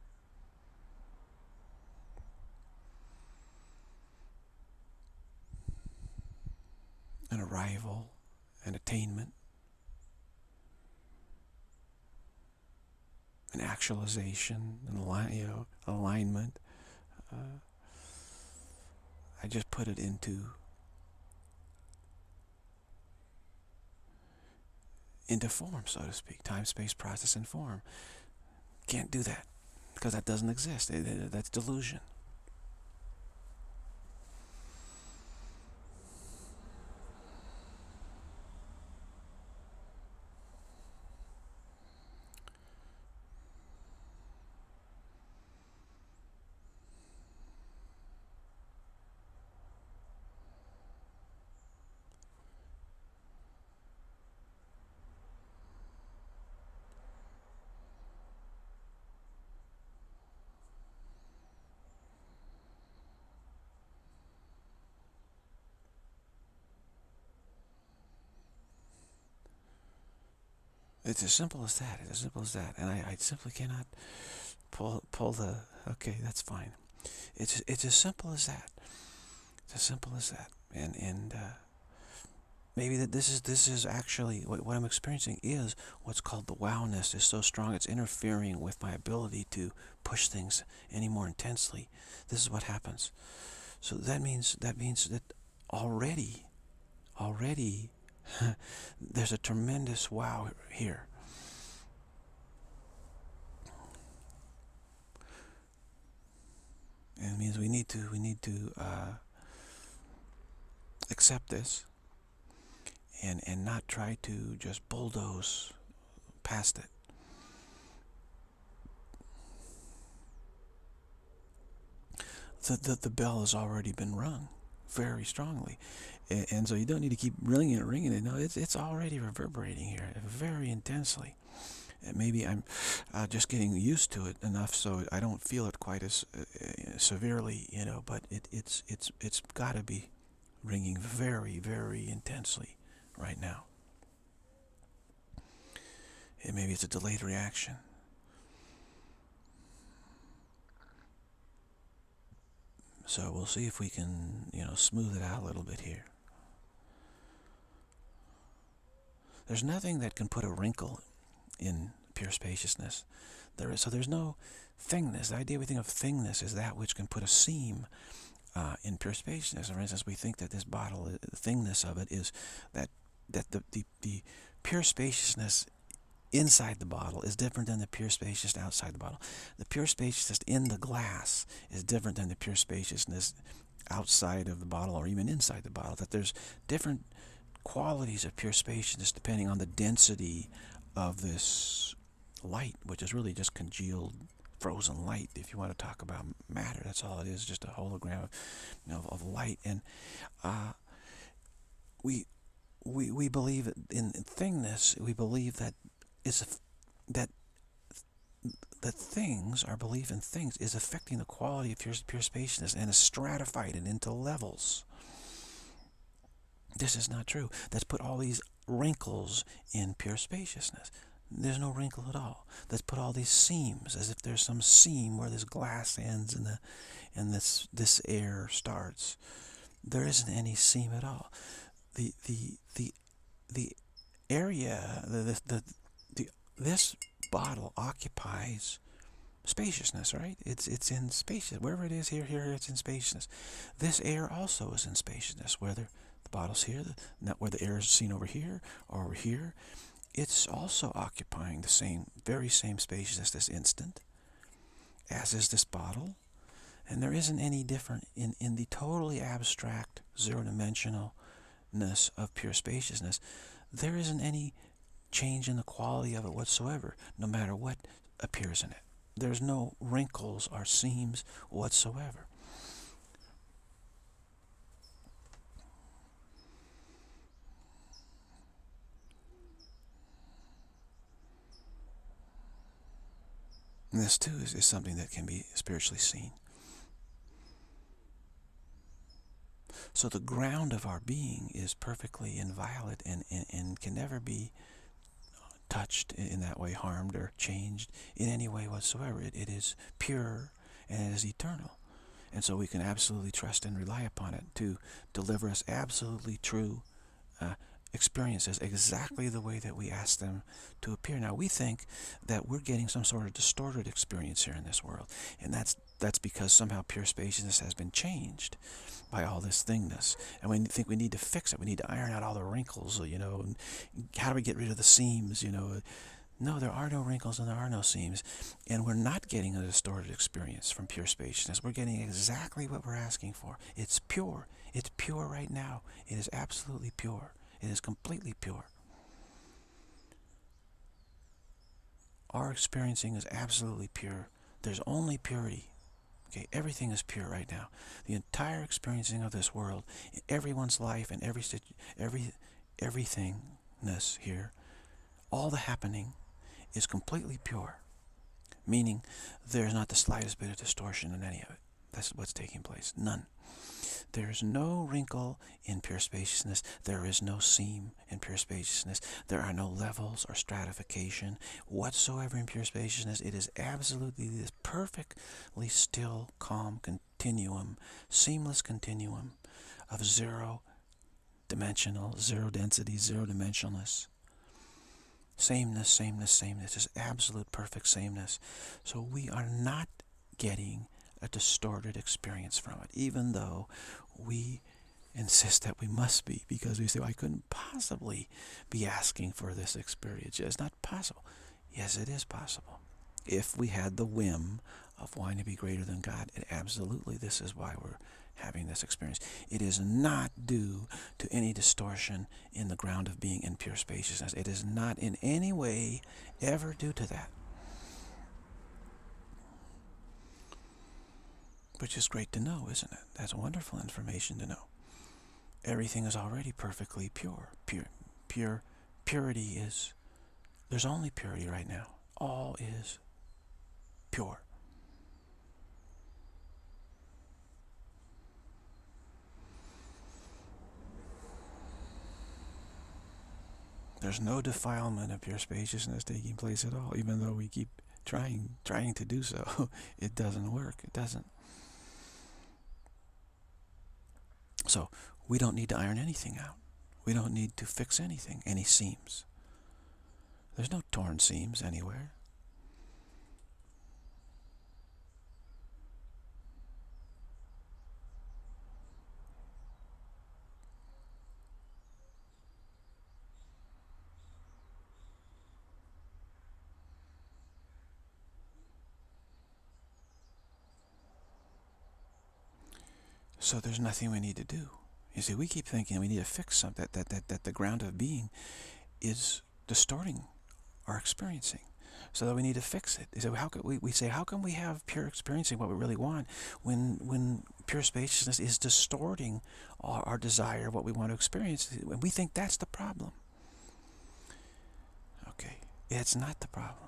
An arrival, an attainment, an actualization, an alignment. I just put it into form, so to speak. Time, space, process, and form. Can't do that because that doesn't exist. That's delusion. It's as simple as that. It's as simple as that. And I simply cannot pull the, okay, that's fine. It's as simple as that. It's as simple as that. And maybe that this is actually what I'm experiencing is what's called the wowness is so strong it's interfering with my ability to push things any more intensely. This is what happens. So that means that already there's a tremendous wow here. And it means we need to accept this and not try to just bulldoze past it. The bell has already been rung very strongly, and so you don't need to keep ringing it. No, it's already reverberating here very intensely. And maybe I'm just getting used to it enough so I don't feel it quite as severely, But it's got to be ringing very, very intensely right now. And maybe it's a delayed reaction. So we'll see if we can, smooth it out a little bit here. There's nothing that can put a wrinkle in pure spaciousness. There's no thingness. The idea we think of thingness is that which can put a seam in pure spaciousness. For instance, we think that this bottle, the thingness of it is that the pure spaciousness inside the bottle is different than the pure spaciousness outside the bottle. The pure spaciousness in the glass is different than the pure spaciousness outside of the bottle or even inside the bottle. That there's different qualities of pure spaciousness depending on the density of this light, which is really just congealed frozen light. If you want to talk about matter, that's all it is, just a hologram of light. And we believe in thingness. We believe that that things, our belief in things, is affecting the quality of pure spaciousness and is stratified it into levels. This is not true. That's put all these wrinkles in pure spaciousness. There's no wrinkle at all. Let's put all these seams, as if there's some seam where this glass ends and this air starts. There isn't any seam at all. The area, this bottle occupies spaciousness, right? It's in spaciousness. Wherever it is, here, it's in spaciousness. This air also is in spaciousness. Whether the bottle's here, not where the air is seen over here or over here, it's also occupying the same, very same spaciousness this instant, as is this bottle. And there isn't any different in the totally abstract, zero-dimensionalness of pure spaciousness. There isn't any change in the quality of it whatsoever, no matter what appears in it. There's no wrinkles or seams whatsoever. And this too is something that can be spiritually seen. So the ground of our being is perfectly inviolate and can never be touched in that way, harmed or changed in any way whatsoever. It is pure and it is eternal. And so we can absolutely trust and rely upon it to deliver us absolutely true experiences exactly the way that we ask them to appear. Now, we think that we're getting some sort of distorted experience here in this world, and that's because somehow pure spaciousness has been changed by all this thingness, and we think we need to fix it. We need to iron out all the wrinkles, and how do we get rid of the seams, No, there are no wrinkles and there are no seams, and we're not getting a distorted experience from pure spaciousness. We're getting exactly what we're asking for. It's pure. It's pure right now. It is absolutely pure. It is completely pure. Our experiencing is absolutely pure. There's only purity. Okay, everything is pure right now. The entire experiencing of this world, everyone's life and everythingness here, all the happening is completely pure. Meaning there's not the slightest bit of distortion in any of it. That's what's taking place. None. There's no wrinkle in pure spaciousness. There is no seam in pure spaciousness. There are no levels or stratification whatsoever in pure spaciousness. It is absolutely this perfectly still, calm continuum, seamless continuum of zero-dimensional, zero-density, zero-dimensionalness. Sameness, sameness, sameness. Is absolute perfect sameness. So we are not getting a distorted experience from it, even though we insist that we must be, because we say, well, I couldn't possibly be asking for this experience. It's not possible. Yes, it is possible. If we had the whim of wanting to be greater than God, and absolutely this is why we're having this experience. It is not due to any distortion in the ground of being in pure spaciousness. It is not in any way ever due to that. Which is great to know, isn't it? That's wonderful information to know. Everything is already perfectly pure. Purity is, there's only purity right now. All is pure. There's no defilement of pure spaciousness taking place at all, even though we keep trying to do so. It doesn't work. It doesn't. So we don't need to iron anything out. We don't need to fix anything, any seams. There's no torn seams anywhere. So there's nothing we need to do. You see, we keep thinking we need to fix something, that the ground of being is distorting our experiencing, so that we need to fix it. So we say, how can we have pure experiencing what we really want when pure spaciousness is distorting our desire, what we want to experience? And we think that's the problem. Okay, it's not the problem.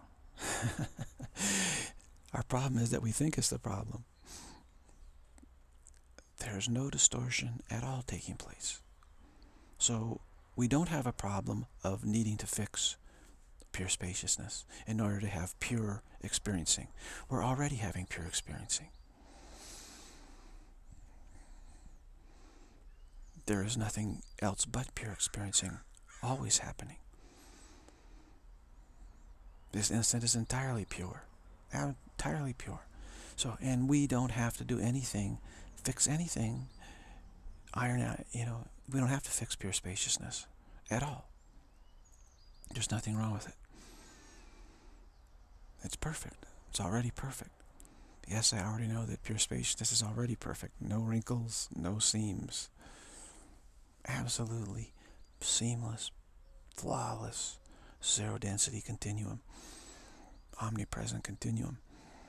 Our problem is that we think it's the problem. There's no distortion at all taking place. So we don't have a problem of needing to fix pure spaciousness in order to have pure experiencing. We're already having pure experiencing. There is nothing else but pure experiencing always happening. This instant is entirely pure. entirely pure. So, and we don't have to do anything, fix anything, iron out, we don't have to fix pure spaciousness at all. There's nothing wrong with it. It's perfect. It's already perfect. Yes, I already know that pure spaciousness is already perfect. No wrinkles, no seams. Absolutely seamless, flawless, zero density continuum, omnipresent continuum.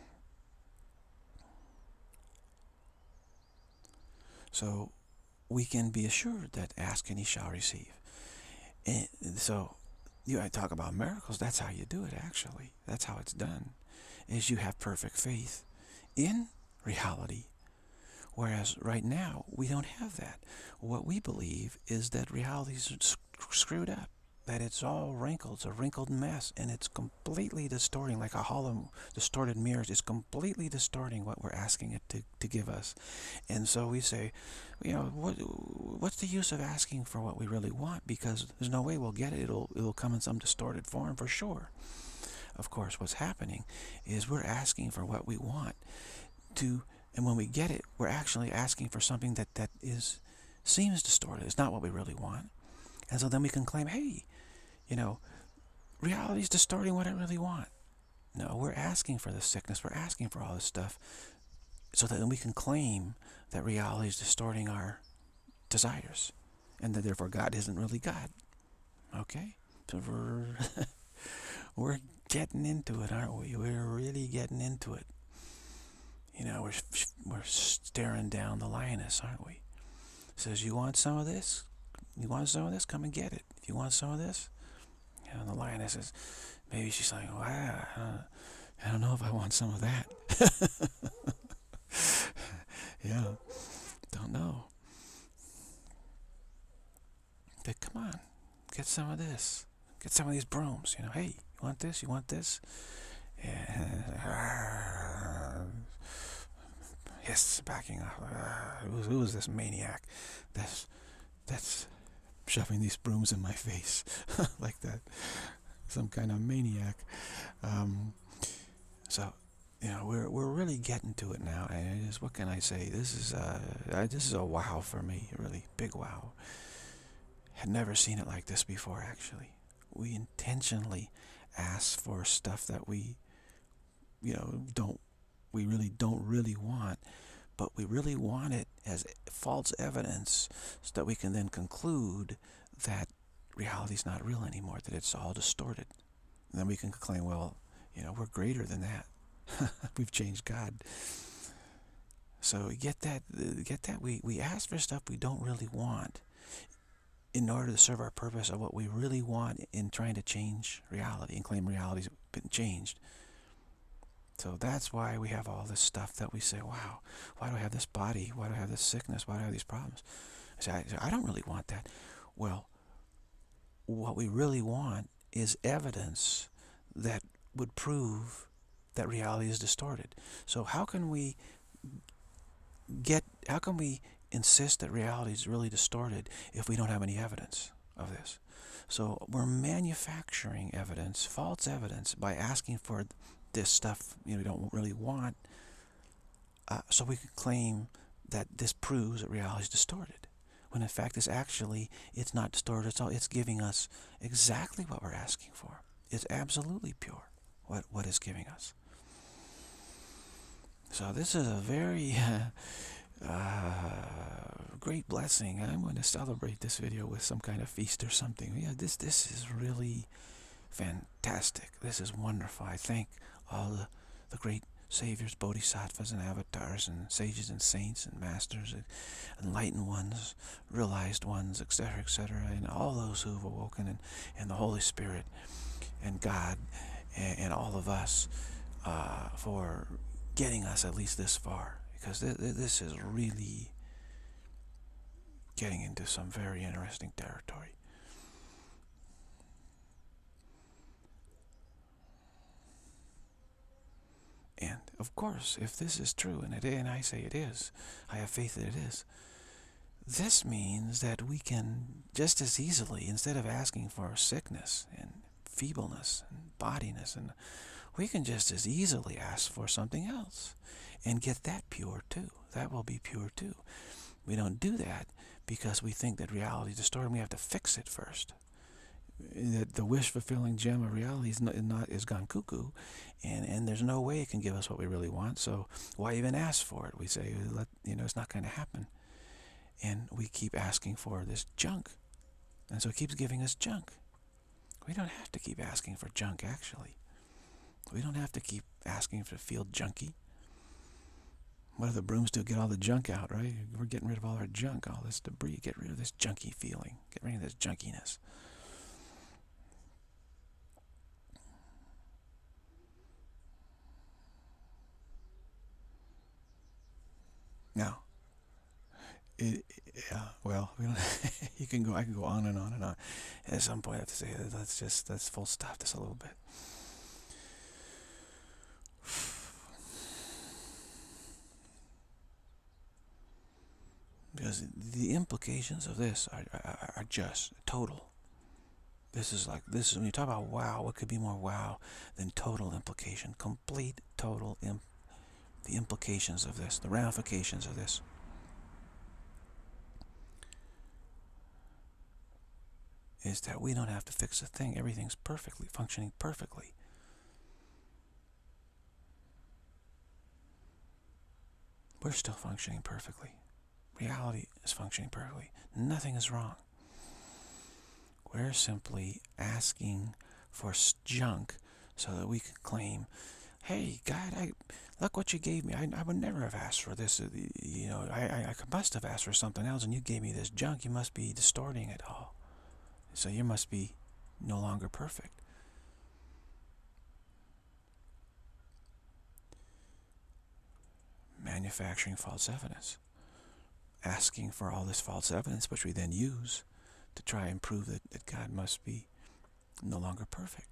So we can be assured that ask and ye shall receive. And so I talk about miracles. That's how you do it, actually. That's how it's done, is you have perfect faith in reality. Whereas right now, we don't have that. What we believe is that reality's screwed up, that it's all wrinkled, it's a wrinkled mess, and it's completely distorting, like a hollow, distorted mirror. It's completely distorting what we're asking it to give us. And so we say, what's the use of asking for what we really want? Because there's no way we'll get it. It'll come in some distorted form for sure. Of course, what's happening is we're asking for what we want to. And when we get it, we're actually asking for something that seems distorted. It's not what we really want. And so then we can claim, hey, reality's distorting what I really want. No, we're asking for the sickness. We're asking for all this stuff so that then we can claim that reality is distorting our desires and that therefore God isn't really God. Okay? So we're getting into it, aren't we? We're really getting into it. We're staring down the lioness, aren't we? Says, you want some of this? You want some of this? Come and get it. If you want some of this? The lioness is, maybe she's like, wow, I don't know if I want some of that. Yeah, don't know. But come on, get some of this. Get some of these brooms. Hey, you want this? You want this? And yes, backing off. Who is this maniac that's shoving these brooms in my face like that? Some kind of maniac. So we're really getting to it now, and it is, what can I say? This is a wow for me, a really big wow. Had never seen it like this before. Actually, we intentionally ask for stuff that we really don't really want, but we really want it as false evidence so that we can then conclude that reality's not real anymore, that it's all distorted. And then we can claim, well, we're greater than that. We've changed God. So get that. We ask for stuff we don't really want in order to serve our purpose of what we really want in trying to change reality and claim reality's been changed. So that's why we have all this stuff that we say, wow, why do I have this body? Why do I have this sickness? Why do I have these problems? I don't really want that. Well, what we really want is evidence that would prove that reality is distorted. So how can we insist that reality is really distorted if we don't have any evidence of this? So we're manufacturing evidence, false evidence, by asking for this stuff we don't really want, so we could claim that this proves that reality is distorted, when in fact it's not distorted at all. It's giving us exactly what we're asking for. It's absolutely pure what it's giving us. So this is a very great blessing. I'm going to celebrate this video with some kind of feast or something. Yeah, this is really fantastic. This is wonderful. I thank all the great saviors, bodhisattvas and avatars and sages and saints and masters and enlightened ones, realized ones, etc., and all those who have awoken, and the Holy Spirit and God and all of us for getting us at least this far, because this is really getting into some very interesting territory. And of course, if this is true, and I say it is, I have faith that it is, this means that we can just as easily, instead of asking for sickness and feebleness and bodiness and we can just as easily ask for something else and get that pure too. That will be pure too. We don't do that because we think that reality is distorted and we have to fix it first. The wish-fulfilling gem of reality is gone cuckoo, and there's no way it can give us what we really want. So why even ask for it? We say, it's not going to happen, and we keep asking for this junk, and so it keeps giving us junk. We don't have to keep asking for junk. Actually, we don't have to keep asking to feel junky. What do the brooms do? Get all the junk out, right? We're getting rid of all our junk, all this debris. Get rid of this junky feeling. Get rid of this junkiness. Now, well, we don't, I can go on and on and on. At some point, I have to say, let's full stop this a little bit. Because the implications of this are just total. This is when you talk about wow, what could be more wow than total implication? Complete, total the implications of this, the ramifications of this. Is that we don't have to fix a thing. Everything's functioning perfectly. We're still functioning perfectly. Reality is functioning perfectly. Nothing is wrong. We're simply asking for junk so that we can claim, hey, God, look what you gave me. I would never have asked for this. I must have asked for something else, and you gave me this junk. You must be distorting it all. So you must be no longer perfect. Manufacturing false evidence. Asking for all this false evidence, which we then use to try and prove that God must be no longer perfect.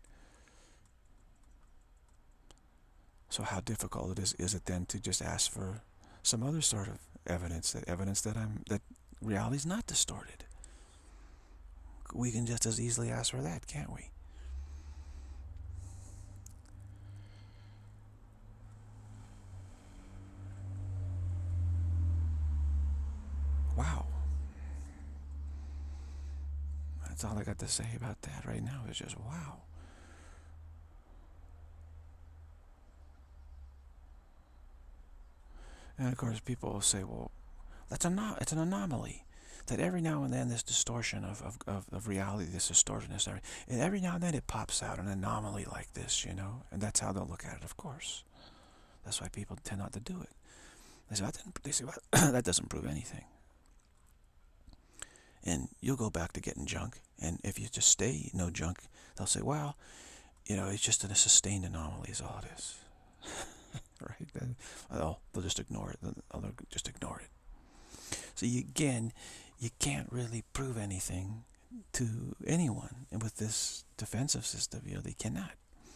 So how difficult is it then to just ask for some other sort of evidence that reality is not distorted? We can just as easily ask for that, can't we? Wow. That's all I got to say about that right now is just wow. And of course people will say, well, it's an anomaly. That every now and then this distortion of reality, this distortedness, and every now and then it pops out, an anomaly like this, and that's how they'll look at it, of course. That's why people tend not to do it. They say, well, that doesn't prove anything. And you'll go back to getting junk, and if you just stay no junk, they'll say, well, it's just a sustained anomaly is all it is. Right? They'll just ignore it. They'll just ignore it. So you can't really prove anything to anyone. And with this defensive system, they cannot.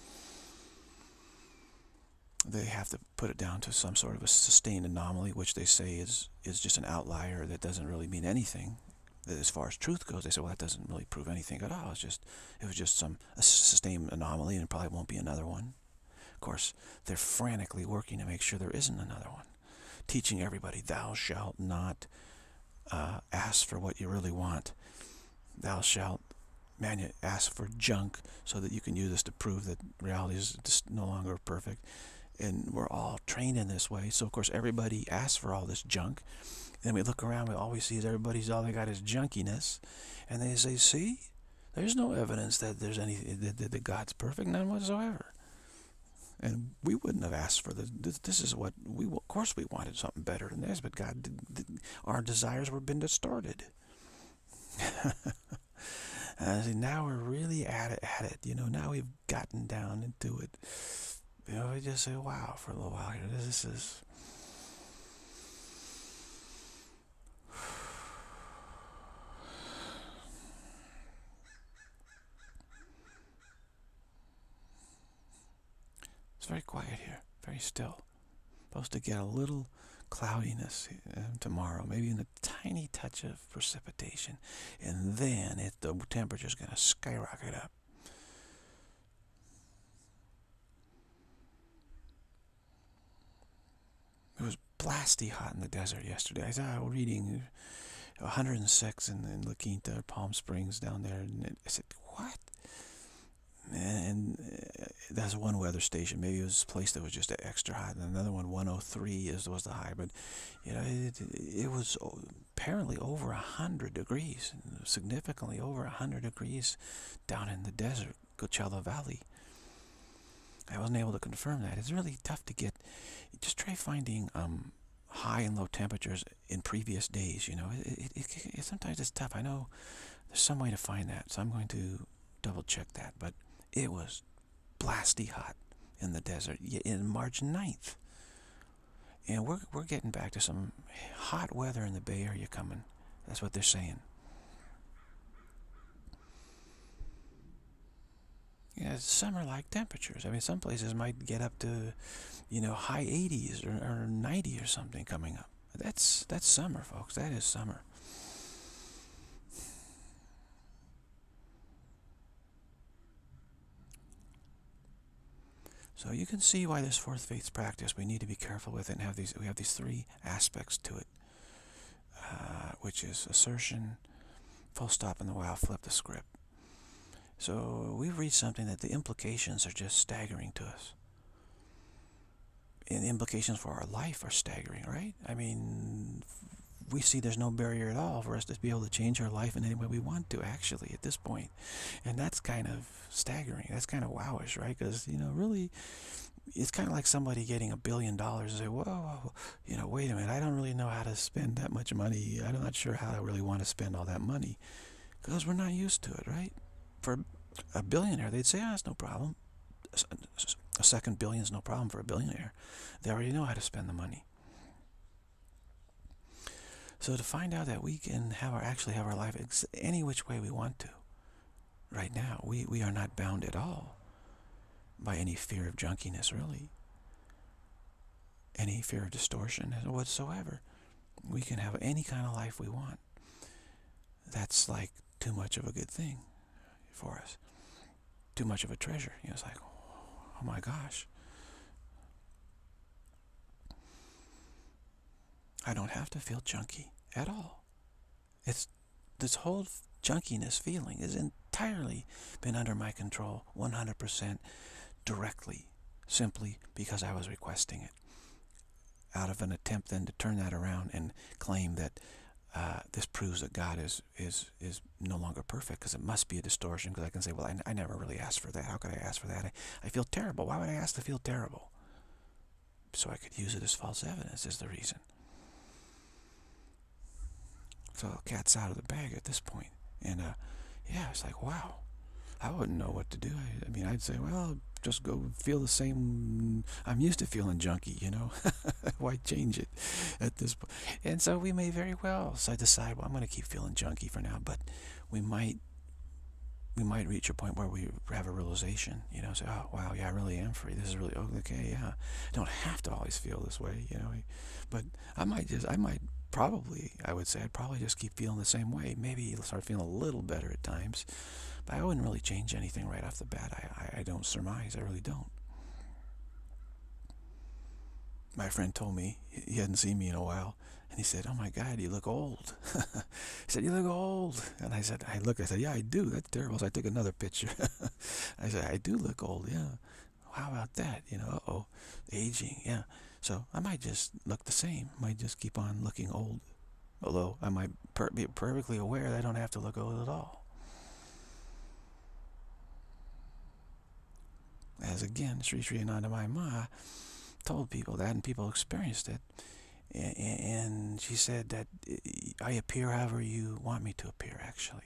They have to put it down to some sort of a sustained anomaly, which they say is just an outlier that doesn't really mean anything. As far as truth goes, they say, well, that doesn't really prove anything at all. It was just a sustained anomaly, and it probably won't be another one. Of course, they're frantically working to make sure there isn't another one. Teaching everybody, thou shalt not ask for what you really want. Thou shalt ask for junk so that you can use this to prove that reality is just no longer perfect. And we're all trained in this way. So, of course, everybody asks for all this junk. Then we look around, we always see all they got is junkiness. And they say, see, there's no evidence that there's that God's perfect, none whatsoever. And we wouldn't have asked for this. This is what of course we wanted something better than this, but God, our desires were been distorted. Now we're really at it. Now we've gotten down into it. We just say, wow, for a little while here. This is. It's very quiet here, very still. Supposed to get a little cloudiness tomorrow, maybe even a tiny touch of precipitation, and then the temperature's going to skyrocket up. blasty hot in the desert yesterday. I was reading 106 and looking at the Palm Springs down there, and I said, what? And that's one weather station. Maybe it was a place that was just extra hot, and another one, 103, was the high. But it was apparently over 100 degrees, significantly over 100 degrees down in the desert, Coachella Valley. I wasn't able to confirm that. It's really tough to get. Just try finding high and low temperatures in previous days. Sometimes it's tough. I know there's some way to find that, so I'm going to double check that. But it was blasty hot in the desert in March 9th. And we're getting back to some hot weather in the Bay Area coming. That's what they're saying. Yeah, it's summer-like temperatures. I mean, some places might get up to, high 80s or 90 or something coming up. That's summer, folks. That is summer. So you can see why this fourth faith practice we need to be careful with it and we have these three aspects to it, which is assertion, full stop, and the wow, flip the script. So we've reached something that the implications are just staggering to us. And the implications for our life are staggering, right? I mean, we see there's no barrier at all for us to be able to change our life in any way we want to, actually, at this point. And that's kind of staggering. That's kind of wowish, right? Because, really, it's kind of like somebody getting $1 billion and say, whoa, wait a minute, I don't really know how to spend that much money. I'm not sure how I really want to spend all that money. Because we're not used to it, right? For a billionaire, they'd say, that's no problem. A second billion is no problem for a billionaire. They already know how to spend the money. So to find out that we can actually have our life any which way we want to, right now, we are not bound at all by any fear of junkiness, really. Any fear of distortion whatsoever. We can have any kind of life we want. That's like too much of a good thing for us. Too much of a treasure. It's like, oh my gosh. I don't have to feel junky at all. It's this whole junkiness feeling has entirely been under my control 100% directly, simply because I was requesting it. Out of an attempt then to turn that around and claim that this proves that God is no longer perfect, because it must be a distortion, because I can say, well, I never really asked for that. How could I ask for that? I feel terrible. Why would I ask to feel terrible? So I could use it as false evidence is the reason. So cat's out of the bag at this point. And it's like, wow, I wouldn't know what to do. I mean, I'd say, well, just go feel the same. I'm used to feeling junky, Why change it at this point? And so we may very well decide, well, I'm going to keep feeling junky for now, but we might reach a point where we have a realization, say, oh, wow, yeah, I really am free. This is really, okay, yeah. I don't have to always feel this way, But I would say I'd probably just keep feeling the same way. Maybe start feeling a little better at times. But I wouldn't really change anything right off the bat. I don't surmise. I really don't. My friend told me, he hadn't seen me in a while, and he said, oh my God, you look old. He said, you look old. And I said, yeah, I do. That's terrible. So I took another picture. I said, I do look old, yeah. How about that? Uh-oh, aging, yeah. So I might just look the same. Might just keep on looking old. Although I might be perfectly aware that I don't have to look old at all. As again, Sri Sri Anandamayi Ma told people that, and people experienced it. And she said that I appear however you want me to appear, actually.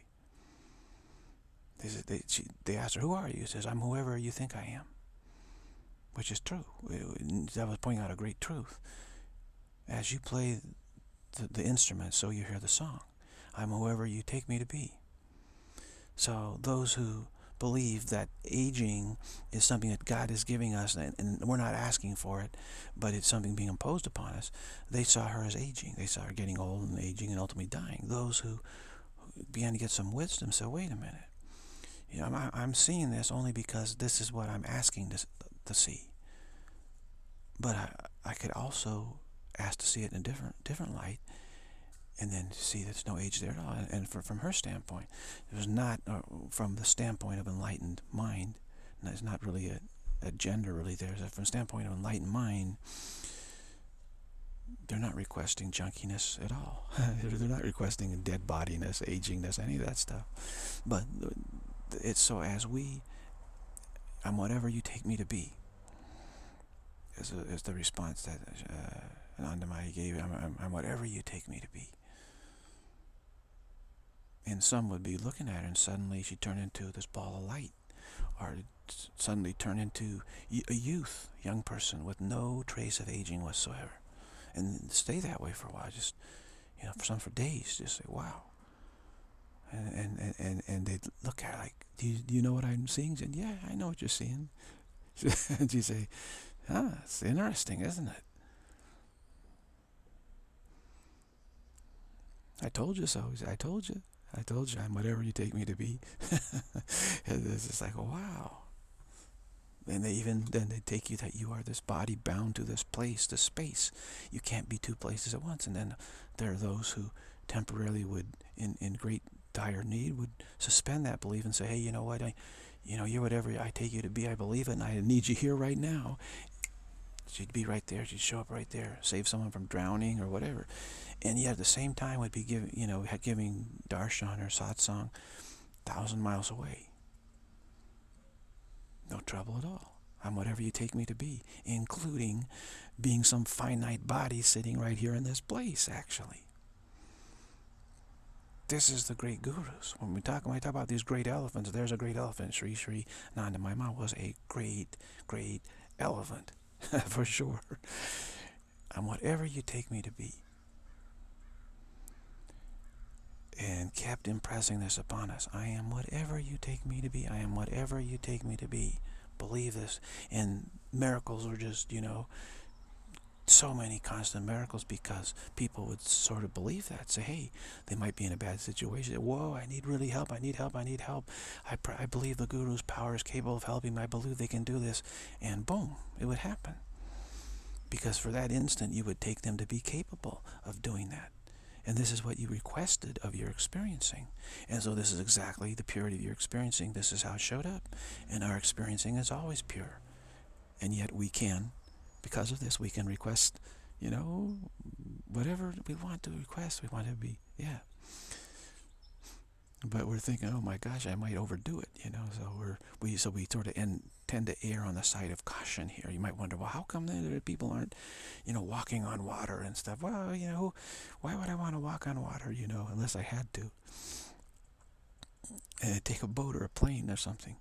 They asked her, who are you? She says, I'm whoever you think I am. Which is true. That was pointing out a great truth. As you play the instrument, so you hear the song. I'm whoever you take me to be. So those who believe that aging is something that God is giving us, and we're not asking for it, but it's something being imposed upon us, they saw her as aging. They saw her getting old and aging and ultimately dying. Those who began to get some wisdom said, wait a minute. I'm seeing this only because this is what I'm asking to see. But I could also asked to see it in a different light, and then see there's no age there at all. And from her standpoint, it was not from the standpoint of enlightened mind. And there's not really a gender really there. So from the standpoint of enlightened mind, they're not requesting junkiness at all. They're not requesting dead bodiness, agingness, any of that stuff. But it's so as I'm whatever you take me to be, is the response that Anandamayi gave. I'm whatever you take me to be. And some would be looking at her, and suddenly she'd turn into this ball of light, or suddenly turn into a young person with no trace of aging whatsoever, and stay that way for a while. Just for some for days, just say wow. And they'd look at her like, do you know what I'm seeing? And yeah, I know what you're seeing. And she'd say, it's interesting, isn't it? I told you so. I told you. I'm whatever you take me to be. And it's just like, wow. And they take you that you are this body bound to this place, this space. You can't be two places at once. And then there are those who temporarily would, in great dire need, would suspend that belief and say, hey, you know what? You're whatever I take you to be. I believe it, and I need you here right now. She'd be right there. She'd show up right there, save someone from drowning or whatever. And yet at the same time would be giving darshan or satsang 1,000 miles away. No trouble at all. I'm whatever you take me to be, including being some finite body sitting right here in this place, actually. This is the great gurus. When I talk about these great elephants, there's a great elephant. Sri Sri Nandamayi was a great, great elephant, for sure. I'm whatever you take me to be. And kept impressing this upon us. I am whatever you take me to be. I am whatever you take me to be. Believe this. And miracles were just, so many constant miracles, because people would sort of believe that. Say, hey, they might be in a bad situation. Whoa, I need really help. I need help. I believe the guru's power is capable of helping me. I believe they can do this. And boom, it would happen. Because for that instant, you would take them to be capable of doing that. And this is what you requested of your experiencing. And so this is exactly the purity of your experiencing. This is how it showed up. And our experiencing is always pure. And yet we can, because of this, we can request, whatever we want to request. We want to be, But we're thinking, oh my gosh, I might overdo it, So we sort of tend to err on the side of caution here. You might wonder, well, how come there people aren't, walking on water and stuff? Well, why would I want to walk on water, unless I had to? Take a boat or a plane or something.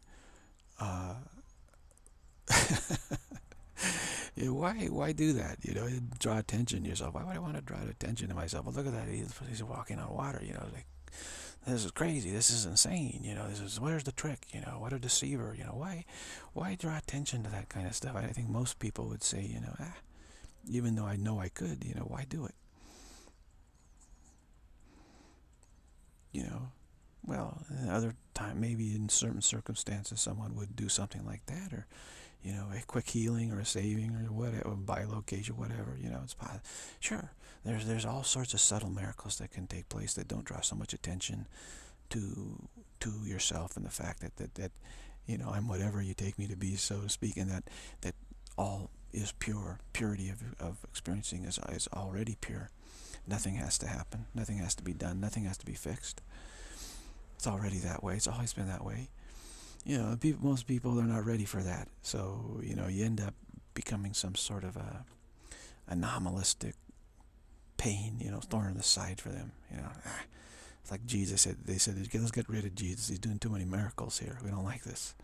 Why do that? Draw attention to yourself. Why would I want to draw attention to myself? Well, look at that. He's walking on water. Like, this is crazy. This is insane. Where's the trick? What a deceiver. Why draw attention to that kind of stuff? I think most people would say, even though I know I could, why do it? Well, another time, maybe in certain circumstances, someone would do something like that, or a quick healing or a saving or whatever, bilocation, whatever, it's possible. Sure, there's all sorts of subtle miracles that can take place that don't draw so much attention to yourself and the fact that I'm whatever you take me to be, so to speak, and that all is pure. Purity of experiencing is already pure. Nothing has to happen. Nothing has to be done. Nothing has to be fixed. It's already that way. It's always been that way. Most people are not ready for that. So, you end up becoming some sort of a anomalistic pain, thorn in the side for them. It's like Jesus said. They said, let's get rid of Jesus. He's doing too many miracles here. We don't like this.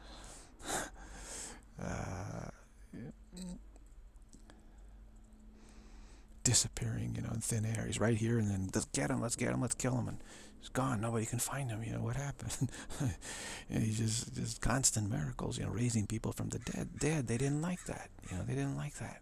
Disappearing, in thin air. He's right here, and then let's get him, let's kill him, and he's gone. Nobody can find him. What happened? And he's just constant miracles. Raising people from the dead. They didn't like that. They didn't like that.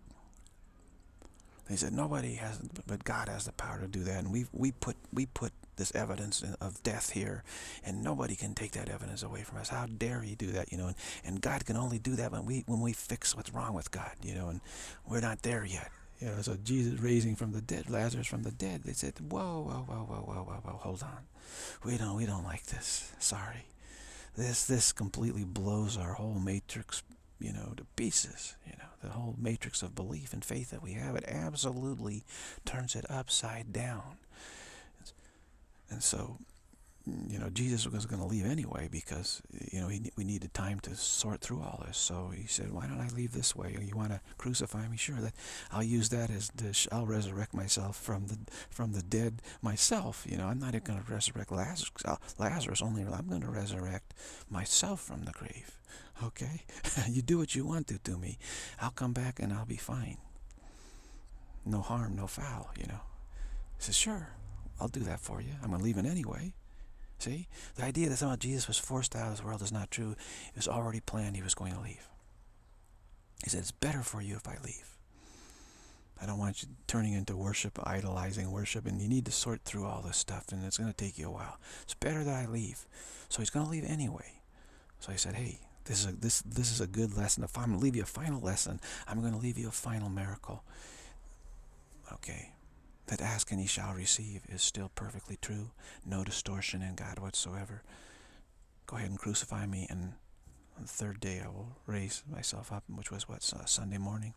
They said nobody has, but God has the power to do that. And we put this evidence of death here, and nobody can take that evidence away from us. How dare he do that, and God can only do that when we fix what's wrong with God, and we're not there yet. So Jesus raising from the dead, Lazarus from the dead, they said, whoa, whoa, whoa, whoa, whoa, whoa, whoa, hold on. We don't like this. Sorry. This completely blows our whole matrix, to pieces. The whole matrix of belief and faith that we have, it absolutely turns it upside down. And so, Jesus was going to leave anyway because, we needed time to sort through all this. So he said, why don't I leave this way? You want to crucify me? Sure, that I'll use that as I'll resurrect myself from the dead myself. I'm not going to resurrect Lazarus only. I'm going to resurrect myself from the grave. Okay? You do what you want to me. I'll come back and I'll be fine. No harm, no foul, He says, sure, I'll do that for you. I'm going to leave it anyway. See? The idea that somehow Jesus was forced out of this world is not true. It was already planned he was going to leave. He said, it's better for you if I leave. I don't want you turning into worship, idolizing worship, and you need to sort through all this stuff, and it's going to take you a while. It's better that I leave. So he's going to leave anyway. So he said, hey, this is a good lesson. If I'm going to leave you a final lesson, I'm going to leave you a final miracle. Okay. That ask and ye shall receive is still perfectly true. No distortion in God whatsoever. Go ahead and crucify me, and on the third day I will raise myself up, which was Sunday morning.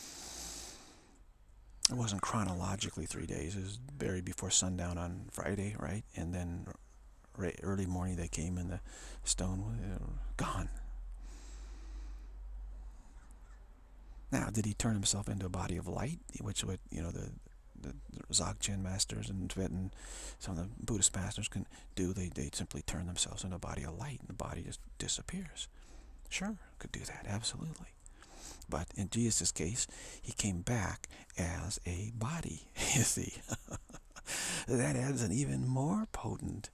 It wasn't chronologically 3 days. It was buried before sundown on Friday, right? And then early morning they came and the stone was gone. Now, did he turn himself into a body of light, which would, the Dzogchen masters and Tibetan, some of the Buddhist masters can do? They simply turn themselves into a body of light, and the body just disappears. Sure, could do that, absolutely. But in Jesus' case, he came back as a body, you see. That adds an even more potent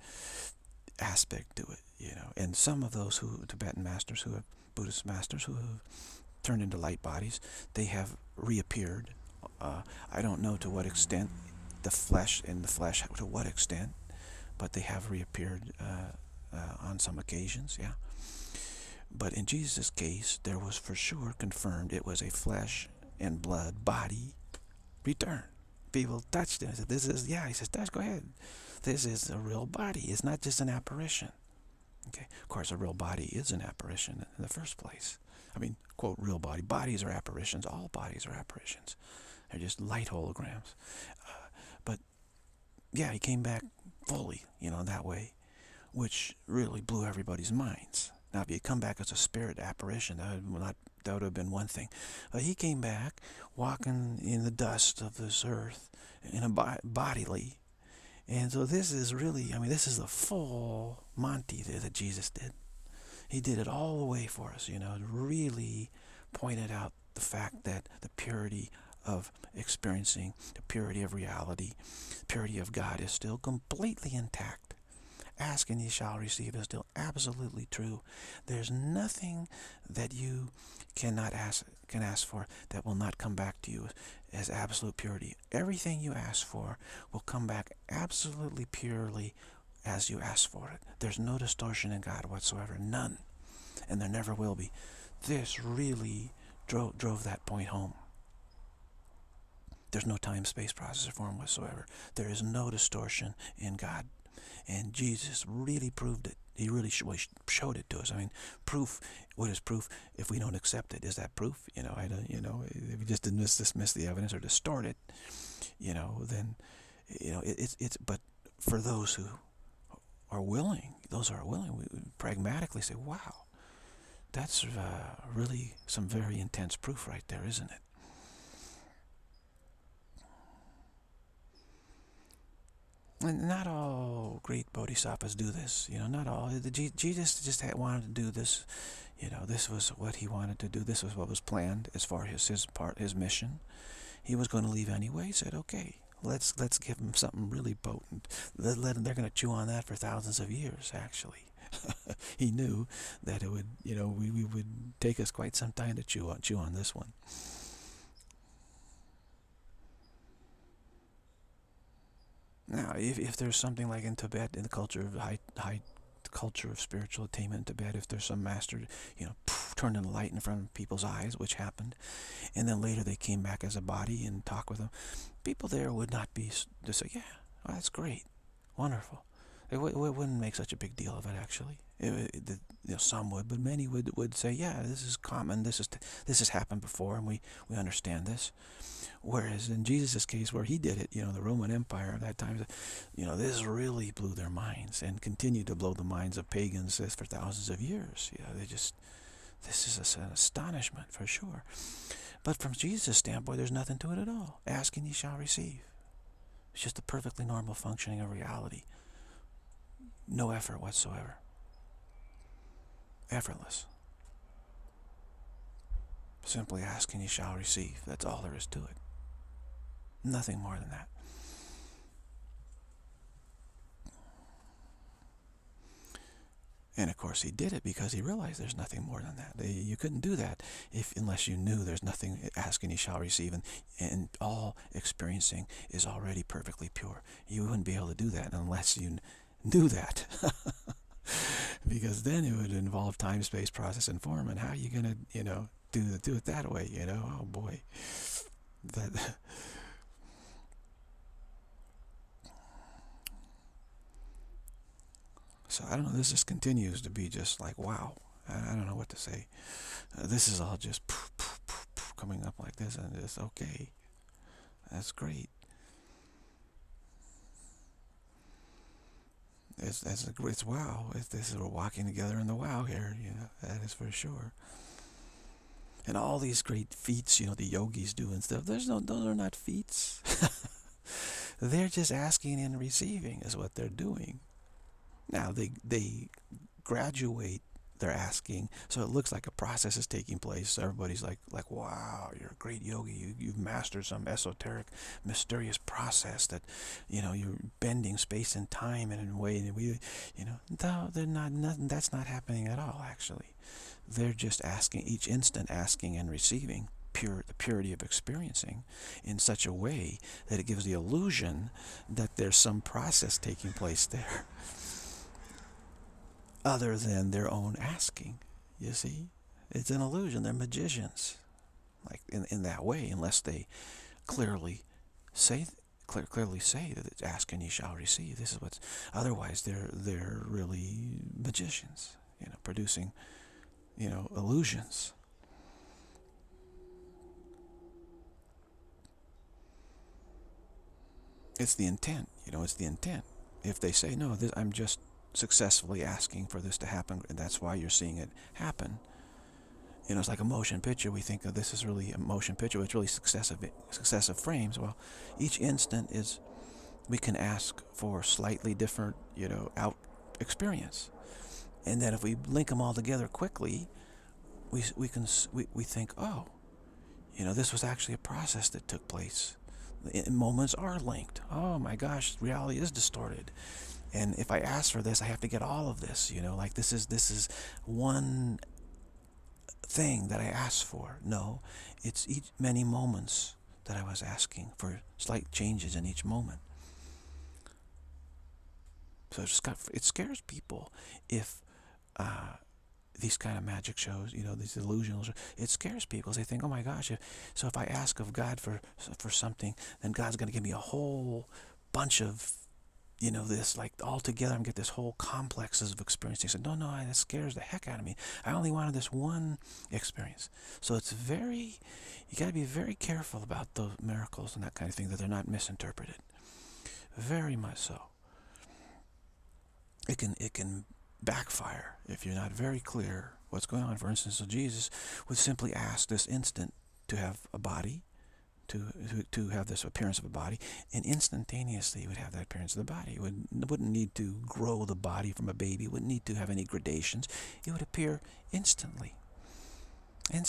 aspect to it, And some of those Tibetan masters, Buddhist masters who have turned into light bodies, they have reappeared. I don't know to what extent, to what extent, but they have reappeared on some occasions, yeah. But in Jesus' case, there was for sure confirmed it was a flesh and blood body return. People touched it. I said, he says, touch, go ahead. This is a real body. It's not just an apparition. Okay, of course, a real body is an apparition in the first place. I mean, quote, real body. Bodies are apparitions. All bodies are apparitions. They're just light holograms. But, yeah, he came back fully, that way, which really blew everybody's minds. Now, if you come back as a spirit apparition, that would have been one thing. But he came back walking in the dust of this earth, in a bodily. And so this is really, this is the full Monty that Jesus did. He did it all the way for us, really pointed out the fact that the purity of experiencing, the purity of reality, purity of God is still completely intact. Ask and ye shall receive is still absolutely true. There's nothing that you can ask for that will not come back to you as absolute purity. Everything you ask for will come back absolutely purely as you ask for it. There's no distortion in God whatsoever, none, and there never will be. This really drove that point home. There's no time-space process or form whatsoever. There is no distortion in God. And Jesus really proved it. He really showed it to us. Proof. What is proof? If we don't accept it, is that proof? If we just dismiss the evidence or distort it, then, it's. But for those who are willing, we pragmatically say, wow, that's really some very intense proof right there, isn't it? And not all great bodhisattvas do this, not all. Jesus just wanted to do this, this was what he wanted to do. This was what was planned as far as his mission. He was going to leave anyway. He said, okay, let's give him something really potent. They're going to chew on that for thousands of years, actually. He knew that it would, we would take us quite some time to chew on this one. Now, if there's something like in Tibet, in the culture of high culture of spiritual attainment in Tibet, if there's some master, turned on the light in front of people's eyes, which happened, and then later they came back as a body and talked with them, people there would not be to say, yeah, well, that's great, wonderful. It wouldn't make such a big deal of it, actually. Some would, but many would say, yeah, this is common. This has happened before, and we understand this. Whereas in Jesus' case, where he did it, the Roman Empire at that time, this really blew their minds and continued to blow the minds of pagans for thousands of years. This is an astonishment for sure. But from Jesus' standpoint, there's nothing to it at all. Ask and ye shall receive. It's just a perfectly normal functioning of reality. No effort whatsoever. Effortless. Simply ask and you shall receive. That's all there is to it. Nothing more than that. And of course he did it because he realized there's nothing more than that. You couldn't do that unless you knew there's nothing. Ask and you shall receive, and all experiencing is already perfectly pure. You wouldn't be able to do that unless you knew that. Because then it would involve time, space, process, and form. And how are you going to, do it that way, Oh boy. So I don't know, this just continues to be just like, wow. I don't know what to say. This is all just coming up like this, and it's okay. That's great. It's wow. We're walking together in the wow here, that is for sure. And all these great feats, the yogis do and stuff, those are not feats. They're just asking and receiving is what they're doing. Now, they graduate their asking, so it looks like a process is taking place. So everybody's like, wow, you're a great yogi. You've mastered some esoteric, mysterious process that, you're bending space and time in a way that no, they're not. That's not happening at all, actually. They're just asking, each instant asking and receiving the purity of experiencing in such a way that it gives the illusion that there's some process taking place there other than their own asking. You see, it's an illusion. They're magicians, like in that way, unless they clearly say that it's ask and ye shall receive. This is what's. Otherwise, they're really magicians, producing, illusions. It's the intent. It's the intent. If they say no, I'm just successfully asking for this to happen, and that's why you're seeing it happen. It's like a motion picture. We think of this is really a motion picture, but it's really successive frames. Well, each instant we can ask for slightly different, out experience, and then if we link them all together quickly, we think, oh, this was actually a process that took place. Moments are linked. Oh my gosh, reality is distorted. And if I ask for this, I have to get all of this, like this is one thing that I asked for. No, it's many moments that I was asking for slight changes in each moment. So it scares people if these kind of magic shows, these illusional shows, it scares people. They think, oh my gosh, if I ask of God for something, then God's going to give me a whole bunch of this, like all together, I'm get this whole complexes of experience. He said, no, that scares the heck out of me. I only wanted this one experience. So you got to be very careful about those miracles and that kind of thing, that they're not misinterpreted. Very much so. It can backfire if you're not very clear what's going on. For instance, so Jesus would simply ask this instant to have a body, to have this appearance of a body, and instantaneously he would have that appearance of the body. It wouldn't need to grow the body from a baby. It wouldn't need to have any gradations. It would appear instantly, and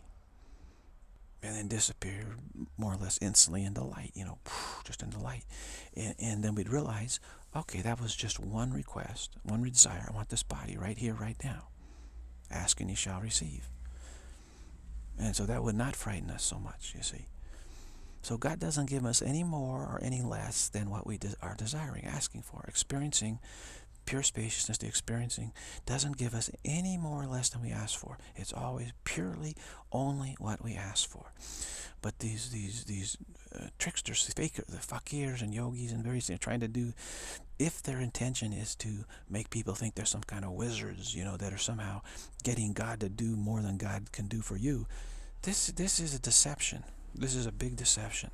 then disappear more or less instantly into light, just into light. And then we'd realize, okay, that was just one request, one desire. I want this body right here, right now. Ask and you shall receive. And so that would not frighten us so much, you see. So God doesn't give us any more or any less than what we are desiring, asking for, experiencing. Pure spaciousness, the experiencing, doesn't give us any more or less than we ask for. It's always purely only what we ask for. But these tricksters, the fakirs and yogis and various things, trying to do, if their intention is to make people think they're some kind of wizards, that are somehow getting God to do more than God can do for you, this is a deception. This is a big deception.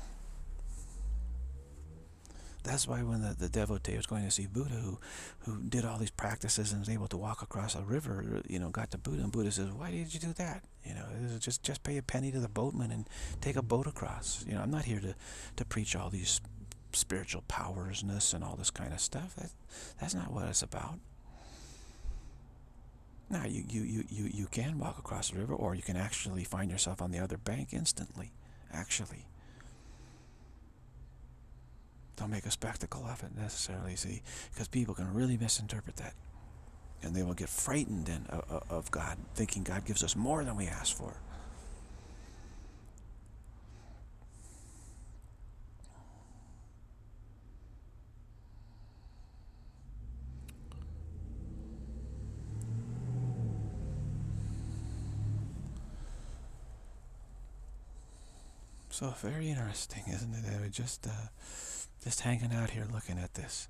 That's why when the devotee was going to see Buddha, who did all these practices and was able to walk across a river, got to Buddha, and Buddha says, "Why did you do that? Just pay a penny to the boatman and take a boat across. I'm not here to preach all these spiritual powersness and all this kind of stuff. That's not what it's about." Now you can walk across the river, or you can actually find yourself on the other bank instantly. Actually. Don't make a spectacle of it necessarily, see, because people can really misinterpret that, and they will get frightened of God, thinking God gives us more than we ask for. So very interesting, isn't it? We're just hanging out here looking at this.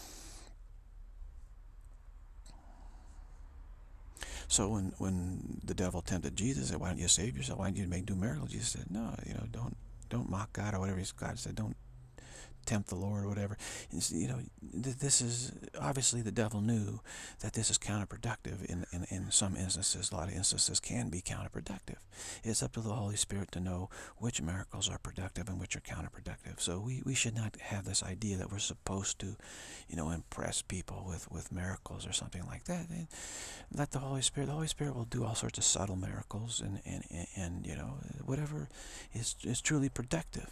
So when the devil tempted Jesus, said, "Why don't you save yourself? Why don't you do miracles?" Jesus said, "No, don't mock God," or whatever God said. Don't tempt the Lord or whatever. This is obviously, the devil knew that this is counterproductive in some instances. A lot of instances can be counterproductive. It's up to the Holy Spirit to know which miracles are productive and which are counterproductive. So we should not have this idea that we're supposed to impress people with miracles or something like that. And let the Holy Spirit will do all sorts of subtle miracles and whatever is truly productive.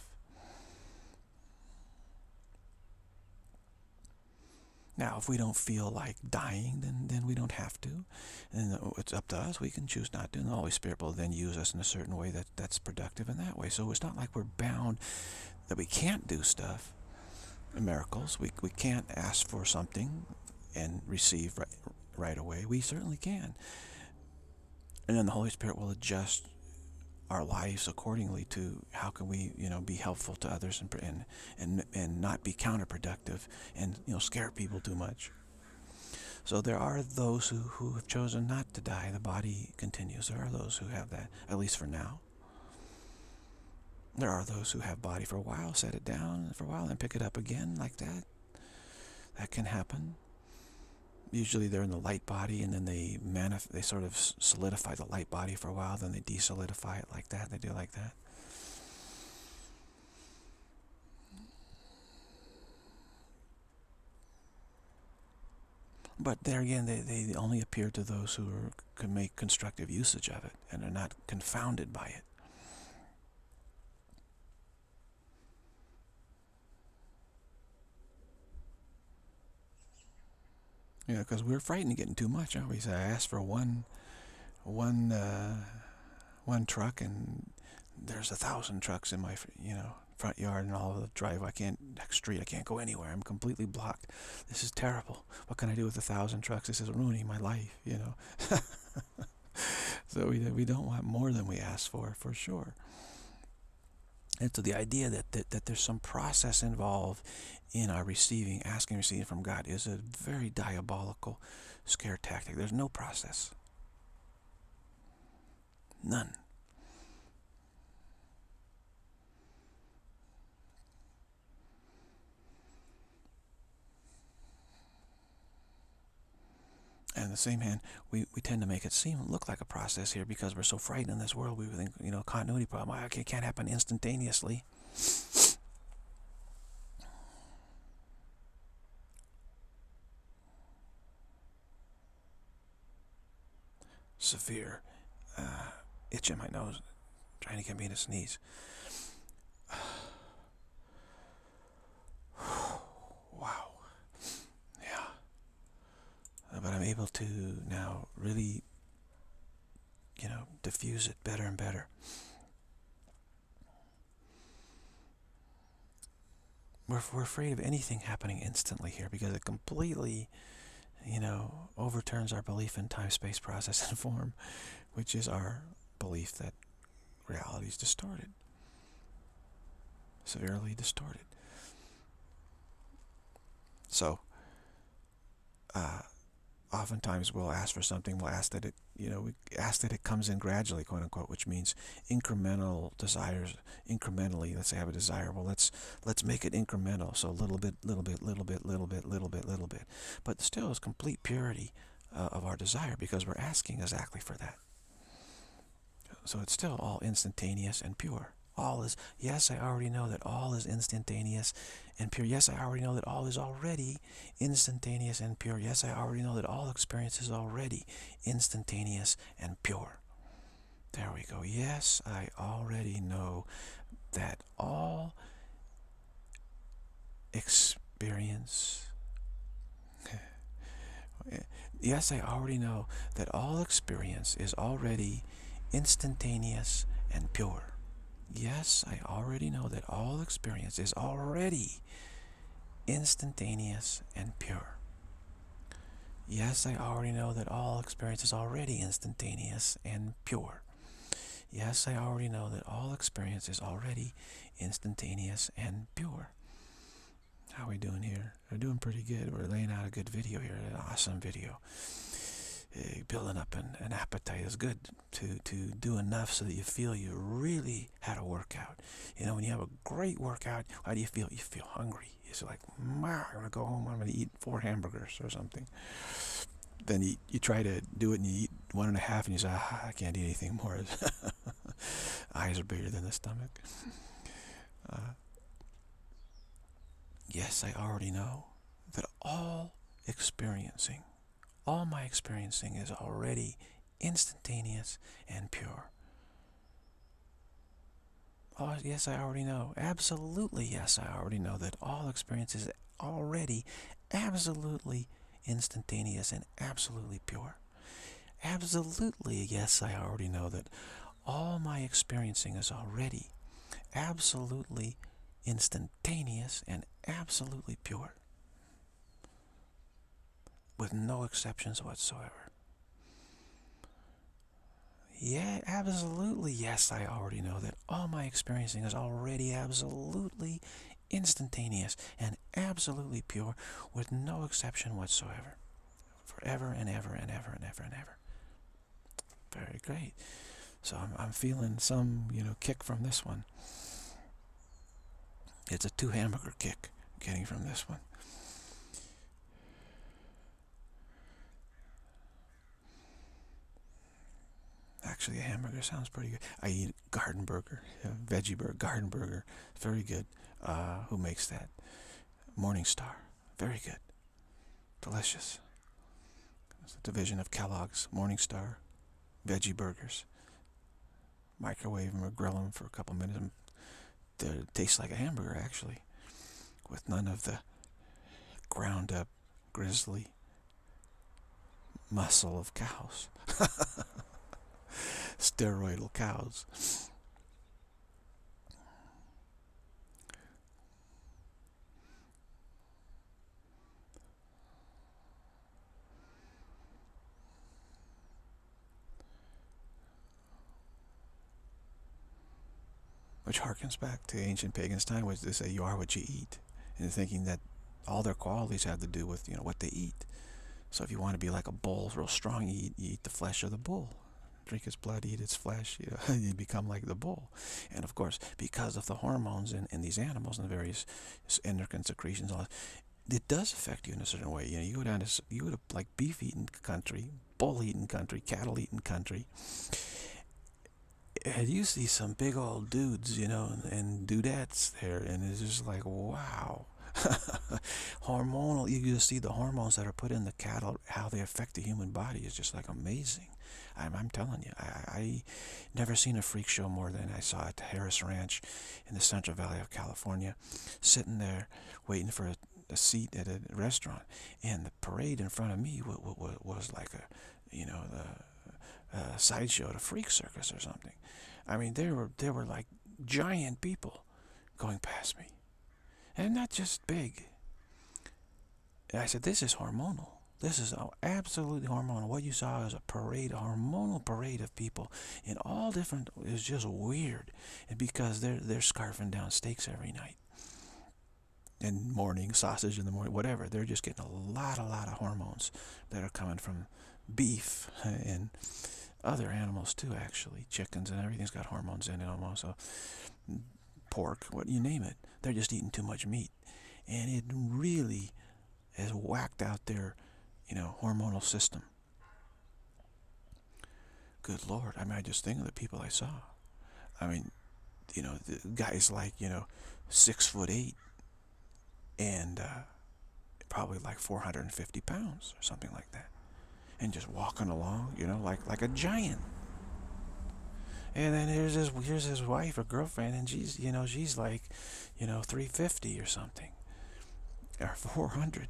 Now, if we don't feel like dying, then we don't have to. And it's up to us. We can choose not to. And the Holy Spirit will then use us in a certain way that's productive in that way. So it's not like we're bound that we can't do stuff, miracles. We can't ask for something and receive right away. We certainly can. And then the Holy Spirit will adjust our lives accordingly to how can we be helpful to others and not be counterproductive and scare people too much. So there are those who have chosen not to die. The body continues. There are those who have that, at least for now. There are those who have body for a while, set it down for a while, and pick it up again like that. That can happen. Usually they're in the light body, and then they sort of solidify the light body for a while, then they desolidify it like that. They do like that. But there again, they only appear to those who can make constructive usage of it and are not confounded by it. Because we're frightened of getting too much, aren't we? So I asked for one truck, and there's 1,000 trucks in my front yard and all of the driveway. Next street, I can't go anywhere. I'm completely blocked. This is terrible. What can I do with 1,000 trucks? This is ruining my life, So we don't want more than we ask for sure. And so the idea that there's some process involved in our receiving from God is a very diabolical scare tactic. There's no process. None. And on the same hand, we tend to make it look like a process here because we're so frightened in this world. We think, continuity problem. It can't happen instantaneously. Severe itch in my nose, trying to get me to sneeze. Wow. Yeah. But I'm able to now really, diffuse it better and better. we're afraid of anything happening instantly here because it completely, overturns our belief in time, space, process, and form, which is our belief that reality is distorted, severely distorted. So, oftentimes we'll ask for something, we'll ask that we ask that it comes in gradually, quote unquote, which means incremental desires, incrementally. Let's say I have a desire, well, let's make it incremental, so little bit, little bit, little bit, little bit, little bit, little bit. But still is complete purity of our desire because we're asking exactly for that. So it's still all instantaneous and pure. All is, yes, I already know that all is instantaneous and pure. Yes, I already know that all is already instantaneous and pure. Yes, I already know that all experience is already instantaneous and pure. There we go. Yes, I already know that all experience... Yes, I already know that all experience is already instantaneous and pure. Yes, I already know that all experience is already instantaneous and pure. Yes, I already know that all experience is already instantaneous and pure. Yes, I already know that all experience is already instantaneous and pure. How are we doing here? We're doing pretty good. We're laying out a good video here, an awesome video. Building up an appetite is good to do enough so that you feel you really had a workout. When you have a great workout, how do you feel? You feel hungry. It's like, I'm going to go home, I'm going to eat 4 hamburgers or something. Then you try to do it and you eat 1.5 and you say, I can't eat anything more. Eyes are bigger than the stomach. Yes, I already know that all my experiencing is already instantaneous and pure. Oh, yes, I already know. Absolutely, yes, I already know that all experience is already absolutely instantaneous and absolutely pure. Absolutely, yes, I already know that all my experiencing is already absolutely instantaneous and absolutely pure, with no exceptions whatsoever. Yeah, absolutely, yes, I already know that all my experiencing is already absolutely instantaneous and absolutely pure, with no exception whatsoever, forever and ever and ever and ever and ever. Very great. So I'm feeling some, kick from this one. It's a 2 hamburger kick getting from this one. Actually, a hamburger sounds pretty good. I eat garden burger, veggie burger, garden burger. Very good. Who makes that? Morningstar. Very good. Delicious. It's a division of Kellogg's. Morningstar veggie burgers. Microwave them or grill them for a couple minutes. They taste like a hamburger, actually, with none of the ground up, grisly muscle of cows. Steroidal cows. Which harkens back to ancient pagans' time, which they say you are what you eat, and thinking that all their qualities have to do with what they eat. So if you want to be like a bull, real strong, you eat the flesh of the bull. Drink its blood, eat its flesh, you become like the bull. And of course, because of the hormones in these animals and the various endocrine secretions, it does affect you in a certain way. You go to like beef eating country, bull eating country, cattle eating country, and you see some big old dudes, and dudettes there, and it's just like, wow. Hormonal, you just see the hormones that are put in the cattle, how they affect the human body is just like amazing. I'm telling you, I never seen a freak show more than I saw at the Harris Ranch in the Central Valley of California, sitting there waiting for a seat at a restaurant, and the parade in front of me was like a sideshow at a freak circus or something. I mean, there were like giant people going past me. and not just big. And I said, this is hormonal. This is absolutely hormonal. What you saw is a parade, a hormonal parade of people in all different. It's just weird, and because they're scarfing down steaks every night, and morning sausage in the morning, whatever. They're just getting a lot of hormones that are coming from beef and other animals too. Actually, chickens and everything's got hormones in it almost. So pork, what you name it, they're just eating too much meat, and it really has whacked out their, hormonal system. Good Lord, I mean, I just think of the people I saw. I mean, the guys like 6'8" and probably like 450 pounds or something like that, and just walking along, like a giant. And then here's his wife or girlfriend, and she's like, 350 or something, or 400.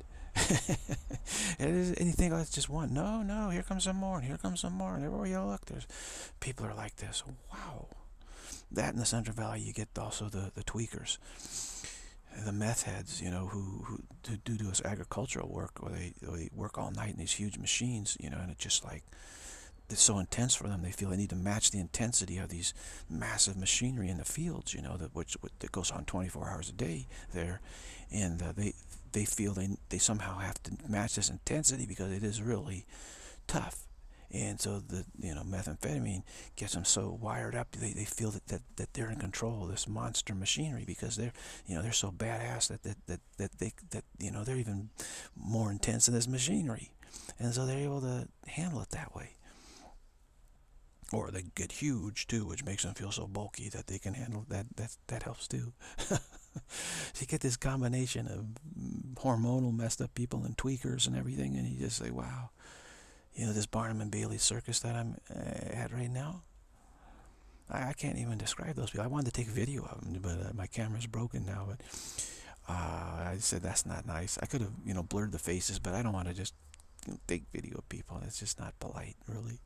And you think, oh, it's just one. No, here comes some more, and here comes some more, and everywhere you look, there's people are like this. Wow. That in the Central Valley, you get also the tweakers, the meth heads, who do this agricultural work, where they work all night in these huge machines, and it's just like, it's so intense for them. They feel they need to match the intensity of these massive machinery in the fields, that goes on 24 hours a day there, and they feel they somehow have to match this intensity because it is really tough. And so the methamphetamine gets them so wired up, they feel that they're in control of this monster machinery, because they're so badass that they're even more intense than this machinery, and so they're able to handle it that way. Or they get huge too, which makes them feel so bulky that they can handle that. That helps too. So you get this combination of hormonal messed up people and tweakers and everything, and you just say, wow. This Barnum and Bailey circus that I'm at right now, I can't even describe those people. I wanted to take video of them, but my camera's broken now. But I said, that's not nice. I could have, blurred the faces, but I don't want to just take video of people. It's just not polite, really.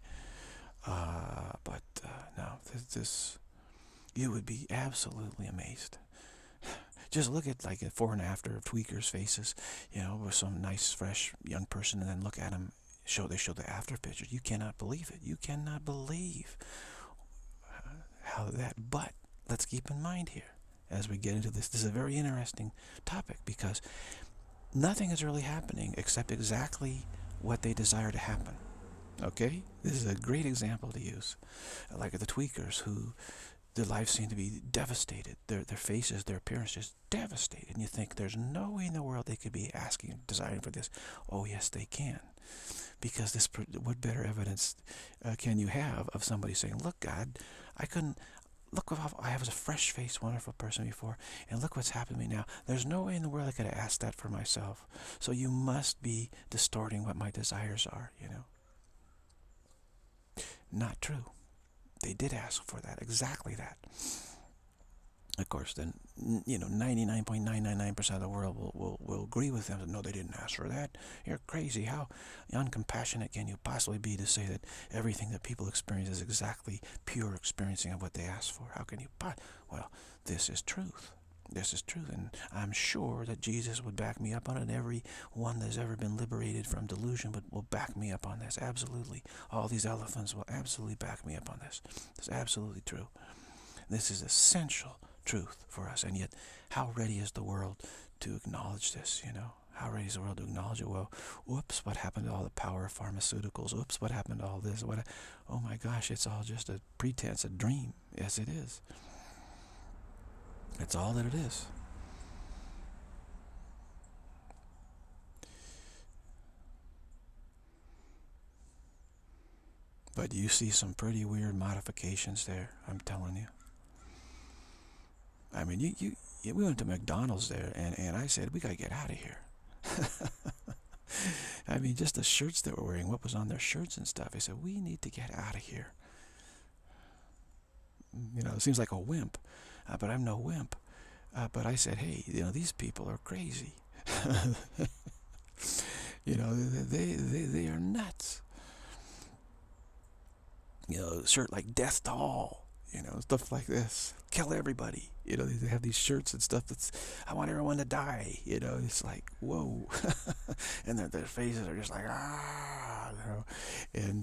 But no, this, you would be absolutely amazed. Just look at like a before and after of tweakers' faces, with some nice, fresh young person, and then look at them. They show the after pictures. You cannot believe it. You cannot believe how that. But let's keep in mind here, as we get into this is a very interesting topic, because nothing is really happening except exactly what they desire to happen. Okay? This is a great example to use. Like the tweakers, who their lives seem to be devastated. Their faces, their appearance is devastated. And you think there's no way in the world they could be desiring for this. Oh, yes, they can. Because what better evidence can you have of somebody saying, look, God, look how I was a fresh-faced, wonderful person before, and look what's happened to me now. There's no way in the world I could have asked that for myself. So you must be distorting what my desires are, Not true. They did ask for that, exactly that. Of course, then, 99.999% of the world will agree with them. No, they didn't ask for that. You're crazy. How uncompassionate can you possibly be to say that everything that people experience is exactly pure experiencing of what they asked for? How can you? Well, this is truth. This is truth, and I'm sure that Jesus would back me up on it, and everyone that's ever been liberated from delusion will back me up on this. Absolutely. All these elephants will absolutely back me up on this. It's absolutely true. This is essential truth for us, and yet how ready is the world to acknowledge this? How ready is the world to acknowledge it? Well, whoops, what happened to all the power of pharmaceuticals? Oops, what happened to all this? Oh my gosh, it's all just a pretense, a dream. Yes, it is. It's all that it is. But you see some pretty weird modifications there, I'm telling you. I mean, we went to McDonald's there, and I said, we got to get out of here. I mean, just the shirts they were wearing, what was on their shirts and stuff. I said, we need to get out of here. It seems like a wimp, but I'm no wimp. But I said, hey, these people are crazy. They are nuts. Shirt like death to all. Stuff like this. Kill everybody. They have these shirts and stuff that's, I want everyone to die. It's like, whoa. And their faces are just like, ah, And,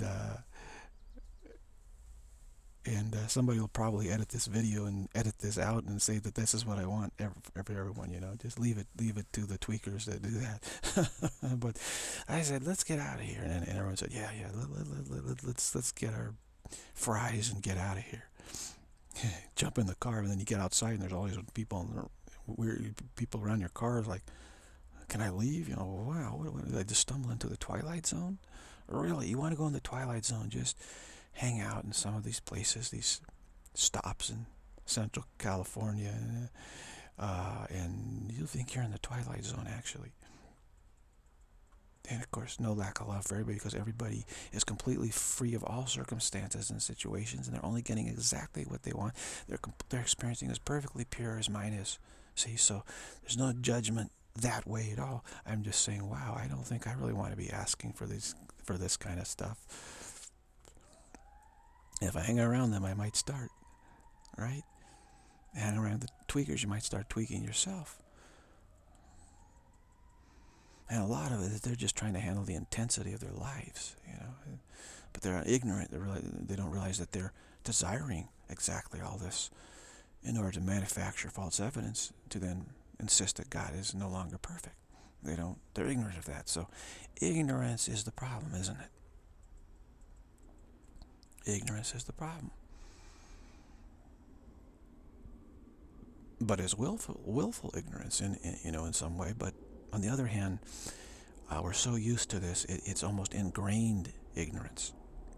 somebody will probably edit this video and edit this out and say that this is what I want everyone, just leave it to the tweakers that do that. But I said, let's get out of here. And everyone said, yeah, let's get our fries and get out of here. Jump in the car, and then you get outside and there's all these weird people around your car. Like, can I leave? Wow, what did I just stumble into the Twilight Zone? Really, you want to go in the Twilight Zone? Just hang out in some of these places, these stops in Central California, and you'll think you're in the Twilight Zone, actually. And of course, no lack of love for everybody, because everybody is completely free of all circumstances and situations, and they're only getting exactly what they want. They're experiencing as perfectly pure as mine is. See, so there's no judgment that way at all. I'm just saying, wow, I don't think I really want to be asking for this kind of stuff. If I hang around them, I might start, right? Hang around the tweakers, you might start tweaking yourself. And a lot of it is they're just trying to handle the intensity of their lives, But they're ignorant. They don't realize that they're desiring exactly all this in order to manufacture false evidence to then insist that God is no longer perfect. They're ignorant of that. So ignorance is the problem, isn't it? Ignorance is the problem. But it's willful ignorance in some way. But on the other hand, we're so used to this, it's almost ingrained ignorance.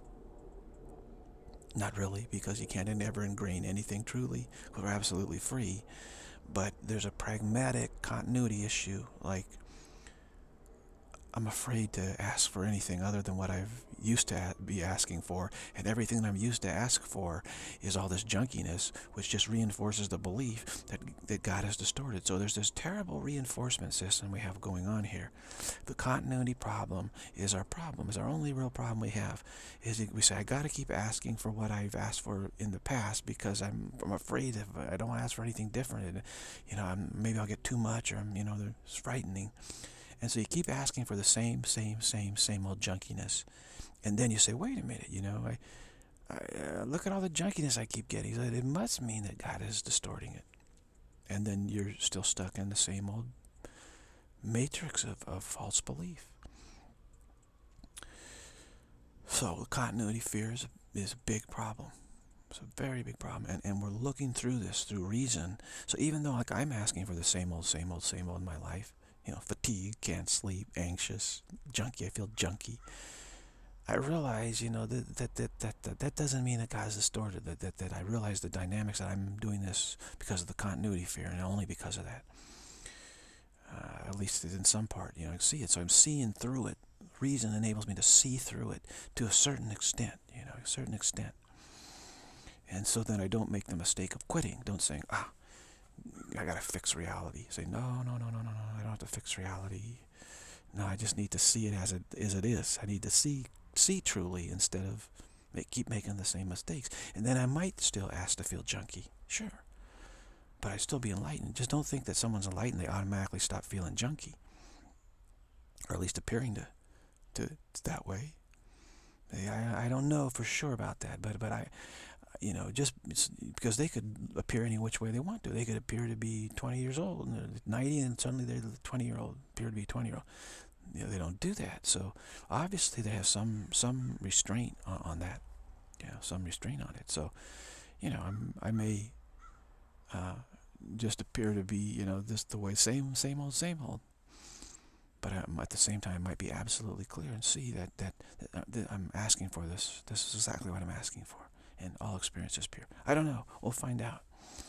Not really, because you can't ever ingrain anything truly. We're absolutely free. But there's a pragmatic continuity issue. Like, I'm afraid to ask for anything other than what I've used to be asking for, and everything that I'm used to ask for is all this junkiness, which just reinforces the belief that God is distorted. So there's this terrible reinforcement system we have going on here. The continuity problem is our only real problem we have. We say, I got to keep asking for what I've asked for in the past, because I'm afraid if I don't want to ask for anything different, maybe I'll get too much, or it's frightening. And so you keep asking for the same old junkiness. And then you say, wait a minute, I look at all the junkiness I keep getting. It must mean that God is distorting it. And then you're still stuck in the same old matrix of false belief. So continuity fear is a big problem. It's a very big problem. And we're looking through this through reason. So even though I'm asking for the same old in my life, fatigue, can't sleep, anxious, junky, I feel junky, I realize, that doesn't mean that God's distorted, that I realize the dynamics, that I'm doing this because of the continuity fear, and only because of that. At least in some part, I see it. So I'm seeing through it. Reason enables me to see through it to a certain extent, a certain extent. And so then I don't make the mistake of quitting. Don't say, I gotta fix reality. Say, no, I don't have to fix reality. No, I just need to see it as it is. I need to see truly instead of keep making the same mistakes. And then I might still ask to feel junky, sure. But I still be enlightened. Just don't think that someone's enlightened, they automatically stop feeling junky. Or at least appearing to that way. I don't know for sure about that, but I, just because they could appear any which way they want to. They could appear to be 20 years old, and they're 90, and suddenly they're the 20-year-old, appear to be 20-year-old. They don't do that. So obviously they have some restraint on that. Some restraint on it. So, I may just appear to be, just the way, same old. But at the same time, I might be absolutely clear and see that I'm asking for this. This is exactly what I'm asking for. And all experience is pure. I don't know. We'll find out.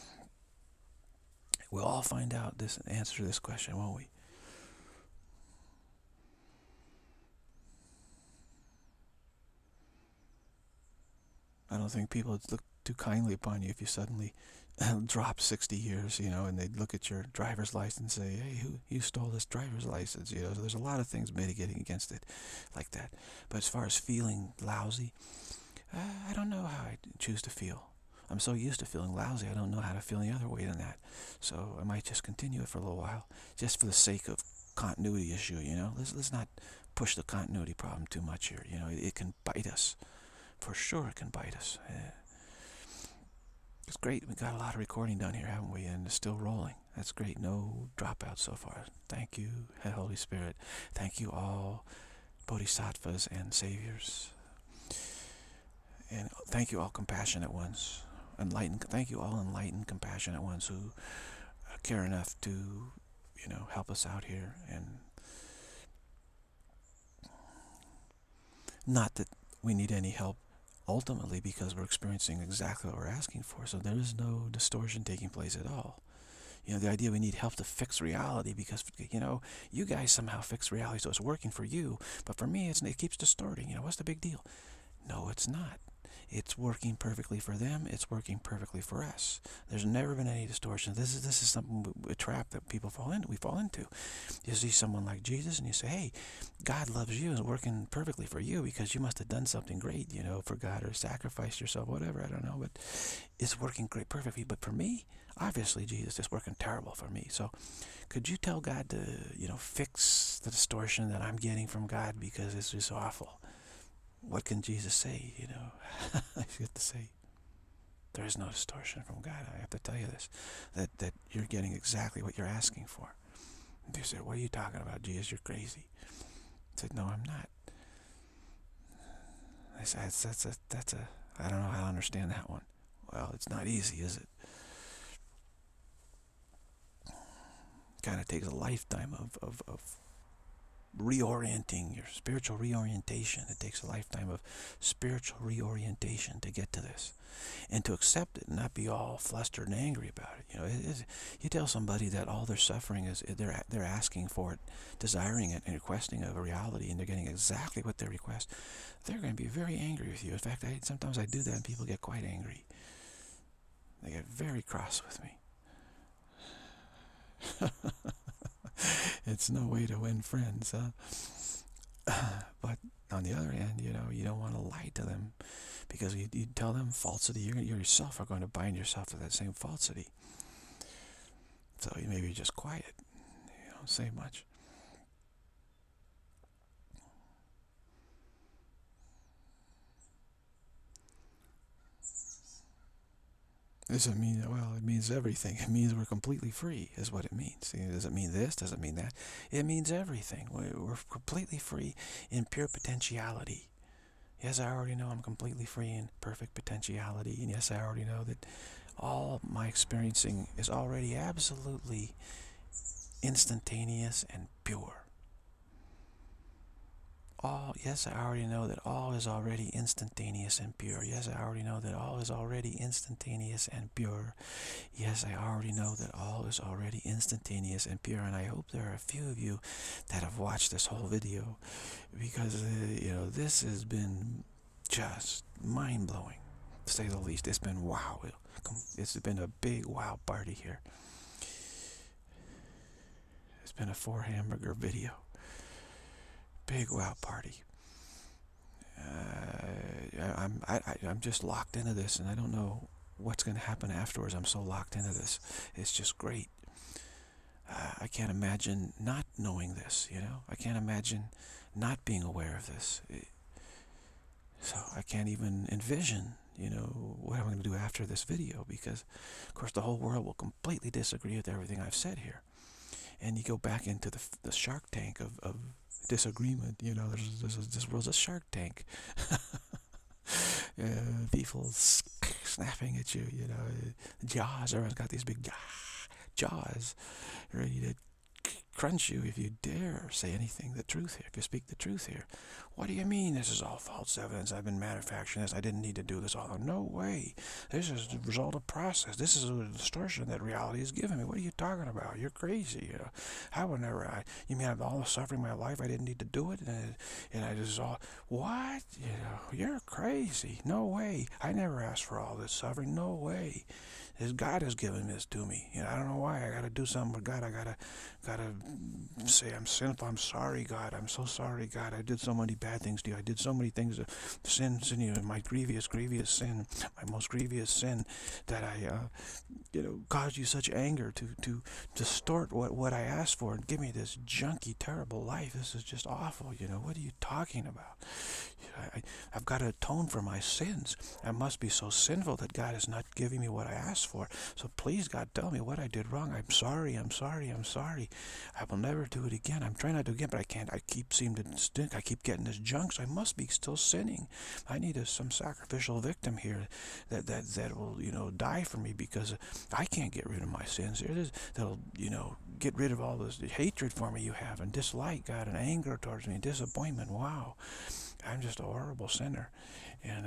We'll all find out this answer to this question, won't we? I don't think people would look too kindly upon you if you suddenly drop 60 years, and they'd look at your driver's license and say, hey, you stole this driver's license, So there's a lot of things mitigating against it like that. But as far as feeling lousy, I don't know how I choose to feel. I'm so used to feeling lousy, I don't know how to feel any other way than that. So I might just continue it for a little while, just for the sake of continuity issue, you know. Let's not push the continuity problem too much here. You know, it can bite us. For sure it can bite us. It's great. We got a lot of recording done here, haven't we? And it's still rolling. That's great. No dropouts so far. Thank you, Holy Spirit. Thank you all, bodhisattvas and saviors. And thank you all compassionate ones. Thank you all enlightened, compassionate ones who care enough to, you know, help us out here. And not that we need any help ultimately, because we're experiencing exactly what we're asking for. So there is no distortion taking place at all. You know, the idea we need help to fix reality because, you know, you guys somehow fix reality so it's working for you, but for me it keeps distorting. You know, what's the big deal? No, it's not. It's working perfectly for them. It's working perfectly for us. There's never been any distortion. This is something, a trap that people fall into. We fall into. You see someone like Jesus and you say, hey, God loves you and is working perfectly for you because you must have done something great, you know, for God, or sacrificed yourself, whatever, I don't know, but it's working great, perfectly. But for me, obviously Jesus is working terrible for me. So could you tell God to, you know, fix the distortion that I'm getting from God because it's just awful? What can Jesus say, you know? I have to say, there is no distortion from God. I have to tell you this, that you're getting exactly what you're asking for. And they said, what are you talking about, Jesus? You're crazy. I said, no, I'm not. I said, I don't know how to understand that one. Well, it's not easy, is it? Kind of takes a lifetime of reorienting, your spiritual reorientation. It takes a lifetime of spiritual reorientation to get to this, and to accept it and not be all flustered and angry about it. You know, you tell somebody that all their suffering is they're asking for it, desiring it, and requesting of a reality, and they're getting exactly what they request. They're going to be very angry with you. In fact, sometimes I do that, and people get quite angry. They get very cross with me. It's no way to win friends, huh? But on the other hand, you know, you don't want to lie to them, because you tell them falsity, you yourself are going to bind yourself to that same falsity. So you maybe just quiet, you don't say much. Does it mean, well, it means everything. It means we're completely free, is what it means. Does it mean this? Does it mean that? It means everything. We're completely free in pure potentiality. Yes, I already know I'm completely free in perfect potentiality. And yes, I already know that all my experiencing is already absolutely instantaneous and pure. Yes, I already know that all is already instantaneous and pure. Yes, I already know that all is already instantaneous and pure. Yes, I already know that all is already instantaneous and pure. And I hope there are a few of you that have watched this whole video, because, you know, this has been just mind-blowing, to say the least. It's been wow. It's been a big wow party here. It's been a 4-hamburger video. Big wow party. I'm just locked into this, and I don't know what's going to happen afterwards. I'm so locked into this. It's just great. I can't imagine not knowing this, you know. I can't imagine not being aware of this. So I can't even envision, you know, what I'm going to do after this video, because, of course, the whole world will completely disagree with everything I've said here. And you go back into the Shark Tank of disagreement. You know, this world's a Shark Tank. People snapping at you, you know, jaws. Everyone's got these big jaws ready to crunch you if you dare say anything the truth here, if you speak the truth here. What do you mean this is all false evidence? I've been manufacturing this. I didn't need to do this all. No way. This is the result of process. This is a distortion that reality has given me. What are you talking about? You're crazy. You know, I would never. You mean I've all the suffering in my life? I didn't need to do it, and I just all. What? You know, you're crazy. No way. I never asked for all this suffering. No way. God has given this to me. You know, I don't know why. I got to do something with God. I gotta say I'm sinful. I'm sorry, God. I'm so sorry, God. I did so many bad things to you. I did so many things, sins in you. My grievous, grievous sin, my most grievous sin, that I, caused you such anger to distort what I asked for and give me this junky, terrible life. This is just awful. What are you talking about? I've got to atone for my sins. I must be so sinful that God is not giving me what I asked for. So please, God, tell me what I did wrong. I'm sorry. I'm sorry. I'm sorry. I will never do it again. I'm trying not to again, but I can't. I keep seeming to stink. I keep getting this junk, so I must be still sinning. I need some sacrificial victim here that will, die for me, because I can't get rid of my sins. That'll, get rid of all this hatred for me you have, and dislike, God, and anger towards me, and disappointment. Wow. I'm just a horrible sinner, and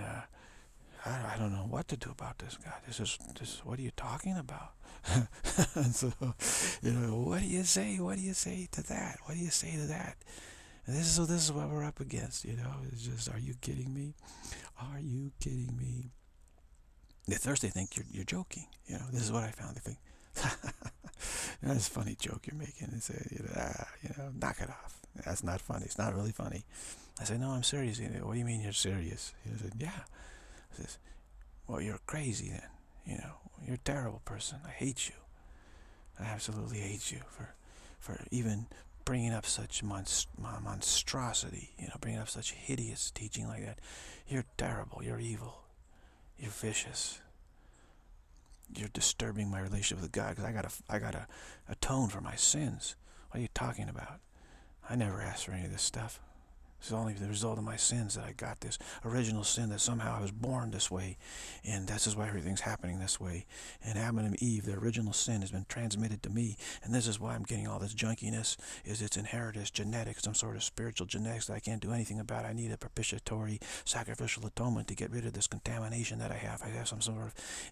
I don't know what to do about this, God. This is what are you talking about? And so, what do you say? What do you say to that? What do you say to that? And this is what we're up against. It's just, are you kidding me? Are you kidding me? At first they think you're joking. This is what I found. They think, that's a funny joke you're making. They say, knock it off. That's not funny. It's not really funny. I say, no, I'm serious. What do you mean you're serious? He said, yeah. I says, well, you're crazy then. You're a terrible person. I hate you. I absolutely hate you for even bringing up such monstrosity. Bringing up such hideous teaching like that. You're terrible. You're evil. You're vicious. You're disturbing my relationship with God, because I gotta atone for my sins. What are you talking about? I never asked for any of this stuff. It's only the result of my sins that I got this original sin, that somehow I was born this way, and this is why everything's happening this way. And Adam and Eve, their original sin has been transmitted to me, and this is why I'm getting all this junkiness. It's inherited, genetics, some sort of spiritual genetics that I can't do anything about. I need a propitiatory, sacrificial atonement to get rid of this contamination that I have. I have some sort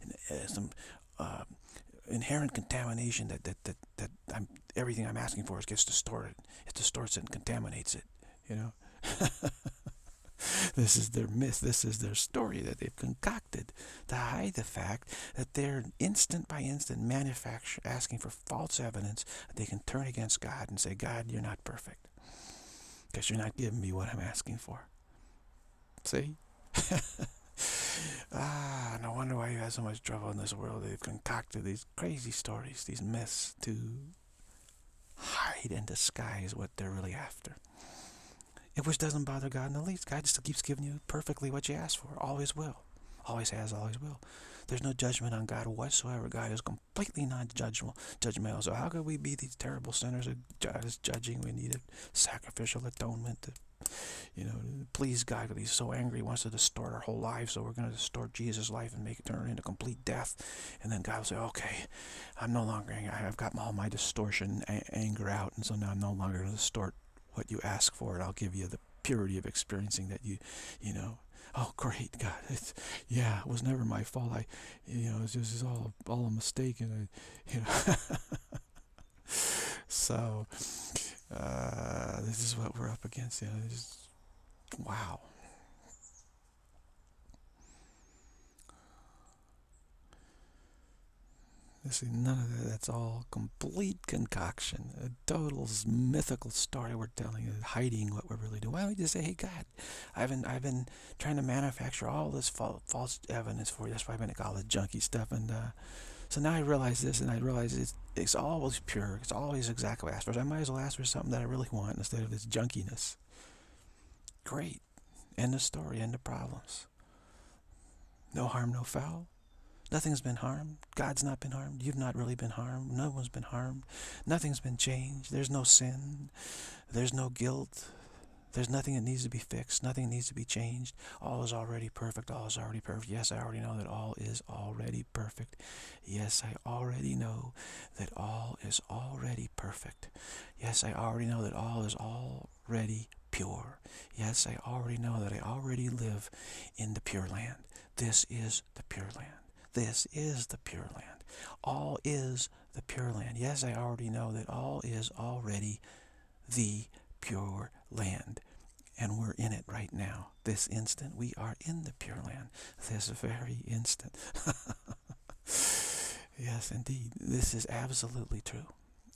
of inherent contamination that everything I'm asking for gets distorted. It distorts it and contaminates it. This is their myth. This is their story that they've concocted to hide the fact that they're instant by instant asking for false evidence that they can turn against God and say, God, you're not perfect because you're not giving me what I'm asking for. See? No wonder why you have so much trouble in this world. They've concocted these crazy stories, these myths, to hide and disguise what they're really after. Which doesn't bother God in the least. God just keeps giving you perfectly what you ask for. Always will. Always has, always will. There's no judgment on God whatsoever. God is completely non-judgmental. So how could we be these terrible sinners that God is judging? We need a sacrificial atonement to, please God, because he's so angry. He wants to distort our whole life. So we're going to distort Jesus' life and make it turn into complete death. And then God will say, okay, I'm no longer angry. I've got all my distortion, anger out. And so now I'm no longer going to distort what you ask for, and I'll give you the purity of experiencing that oh great, God, it was never my fault. It's just all a mistake, and so this is what we're up against. Wow. See, none of that. That's all complete concoction, a total mythical story we're telling, hiding what we're really doing. Why don't we just say, "Hey, God, I've been trying to manufacture all this false evidence for you. That's why I've been all this junky stuff." And so now I realize this, and I realize it's always pure. It's always exactly what I asked for. So I might as well ask for something that I really want instead of this junkiness. Great. End of story. End of problems. No harm, no foul. Nothing's been harmed. God's not been harmed. You've not really been harmed. No one's been harmed. Nothing's been changed. There's no sin. There's no guilt. There's nothing that needs to be fixed. Nothing needs to be changed. All is already perfect. All is already perfect. Yes, I already know that all is already perfect. Yes, I already know that all is already perfect. Yes, I already know that all is already pure. Yes, I already know that I already live in the Pure Land. This is the Pure Land. This is the Pure Land. All is the Pure Land. Yes, I already know that all is already the Pure Land. And we're in it right now. This instant, we are in the Pure Land. This very instant. Yes, indeed. This is absolutely true.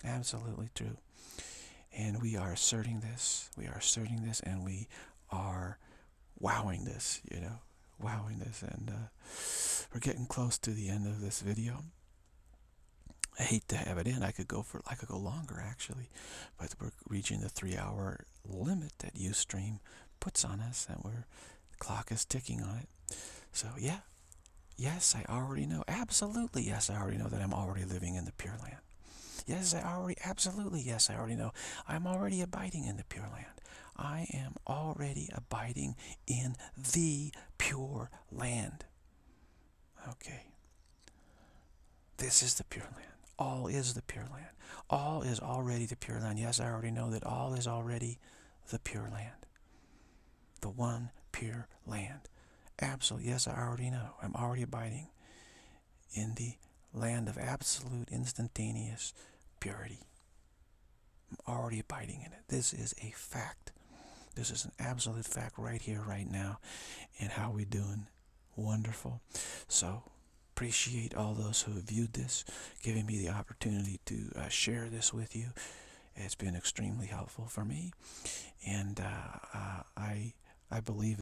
Absolutely true. And we are asserting this. We are asserting this, and we are wowing this, wowing this. And we're getting close to the end of this video. I hate to have it in. I could go longer actually, but we're reaching the 3-hour limit that Ustream puts on us, and the clock is ticking on it. So yeah, yes, I already know. Absolutely, yes, I already know that I'm already living in the Pure Land. Yes, absolutely, yes, I already know. I'm already abiding in the Pure Land. I am already abiding in the Pure Land. Okay. This is the Pure Land. All is the Pure Land. All is already the Pure Land. Yes, I already know that all is already the Pure Land. The one Pure Land. Absolutely, yes, I already know. I'm already abiding in the land of absolute instantaneous purity. I'm already abiding in it. This is a fact. This is an absolute fact right here, right now. And how we doing? Wonderful. So, appreciate all those who have viewed this, giving me the opportunity to share this with you. It's been extremely helpful for me, and I believe